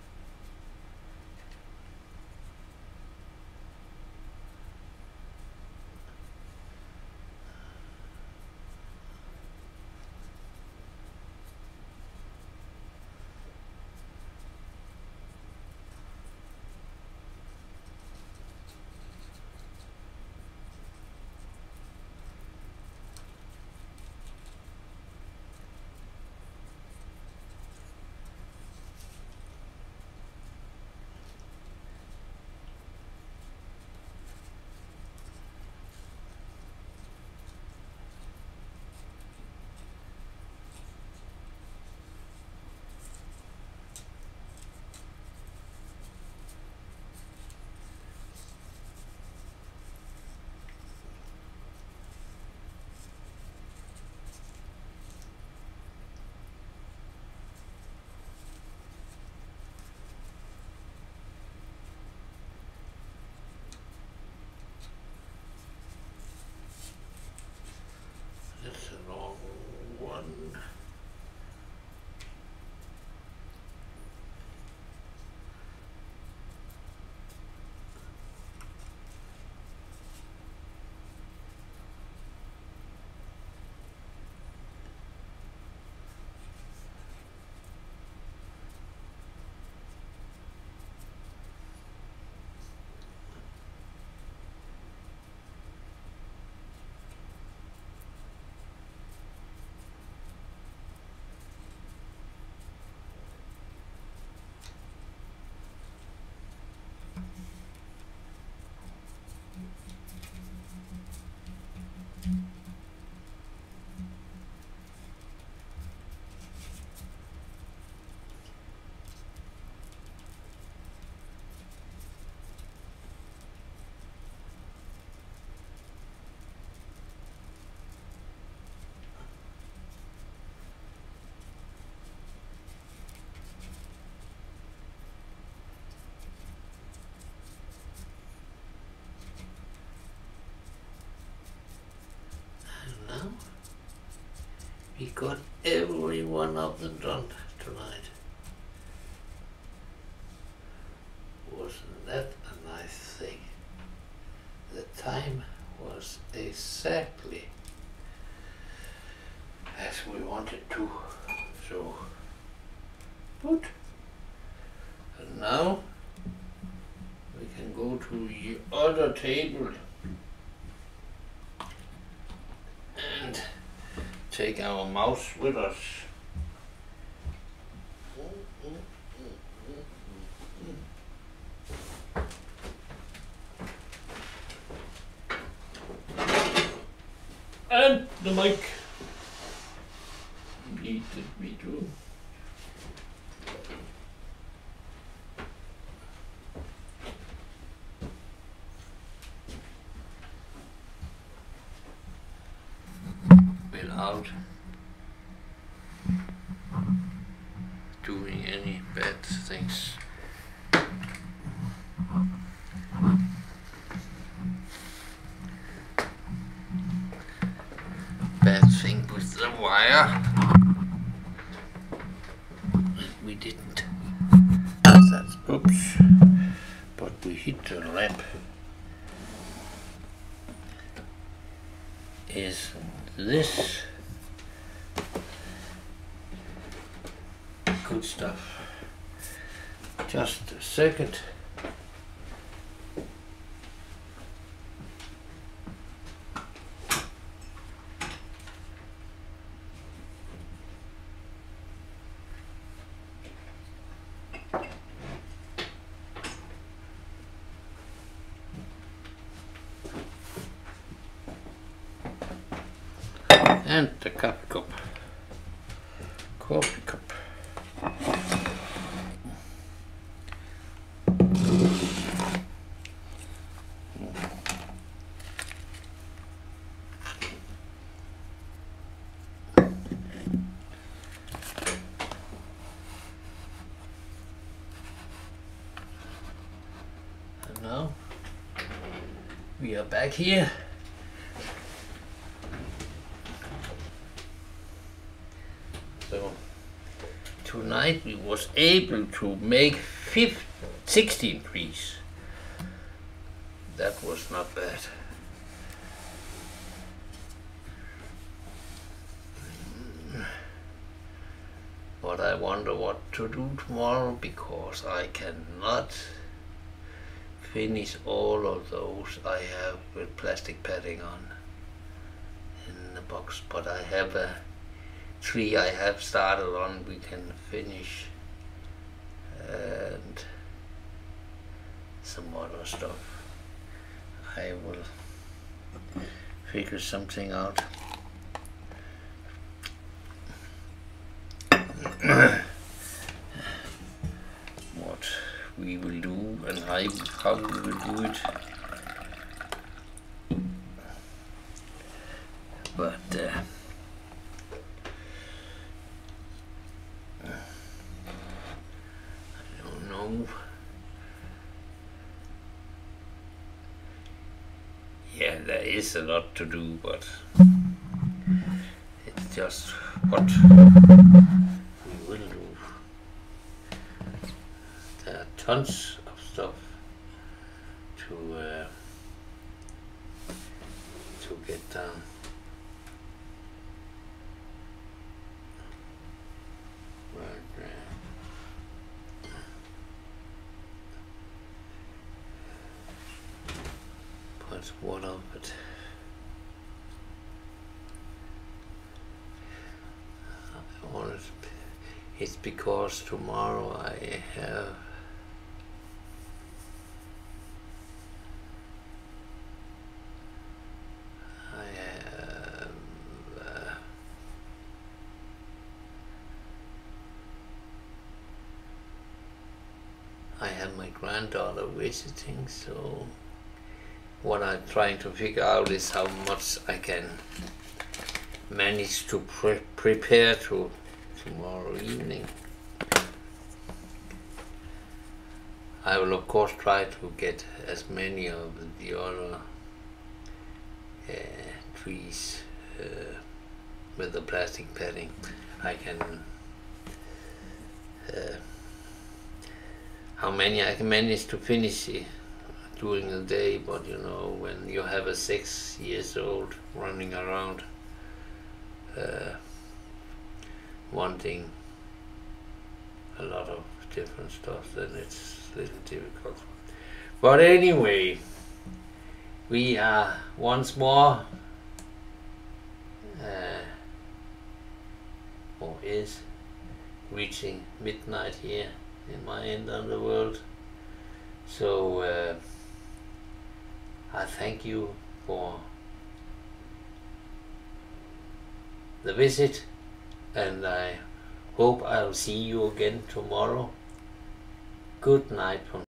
That's a long one. Now we got every one of them done tonight. Wasn't that a nice thing? The time was exactly as we wanted to. So good. And now we can go to the other table and take our mouse with us. And the mic. Needed me too. Without doing any bad things. Bad thing with the wire. We didn't. That's oops. But we hit the lamp. Is this good stuff? Just a second. And the coffee cup. Coffee cup. we are back here. So tonight we was able to make 16 trees. That was not bad. But I wonder what to do tomorrow, because I cannot finish all of those I have with plastic padding on in the box. But I have a tree I have started on, we can finish, and some other stuff. I will figure something out. What we will do and how we will do it. But I don't know. Yeah, there is a lot to do, but it's just what we will do. There are tons of stuff to get done. But what of it? It's because tomorrow I have my granddaughter visiting, so what I'm trying to figure out is how much I can manage to prepare to tomorrow evening. I will of course try to get as many of the other trees with the plastic padding I can. How many I can manage to finish during the day, but you know, when you have a 6 years old running around wanting a lot of different stuff, then it's a little difficult. But anyway, we are once more or is reaching midnight here in my end of the world. So I thank you for the visit, and I hope I'll see you again tomorrow. Good night from